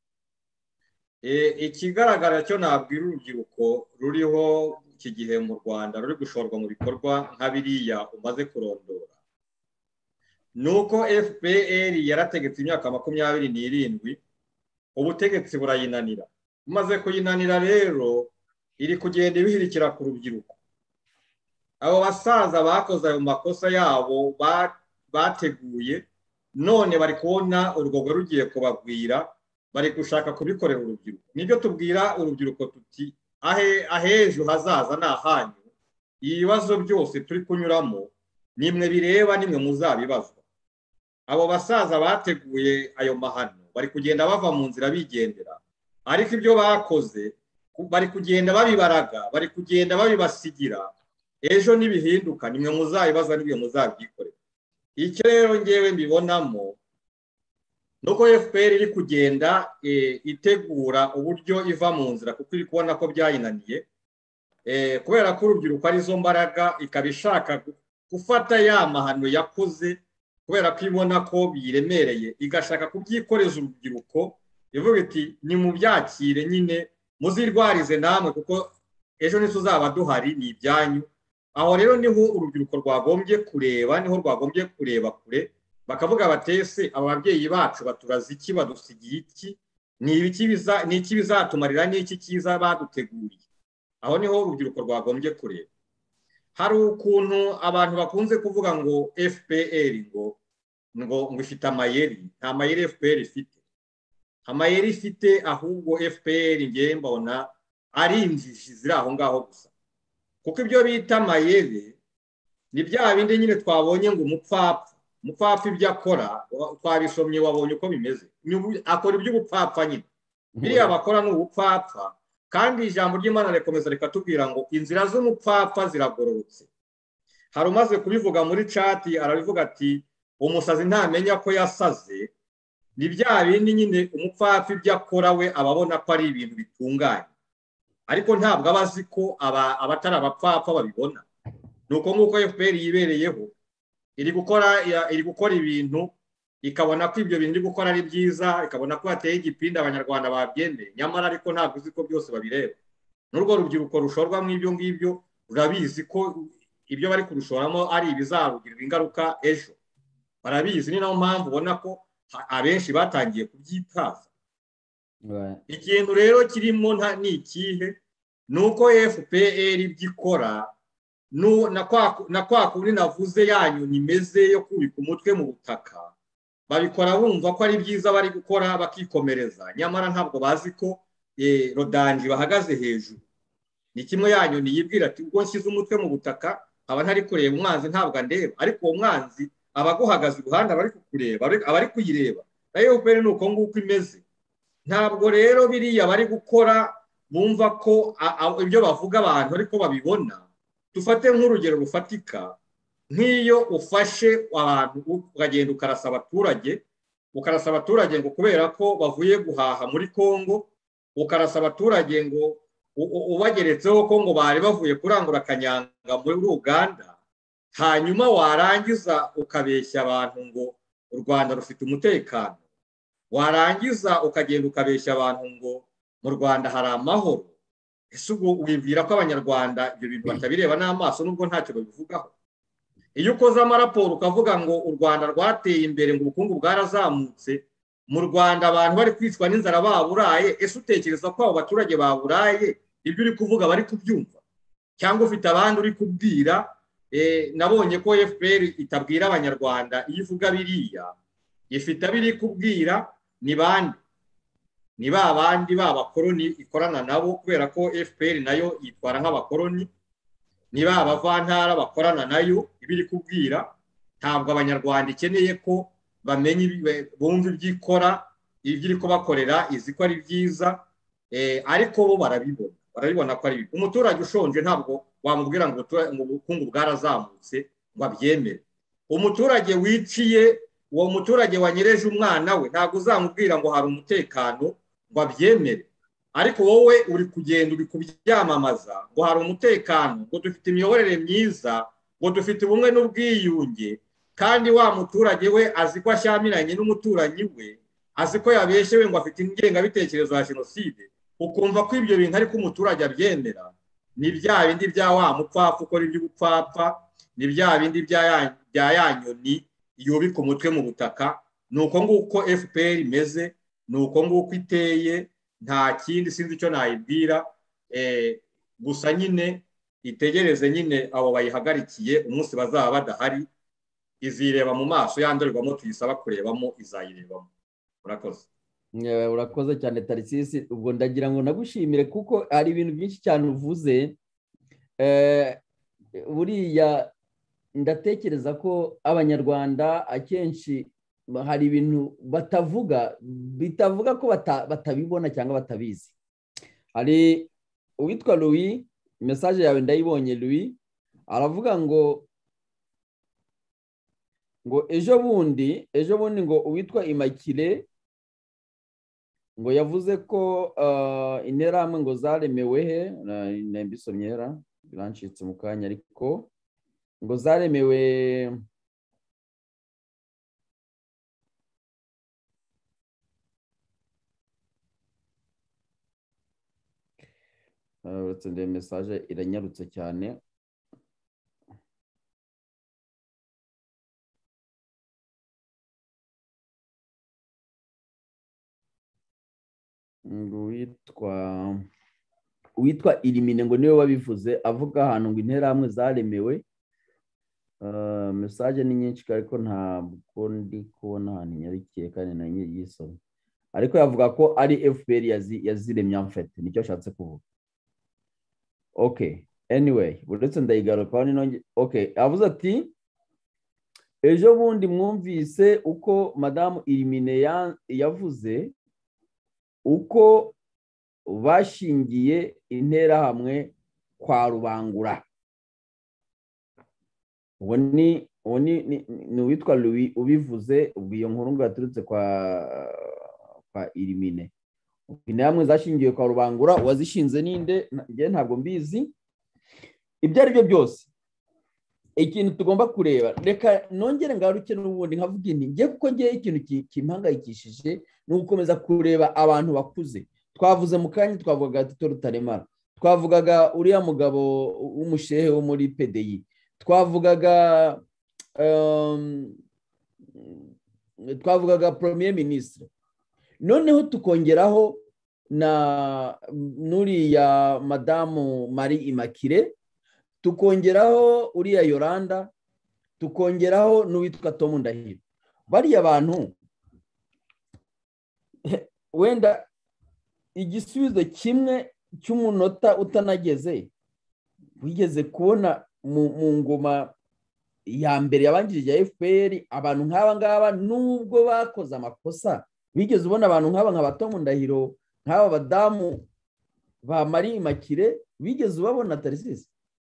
Ikigaragara cyo nabwira urubyiruko ruriho iki gihe mu Rwanda ruri gushorwa mu bikorwa nka biriya umaze kurondora, nuko FPR yarategetse imyaka 27, ubutegetsi burayinanira. Umaze kuyinanira rero, iri kugenda ibihirikira ku rubyiruko. Abo basaza bakoze ayo makosa yabo bateguye, none bari kubona urugogo rugiye kubagwira, bari gushaka kubikorera urubyiruko. Nibyo tubwira urubyiruko tuti ahejo hazaza nahanyu, ibibazo byose turi kunyuramo nimwe bireba, nimwe muzabibazwa. Abo basaza bateguye ayo mahano bari kugenda bava mu nzira bigendera, ariko ibyo bakoze bari kugenda babibaraga, bari kugenda babibasigira. Ejo nibihinduka nimwe muzabibaza, nimwe muzabyikorera. Icyo rero ngewe mbibonamo nuko FPR iri kugenda itegura uburyo iva mu nzira, kuko iri kubona ko byayinaniye, kubera ko urubyiruko ari zo mbaraga, ikabishaka gufata ya mahano yakoze, kubera ko ibona ko biremereye, igashaka kubyikoreza urubyiruko, ivuga iti ni mu byakire nyine muzirwarize namwe, kuko ejo ntituzaba duhari, ni ibyanyu. aho rero niho urubyiruko rwagombye kureba, niho rwagombye kureba kure, bakavuga batese aba babyeyi bacu baturaza iki, badusigiye iki, ni iki bizatumarira, n'iki cyiza baduteguriye. Aho niho urubyiruko rwagombye kureba. Hari ukuntu abantu bakunze kuvuga ngo FPR ngo ifite amayeri. Nta mayeri FPR ifite. Amayeri ifite ahubwo FPR ngiye mbona ari injiji ziri aho ngaho gusa. Kuko ibyo bita amayeri ni bya bindi nyine twabonye ngo umupfapfa ibyo akora, twabisomye wabonye uko bimeze. Akora iby'ubupfapfa nyine. Biriya bakora ni ubupfapfa, kandi ijambo ry'Imana rikomeza rikatubwira ngo inzira z'umupfapfa ziragororotse. Hari umaze kubivuga muri chat, arabivuga ati umusazi ntamenya ko yasaze. Ni bya bindi nyine umupfapfa ibyo akora we ababona ko ari ibintu bitunganye, ariko ntabwo abazi ko abatari abapfapfa babibona. Nuko nguko FPR yibereyeho, iri gukora ibintu ikabona ko ibyo bintu iri gukora ari byiza, ikabona ko hateye igipindi abanyarwanda babyemeye, nyamara ariko ntabwo uzi ko byose babireba. N'urwo rubyiruko rushorwa mu ibyo ngibyo rurabizi ko ibyo bari kurushoramo ari ibizarugirira ingaruka ejo. Barabizi, ni nayo mpamvu ubona ko abenshi batangiye kubyitaza. Ikintu rero kirimo ni ikihe? Nuko FPR byikora na kwa kundi navuze yanyu nimeze yo kubika umutwe mu butaka, babikora bumva ko ari byiza bari gukora bakikomereza, nyamara ntabwo bazi ko rodanji bahagaze hejuru. Ni kimwe yanyu niyibwira ati ubwo nshyize umutwe mu butaka aba ntari kureba umwanzi, ntabwo andeba, ariko uwo mwanzi abaguhagaze iruhande abari kukureba, abari kuyireba. Nayo FPR nuko nguko imeze. Ntabwo rero biriya bari gukora bumva ko ibyo bavuga abantu ariko babibona. Dufate nk'urugero rufatika, nk'iyo ufashe abantu ukagenda ukarasa abaturage ngo kubera ko bavuye guhaha muri Kongo, ukarasa abaturage ngo ubageretseho ko ngo bari bavuye kurangura akanyanga muri Uganda, hanyuma warangiza ukabeshya abantu ngo u Rwanda rufite umutekano, warangiza ukagenda ukabeshya abantu ngo mu Rwanda hari amahoro. Ese ubwo wibwira ko abanyarwanda ibyo bintu batabireba n'amaso nubwo ntacyo babivugaho? Iyo ukoze amaraporo ukavuga ngo u Rwanda rwateye imbere ngo ubukungu bwarazamutse, mu Rwanda abantu bari kwicwa n'inzara baburaye, ese utekereza ko abo baturage baburaye ibyo uri kuvuga bari kubyumva? Cyangwa ufite abandi uri kubwira? Nabonye ko FPR itabwira abanyarwanda iyo ivuga biriya, ifite abiri kubwira ni bandi, ni babandi b'abakoloni ikorana nabo, kubera ko FPR nayo yitwara nk'abakoloni. Ni b'abavantara bakorana nayo, ibiri kubwira. Ntabwo abanyarwanda ikeneye ko bamenye bumva ibyo ikora, ibyo iri kubakorera izi ko ari byiza, ariko bo barabibona ko ari bibi. Umuturage ushonje ntabwo wamubwira ngo ubukungu bwarazamutse ngo abyemere. Umuturage wiciye, uwo muturage wanyereje umwana we, ntabwo uzamubwira ngo hari umutekano ngo abyemere. Ariko wowe uri kugenda uri kubyamamaza ngo hari umutekano, ngo dufite imiyoborere myiza, ngo dufite ubumwe n'ubwiyunge, kandi wa muturage we azi ko ashyamiranye n'umuturanyi we, azi ko yabeshyewe ngo afite ingengabitekerezo ya jenoside. Ukumva ko ibyo bintu ariko umuturage abyemera. Ni bya bindi bya wa mupfapfa ukora iby'ubupfapfa, ni bya bindi bya ya nyoni yubika umutwe mu butaka. Nuko nguko FPR imeze, nuko nguko iteye, nta kindi sinzi icyo nayibwira. Gusa nyine itegereze nyine abo bayihagarikiye, umunsi bazaba badahari izireba mu maso, yandorerwamo tuyisaba kurebamo izayirebamo. Urakoze. Urakoze cyane Tarisisi. Ubwo ndagira ngo nagushimire kuko hari ibintu byinshi cyane uvuze. Buriya ndatekereza ko abanyarwanda akenshi hari ibintu bitavuga ko batabibona cyangwa batabizi. Hari uwitwa Louis, message yawe ndayibonye. Louis aravuga ngo ejo bundi ngo uwitwa Immaculée ngo yavuze ko interahamwe ngo zaremewe he, nambisomye hera birancitse mu kanya, ariko ngo zaremewe uretse ndebe message iranyarutse cyane. uwitwa Irimine ngo niwe wabivuze avuga ahantu ngo interahamwe zaremewe. Message ni nyinshi ariko ntabwo ndi kubona ahantu nyarikiye kandi na yisomye, ariko yavuga ko ari FPR yaziremye amfete, nicyo ashatse kuvuga. Okay, anyway, uretse ndayigaruka none. Okay, avuze ati ejo bundi mwumvise uko Madamu Irimine yavuze uko bashingiye interahamwe kwa Rubangura. Uwo ni uwitwa Louis ubivuze, ubwo iyo nkuru ngo yaturutse kwa Irimine. Interahamwe zashingiye kwa Rubangura, wazishinze ninde nge ntabwo mbizi. Ibyo ari byo byose ikintu tugomba kureba, reka nongere ngaruke n'ubundi nkavuga inti nge kuko nge ikintu kimpangayikishije ni ugukomeza kureba abantu bakuze. Twavuze mu kanya, twavugaga Tito Rutaremara, twavugaga uriya mugabo w'umushehe wo muri PDI, twavugaga Premier Ministre, noneho tukongeraho na nuriya Madamu Marie Immaculée, tukongeraho uriya Yolanda, tukongeraho n'uwitwa Tom Ndahiro. Bariya bantu wenda igisubizo kimwe cy'umunota utanageze wigeze kubona mu ngoma ya mbere yabanjirije ya FPR. Abantu nk'aba ngaba nubwo bakoze amakosa, wigeze ubona abantu nk'aba nka Tom Ndahiro, nk'aba badamu ba Marie Immaculée, wigeze ubabona Tarisisi?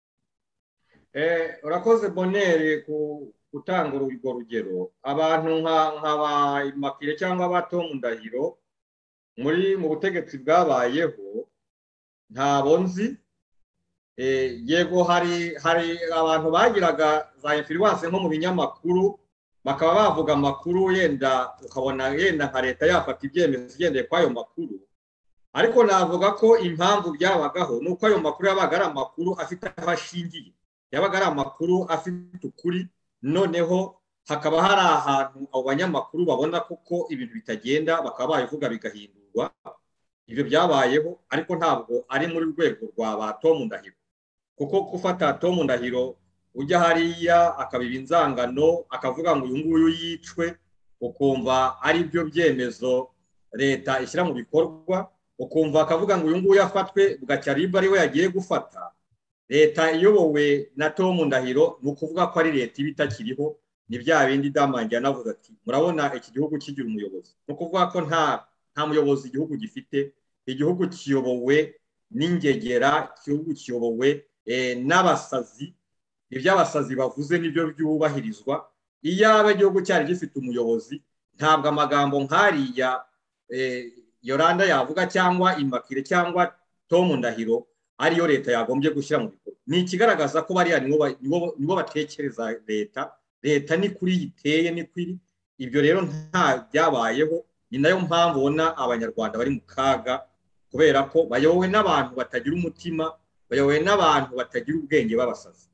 Urakoze Bonere gutanga urwo rugero. Abantu nka ba Immaculée cyangwa ba Tom Ndahiro mu butegetsi bwabayeho ntabo nzi. Yego hari abantu bagiraga za influence nko mu binyamakuru, bakaba bavuga amakuru yenda ukabona yenda nka leta yafata ibyemezo igendeye kwa ayo makuru, ariko navuga ko impamvu byabagaho nuko ayo makuru yabaga ari amakuru afite aho ashingiye, yabaga ari amakuru afite ukuri. Noneho hakaba hari ahantu abo banyamakuru babona kuko ibintu bitagenda, bakaba babivuga bigahindurwa. Ibyo byabayeho, ariko ntabwo ari muri rwego rwa ba Tom Ndahiro, kuko gufata Tom Ndahiro ujya hariya akabiba inzangano akavuga ngo uyu nguyu yicwe, ukumva ari byo byemezo leta ishyira mu bikorwa, ukumva akavuga ngo uyu nguyu yafatwe bugacya ari we yagiye gufata. Leta iyobowe na Tom Ndahiro ni ukuvuga ko ari leta iba itakiriho. Ni bya bindi Damange yanavuze ati murabona iki gihugu kigira umuyobozi, ni ukuvuga ko nta muyobozi igihugu gifite. Igihugu kiyobowe n'ingegera, igihugu kiyobowe n'abasazi. Iby'abasazi bavuze nibyo byubahirizwa. Iyaba igihugu cyari gifite umuyobozi, ntabwo amagambo nk'ariya Yolanda yavuga cyangwa Immaculée cyangwa Tom Ndahiro ariyo leta yagombye gushyira mu bikorwa. Ni ikigaragaza ko bariya nibo batekereza leta ni kuri yiteye, ni kuri ibyo. Rero nta byabayeho. Ni nayo mpamvu ubona abanyarwanda bari mu kaga, kubera ko bayobowe n'abantu batagira umutima, bayobowe n'abantu batagira ubwenge b'abasazi.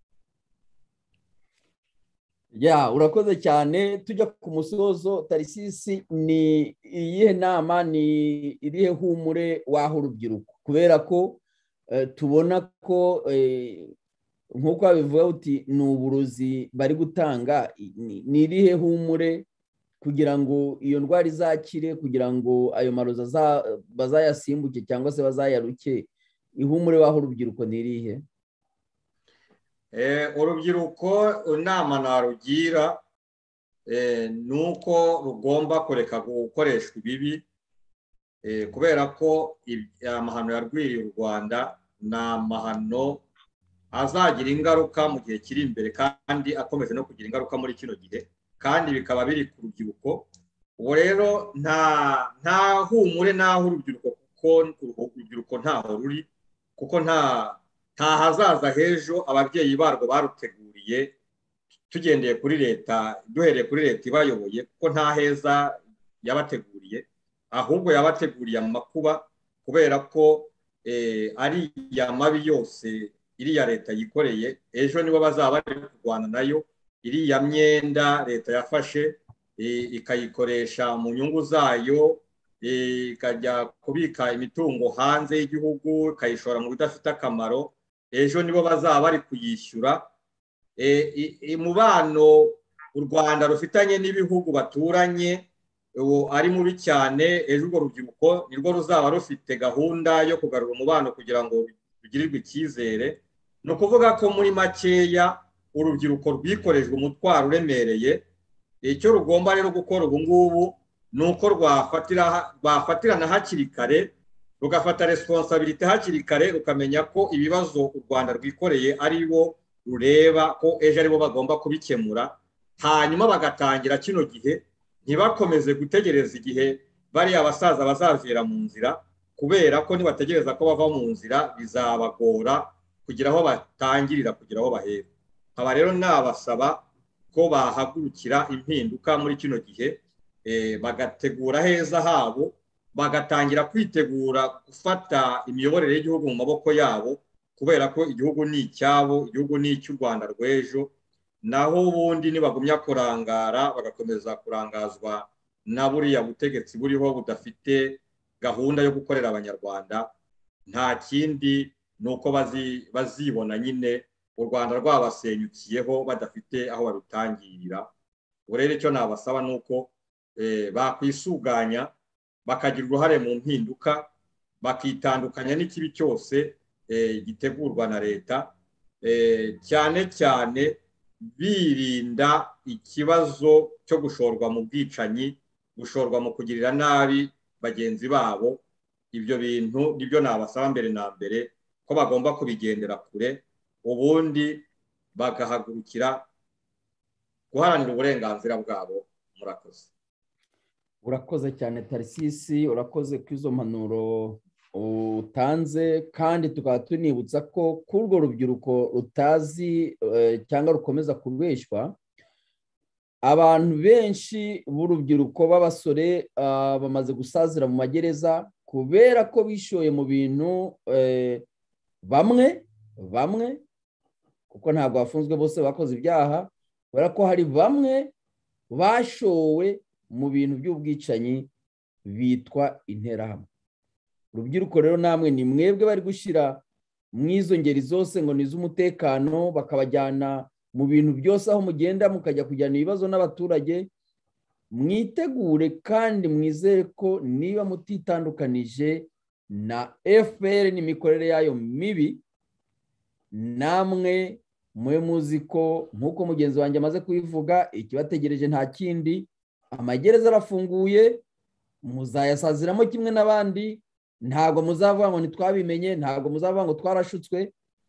Urakoze cyane. Tujya ku musozo, Tarisisi, ni iyihe nama, ni irihe humure waha urubyiruko? Kubera ko tubona ko nk'uko babivuga uti ni uburozi bari gutanga. Ni irihe humure kugira ngo iyo ndwara izakire, kugira ngo ayo marozi bazayasimbuke cyangwa se bazayaruke? Ihumure waho urubyiruko ni irihe? Urubyiruko inama narugira ni uko rugomba kureka gukoreshwa ibibi, kubera ko amahano yarwiriye u Rwanda ni amahano azagira ingaruka mu gihe kiri imbere, kandi akomeje no kugira ingaruka muri kino gihe, kandi bikaba biri ku rubyiruko. Ubu rero nta humure naho urubyiruko, kuko urubyiruko ntaho ruri, kuko nta hazaza hejo ababyeyi barwo baruteguriye. Tugendeye kuri leta, duhereye kuri leta ibayoboye, kuko nta heza yabateguriye, ahubwo yabateguriye amakuba, kubera ko ari ya mabi yose iriya leta yikoreye. Ejo nibo bazaba bari kurwana nayo. Iriya myenda leta yafashe ikayikoresha mu nyungu zayo, ikajya kubika imitungo hanze y'igihugu ikayishora mu bidafite akamaro, ejo nibo bazaba bari kuyishyura. Umubano u Rwanda rufitanye n'ibihugu baturanye ari mubi cyane. Ejo urwo rubyiruko nirwo ruzaba rufite gahunda yo kugarura umubano kugira ngo rugirirwe icyizere. Ni ukuvuga ko muri makeya urubyiruko rwikorejwe umutwaro uremereye. Icyo rugomba rero gukora ubu ngubu ni uko rwafatirana hakiri kare, rugafata responsabilité hakiri kare, rukamenya ko ibibazo u Rwanda rwikoreye ari bo rureba ko ejo ari bo bagomba kubikemura, hanyuma bagatangira kino gihe, ntibakomeze gutegereza igihe bariya abasaza bazavira mu nzira, kubera ko nibategereza ko bava mu nzira bizabagora kugira aho batangirira, kugira aho bahera. Aba rero nabasaba ko bahagurukira impinduka muri kino gihe, bagategura heza habo, bagatangira kwitegura gufata imiyoborere y'igihugu mu maboko yabo, kubera ko igihugu ni icyabo, igihugu ni icy'u Rwanda rw'ejo. Naho ubundi nibagumya kurangara bagakomeza kurangazwa na buriya butegetsi buriho budafite gahunda yo gukorera abanyarwanda, nta kindi nuko bazibona nyine u Rwanda rwabasenyukiyeho badafite aho babitangirira. Urere icyo nabasaba nuko bakwisuganya bakagira uruhare mu mpinduka, bakitandukanya n'ikibi cyose gitegurwa na leta, cyane cyane birinda ikibazo cyo gushorwa mu bwicanyi, gushorwa mu kugirira nabi bagenzi babo. Ibyo bintu nibyo nabasaba mbere na mbere ko bagomba kubigendera kure, ubundi bagahagurukira guharanira uburenganzira bwabo. Murakoze. Urakoze cyane Tarisisi, urakoze ku izo mpanuro utanze, kandi tukaba tunibutsa ko kurwo rubyiruko rutazi cyangwa rukomeza kubeshwa, abantu benshi b'urubyiruko b'abasore bamaze gusazira mu magereza kubera ko bishoye mu bintu bamwe kuko ntabwo bafunzwe bose bakoze ibyaha, kubera ko hari bamwe bashowe mu bintu by'ubwicanyi bitwa interahamwe. Urubyiruko rero namwe ni mwebwe bari gushyira mu izo ngeri zose ngo ni iz'umutekano, bakabajyana mu bintu byose aho mugenda mukajya kujyana ibibazo n'abaturage. Mwitegure kandi mwizere ko niba mutitandukanije na FPR n'imikorere yayo mibi, namwe mwe muzi ko nk'uko mugenzi wanjye amaze kubivuga, ikibategereje nta kindi, amagereza arafunguye, muzayasaziramo kimwe n'abandi. Ntabwo muzavuga ngo ntitwabimenye, ntabwo muzavuga ngo twarashutswe.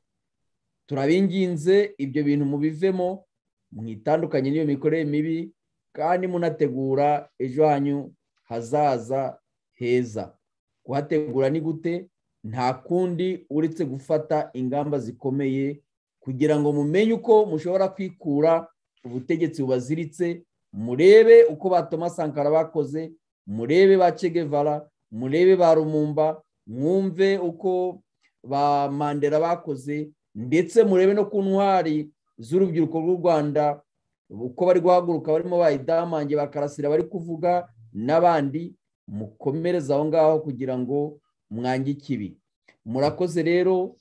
Turabinginze ibyo bintu mubivemo, mwitandukanye n'iyo mikorere mibi, kandi munategura ejo hanyu hazaza heza. Kuhategura ni gute? Nta kundi uretse gufata ingamba zikomeye kugira ngo mumenye uko mushobora kwikura ubutegetsi bubaziritse. Murebe uko ba Thomas Sankara bakoze, murebe ba Che Guevara, murebe ba Lumumba, mwumve uko ba Mandela bakoze, ndetse murebe no ku ntwari z'urubyiruko rw'u Rwanda uko bari guhaguruka, barimo bayidamange bakarasira bari kuvuga n'abandi. Mukomereza aho ngaho kugira ngo mwange ikibi. Murakoze rero,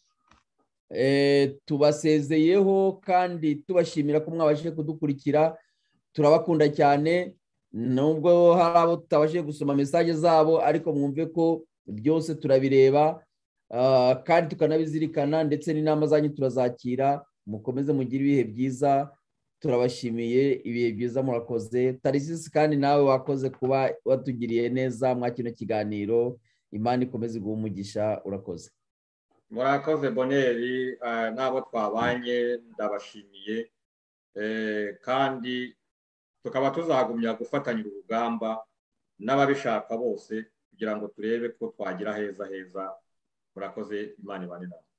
tubasezeyeho kandi tubashimira ko mwabashije kudukurikira. Turabakunda cyane, nubwo hari abo tutabashije gusoma message zabo, ariko mwumve ko byose turabireba kandi tukanabizirikana, ndetse n'inama zanyu turazakira. Mukomeze mugire ibihe byiza, turabashimiye ibihe byiza, murakoze. Tarisisi kandi nawe wakoze kuba watugiriye neza mwa kino kiganiro. Imana ikomeze guha umugisha. Urakoze. Murakoze Boneri, n'abo twabanye ndabashimiye, kandi tukaba tuzagumya gufatanya urugamba n'ababishaka bose kugira ngo turebe ko twagira heza. Murakoze. Imana ibane namwe.